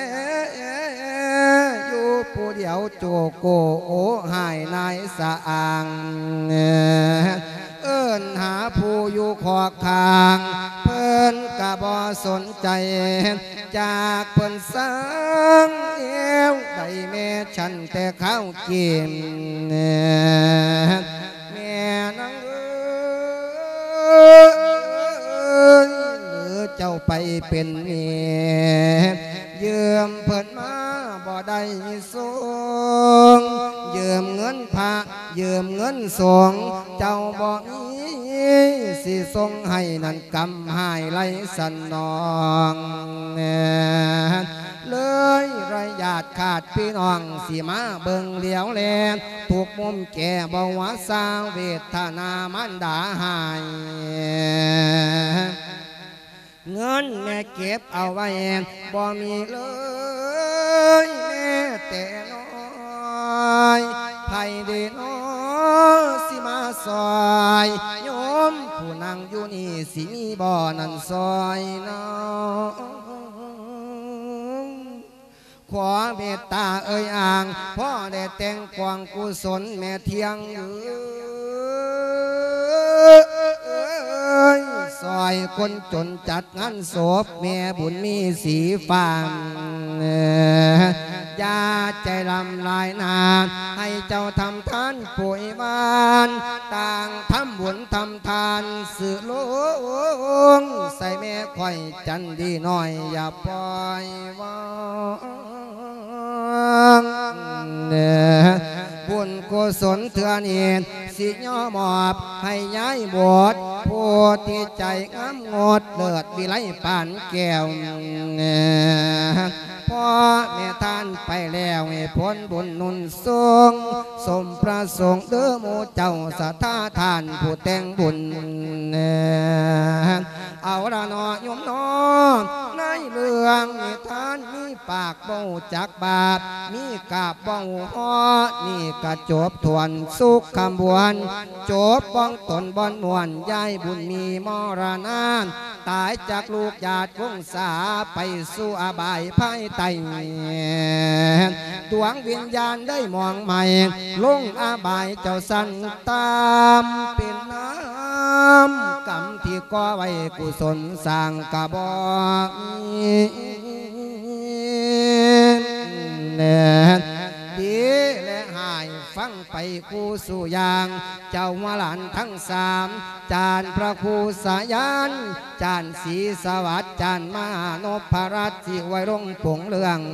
อยู่ผู้เดียวโจโกโอหายนายสะอางเอิ้นหาผู้อยู่ขอคางเพิ่นกะบ่สนใจจากเพิ่นสังเอวได้แม่ฉันแต่ข้าวกินแม่นังเจ้าไปเป็นเมียยืมเพิ่นมาบ่ได้ส่งยืมเงินพระยืมเงินสงฆ์เจ้าบ่มีสิส่งให้นั่นกำหายไหลสันนองเลยระยาดขาดพี่น้องสิมาเบิ่งเหลียวแลถูกมุมแก่บ่ว่าสาเวทนามันดาหายเงินแม่เก็บเอาไว้บ่มีเลยแม่แต่น้อยไผดีน้อสิมาซอยโยมผู้นั่งอยู่นี่สิมีบ่อนั่นซอยน้องขอเมตตาเอ่ยอ่างพ่อได้แต่งกวางกุศลแม่เทียงซอยคนจนจัดงานศพแม่บุญมีสีฟ้าอย่าใจลำลายนานให้เจ้าทำทานป่วยบานต่างทำบุญทำทานสื่อลงใส่แม่ค่อยจันดีหน่อยอย่าปล่อยวางบุญกุศลเถื่อนเอ็นสิย่อมอบให้ย้ายบทผู้ที่ใจงามงดเลิศวิไลปานแก้วพ่อแม่ท่านไปแล้วให้พ้นบุญนุนทรงสมประสงค์เด้อหมู่เจ้าสัทธาทานผู้แต่งบุญเอาละนอโยมน้องในเรื่องนิทานมีปากเบาจักบาปมีกาบเบาฮอนี่กระจบทวนสุขคำบวนจบบ้องตนบอนมวนยายบุญมีมรณะตายจากลูกญาติวงศาไปสู่อบายภายใต้ดวงวิญญาณได้มองใหม่ลงอบายเจ้าสันตามเป็นน้ำกรรมที่ก่อไว้กุศลสร้างกระบอกดีและหายฟังไปคู่สู่ยางเจ้ามาหลานทั้งสามจานพระครูสายันจานศรีสวัสดิ์จานมานพรัตน์ที่ไว้รงผงเรื่อง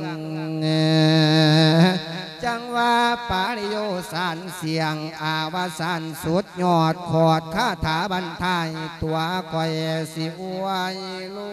จังว่าปาริโยสานเสียงอาวสานสุดยอดขอดคาถาบรรทายตัวก่อยสิอวยลู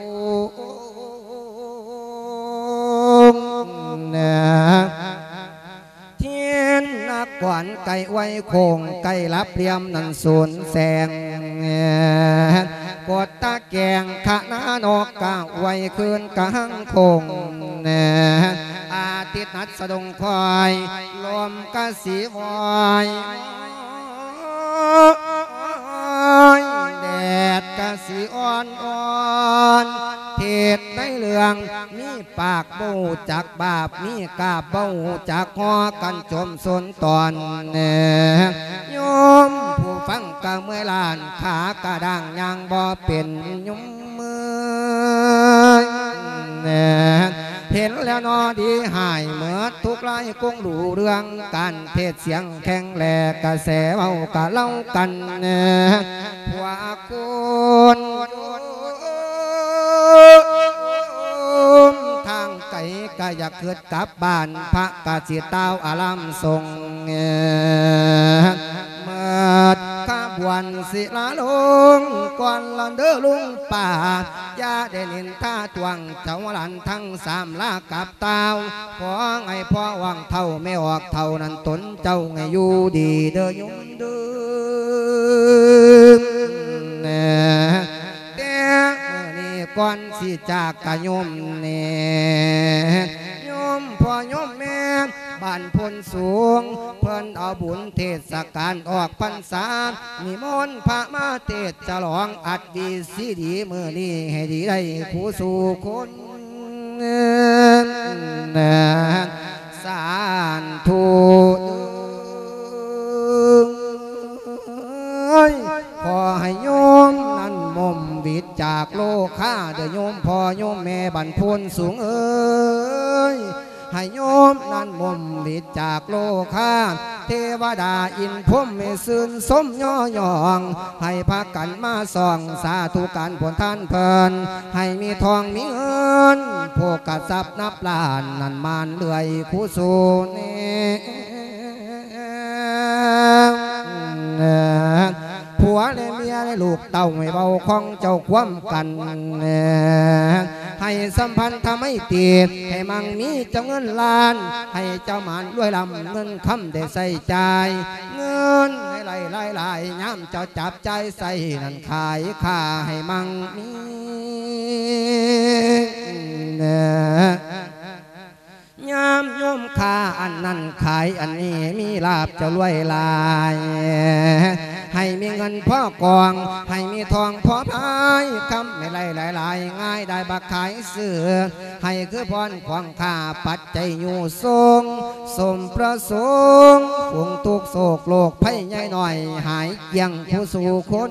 เทียนนักกวนไก่ไว้โคงไก่รับเลียมนันสูนแสงกดตาแกงขะนานอกกะไว้คืนกะหังคงอาติดนัดสะดงคอยลมกะสีวอยแดดกะสีอ่อนเทศในเรื่องมีปากเบ้าจากบาปมีกาบเบ้าจากคอกันจมสนตอนโยมผู้ฟังกะเมื่อลานขากะดังยังบ่เป็นยุมมือเห็นแล้วนอดีหายเมื่อทุกไล่คงรู้เรื่องการเทศเสียงแข็งแหลกกระแสเบากะเล่ากันหัวคุณทางไก่ก็อยากเกิดกลับบ้านพระกาศิเต้าอารามทรงเมื่อข้าบวนศิลาลงก่อนลันเดอลุงป่ายาได้นินท่าตวงเจ้าหลันทั้งสามลากับเต้าพอไงพ่อวังเท่าไม่ออกเท่านั้นตนเจ้าไงอยู่ดีเด้อยุ่งเด้อแต่เมื่อนี้ก่อนสิจากกะโยมโยมพ่อโยมแม่บ้านพลสูงเพิ่นเอาบุญเทศกาลออกพรรษานิมนต์พระมาเทศฉลองอัดดีสีดีมือนี้ให้ดีได้ผู้สู่คนสานทูขอให้โยมนั้นมมวิดจากโลกข้าเด้อโยมพ่อโยมแม่บรรพนสูงเอ้ยให้โยมนั้นมมวิดจากโลกข้าเทวดาอินพรหมไม่ซื่นสมย่อยองให้พากันมาส่องสาธุการผลท่านเพลินให้มีทองมีเงินพวกกษัตริย์นับล้านนั่นมานเลื่อยคู่สูผัวและเมียและลูกเต่าไม่เบาของเจ้าคว่ำกันให้สัมพันธ์ทำให้ตีดให้มั่งมีเจ้าเงินล้านให้เจ้าหมันด้วยลำเงินคำได้ใส่ใจเงินให้ไหลย้ำเจ้าจับใจใส่นั่นขายค่าให้มั่งมียามโยมค่าอันนั้นขายอันนี้มีลาบจะรวยลายให้มีเงินพ่อกองให้มีทองพ่อพายคำไม่ไหลง่ายได้บักขายเสือให้คือพรขวางข้าปัจจัยอยู่ทรงสมประสงค์ฝงทุกโศกโลกภัยใหญ่หน่อยหายเกี่ยงผู้สู่คน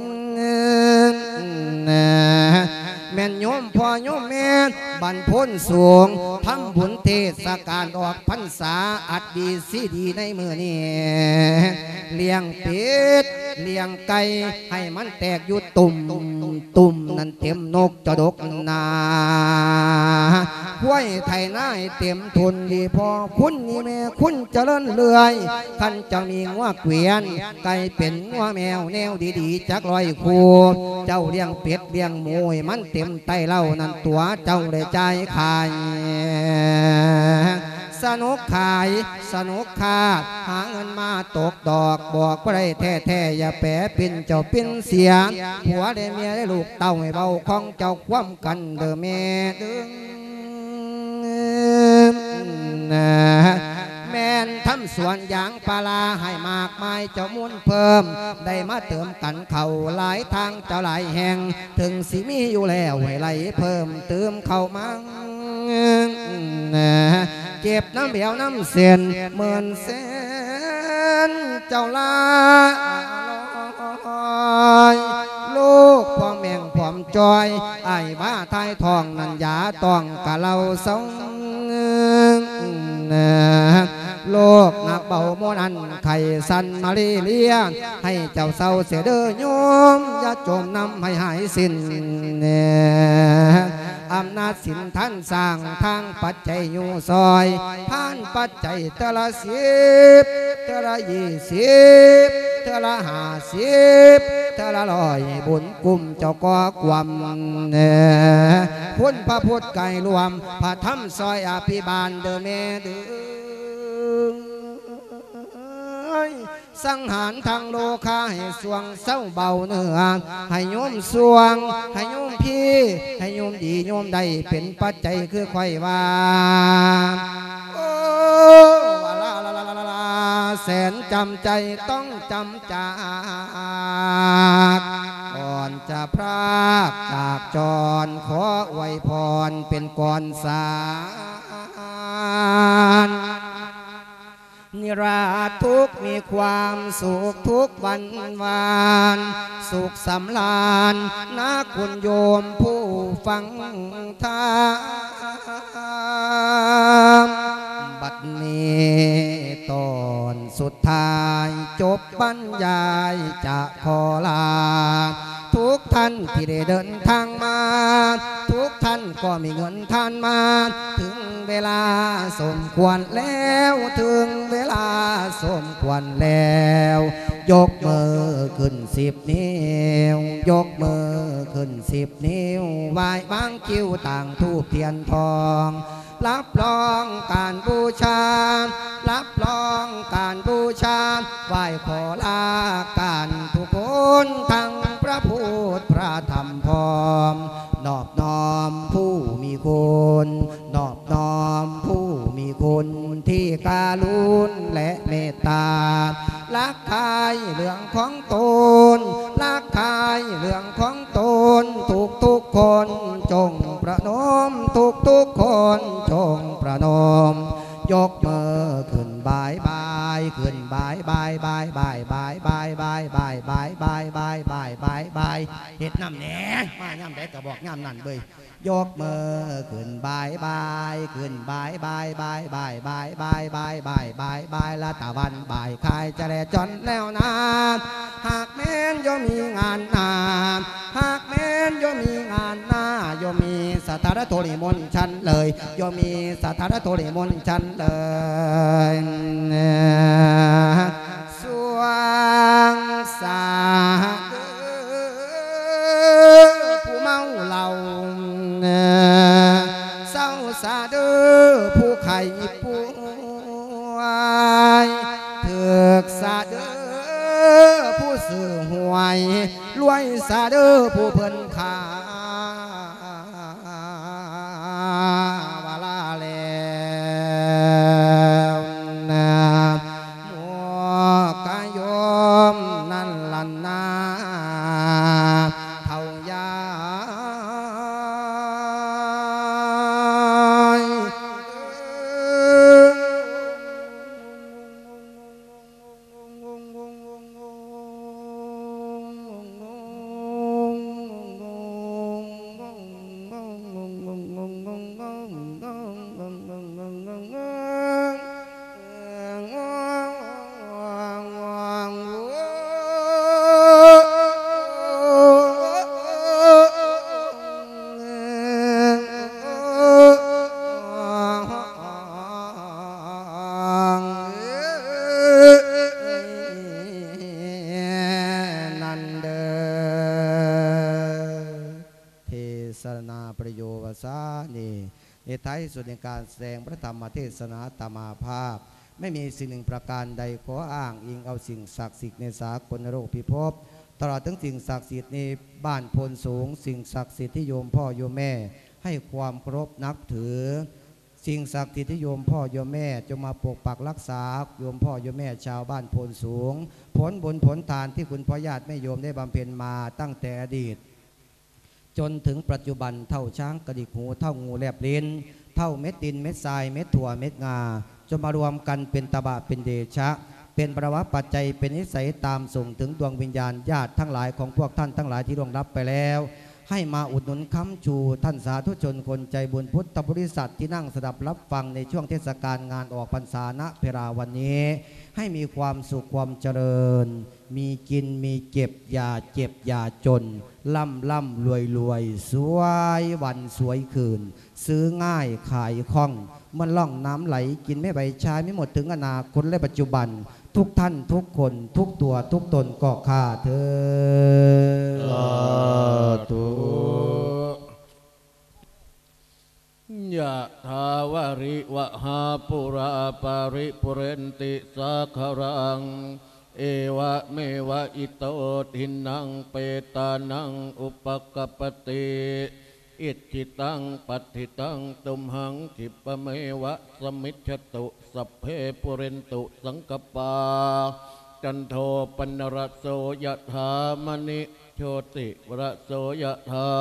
แม่นโยมพ่อโยมแม่บรรพนสูงทำบุญเทศกาลออกพรรษาอัดดีสีดีในมือนี้เลี้ยงเป็ดเลี้ยงไก่ให้มันแตกอยู่ตุ่มนั่นเต็มนกจะดกนาห้วยไทยนายเต็มทุนดีพอคุณนี่แม่คุณเจริญเลื่อยท่านจะมีงัวเกวียนไก่เป็นงัวแมวแนวดีๆจักลอยคูเจ้าเลี้ยงเป็ดเลี้ยงหมูมันเต็มไตเล่านั่นตัวเจ้าได้ใจขายสนุกขายสนุกขาดหาเงินมาตกดอกบอกว่าได้แท้อย่าแปรปิ่นเจ้าปิ่นเสียผัวได้เมียได้ลูกเต่าให้เบาของเจ้าคว่ำกันเด้อแม่ดึงแม่นทำสวนยางปลาให้มากมายเจ้ามุนเพิ่มได้มาเติมกันเข่าหลายทางเจ้าหลายแห่งถึงสิมีอยู่แล้วให้ไหลเพิ่มเติมเข้ามาเก็บน้ำเบียวน้ำเสียนเหมือนเส้นเจ้าลาลูกพ่อแม่งผอมจอยไอ้บ้าทายทองนันยาต้องกะเราสองโลกนักเบาโมนันไข่สันมาลีเลียให้เจ้าเศร้าเสียเด้อโยมอย่าจมน้ำให้หายสิ้นอำนาจสินท่านสร้างทางปัจจัยอยู่ซอยผ่านปัจจัยเทละ10เทละ20เทละ50เทละ100บุญกุมเจ้าก่อความพุ่นพระพุทธไก่รวมพระธรรมซอยอภิบาลเด้อแม่เด้อสังหารทางโลกาให้สวงเศร้าเบาเนื้อให้โยมสวงให้โยมพี่ให้โยมดีโยมใดเป็นปัจจัยคือไข่ว่าแสนจำใจต้องจำจากก่อนจะพรากจากจรขออวยพรเป็นก่อนสารนิราชทุกมีความสุขทุกวันวานสุขสำราญนะคุณโยมผู้ฟังธรรมบัดนี้ตอนสุดท้ายจบบรรยายจะขอลาทุกท่านที่ได้เดินทางมาทุกท่านก็มีเงินทานมาถึงเวลาสมควรแล้วถึงเวลาสมควรแล้วยกมือขึ้น10 นิ้วยกมือขึ้น10 นิ้วไหว้บางคิ้วต่างทูบเทียนทองรับรองการบูชารับรองการบูชาไหว้ขอลาการทุกคนทั้งพระพุทธพระธรรมพร้อมนอบน้อมผู้มีคุณนอบน้อมผู้มีคุณที่การุณและเมตตารักใครเรื่องของตนรักใครเรื่องของตนทุกคนจงประนมทุกคนจงประนมยกมือขึ้นบายบายขึ้นบายบายบายบายบายบายบายบายบายบายบายบายบายบายเฮ็ดน้ำแหน่มาย่ำได้ก็บอกย่ำนั่นเบยยกมือขึ้นบายบายขึ้นบายบายบายบายบายบายบายบายบายบายละตะวันบ่ายคายจะแลจนแล้วนะหากแม้นโยมีงานนาหากแม้นโยมีงานหน้าโยมีสถานโทนิมนต์ฉันเลยโยมีสถานโทนิมนต์ฉันเลยสวงสาผู้เมาเหล้าเศร้าสาเด้อผู้ไข่ป่วยเถือกสาเด้อผู้สื่อหวยรวยสาเด้อผู้เพิ่นขาวาลาแล้วนะมัวกายมนั่นลันนาเท่ายาในท้ายสุดในการแสดงพระธรรมเทศนาตมาภาพไม่มีสิ่งหนึ่งประการใดขออ้างอิงเอาสิ่งศักดิ์สิทธิ์ในสากลโลกพิภพตลอดทั้งสิ่งศักดิ์สิทธิ์ในบ้านโพนสูงสิ่งศักดิ์สิทธิ์ที่โยมพ่อโยมแม่ให้ความเคารพนับถือสิ่งศักดิ์สิทธิ์ที่โยมพ่อโยมแม่จะมาปกปักรักษาโยมพ่อโยมแม่ชาวบ้านโพนสูงผลบุญผลทานที่คุณพ่อญาติแม่โยมได้บำเพ็ญมาตั้งแต่อดีตจนถึงปัจจุบันเท่าช้างกระดิกหูเท่างูแลบลิ้นเท่าเม็ดดินเม็ดทรายเม็ดถั่วเม็ดงาจนมารวมกันเป็นตบะเป็นเดชะเป็นประวัติปัจจัยเป็นนิสัยตามส่งถึงดวงวิญญาณญาติทั้งหลายของพวกท่านทั้งหลายที่ล่วงลับไปแล้วให้มาอุดหนุนค้ำชูท่านสาธุชนคนใจบุญพุทธบริษัทที่นั่งสดับรับฟังในช่วงเทศกาลงานออกพรรษาณเพราวันนี้ให้มีความสุขความเจริญมีกินมีเก็บอย่าเจ็บอย่าจนล่ำรวยสวยวันสวยคืนซื้อง่ายขายคล่องมันล่องน้ำไหลกินไม่ใบชายไม่หมดถึงอนาคตและปัจจุบันทุกท่านทุกคนทุกตัวทุกตนก็ข้าเธอตุยะทาวาริวะหาปุราปาริปุเรนติสาคารังเอวะเมวะอิโตทินังเปตานังอุปกปติอิจิตังปัฏฐิตังตุมหังคิปะเมวะสมิจฉตุสัพเพปุเรนตุสังกปาจันโทปนรสโสยถามณิโชติวรสโสยถา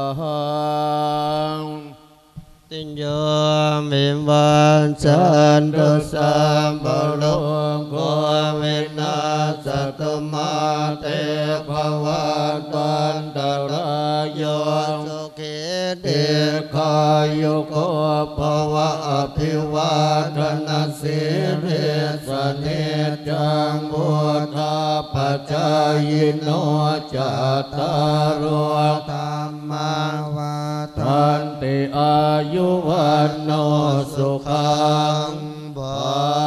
ติญโยมิวันจันตุสัมปะโลกเวนัสตุมาเตภวันตันตรายโยสุขิติขายุโกภวะอภิวาทนาสิริสเนจังพุทธาปัจจายโนจัตตารโอธรรมาวาทันติอายุวันโนสุขังภา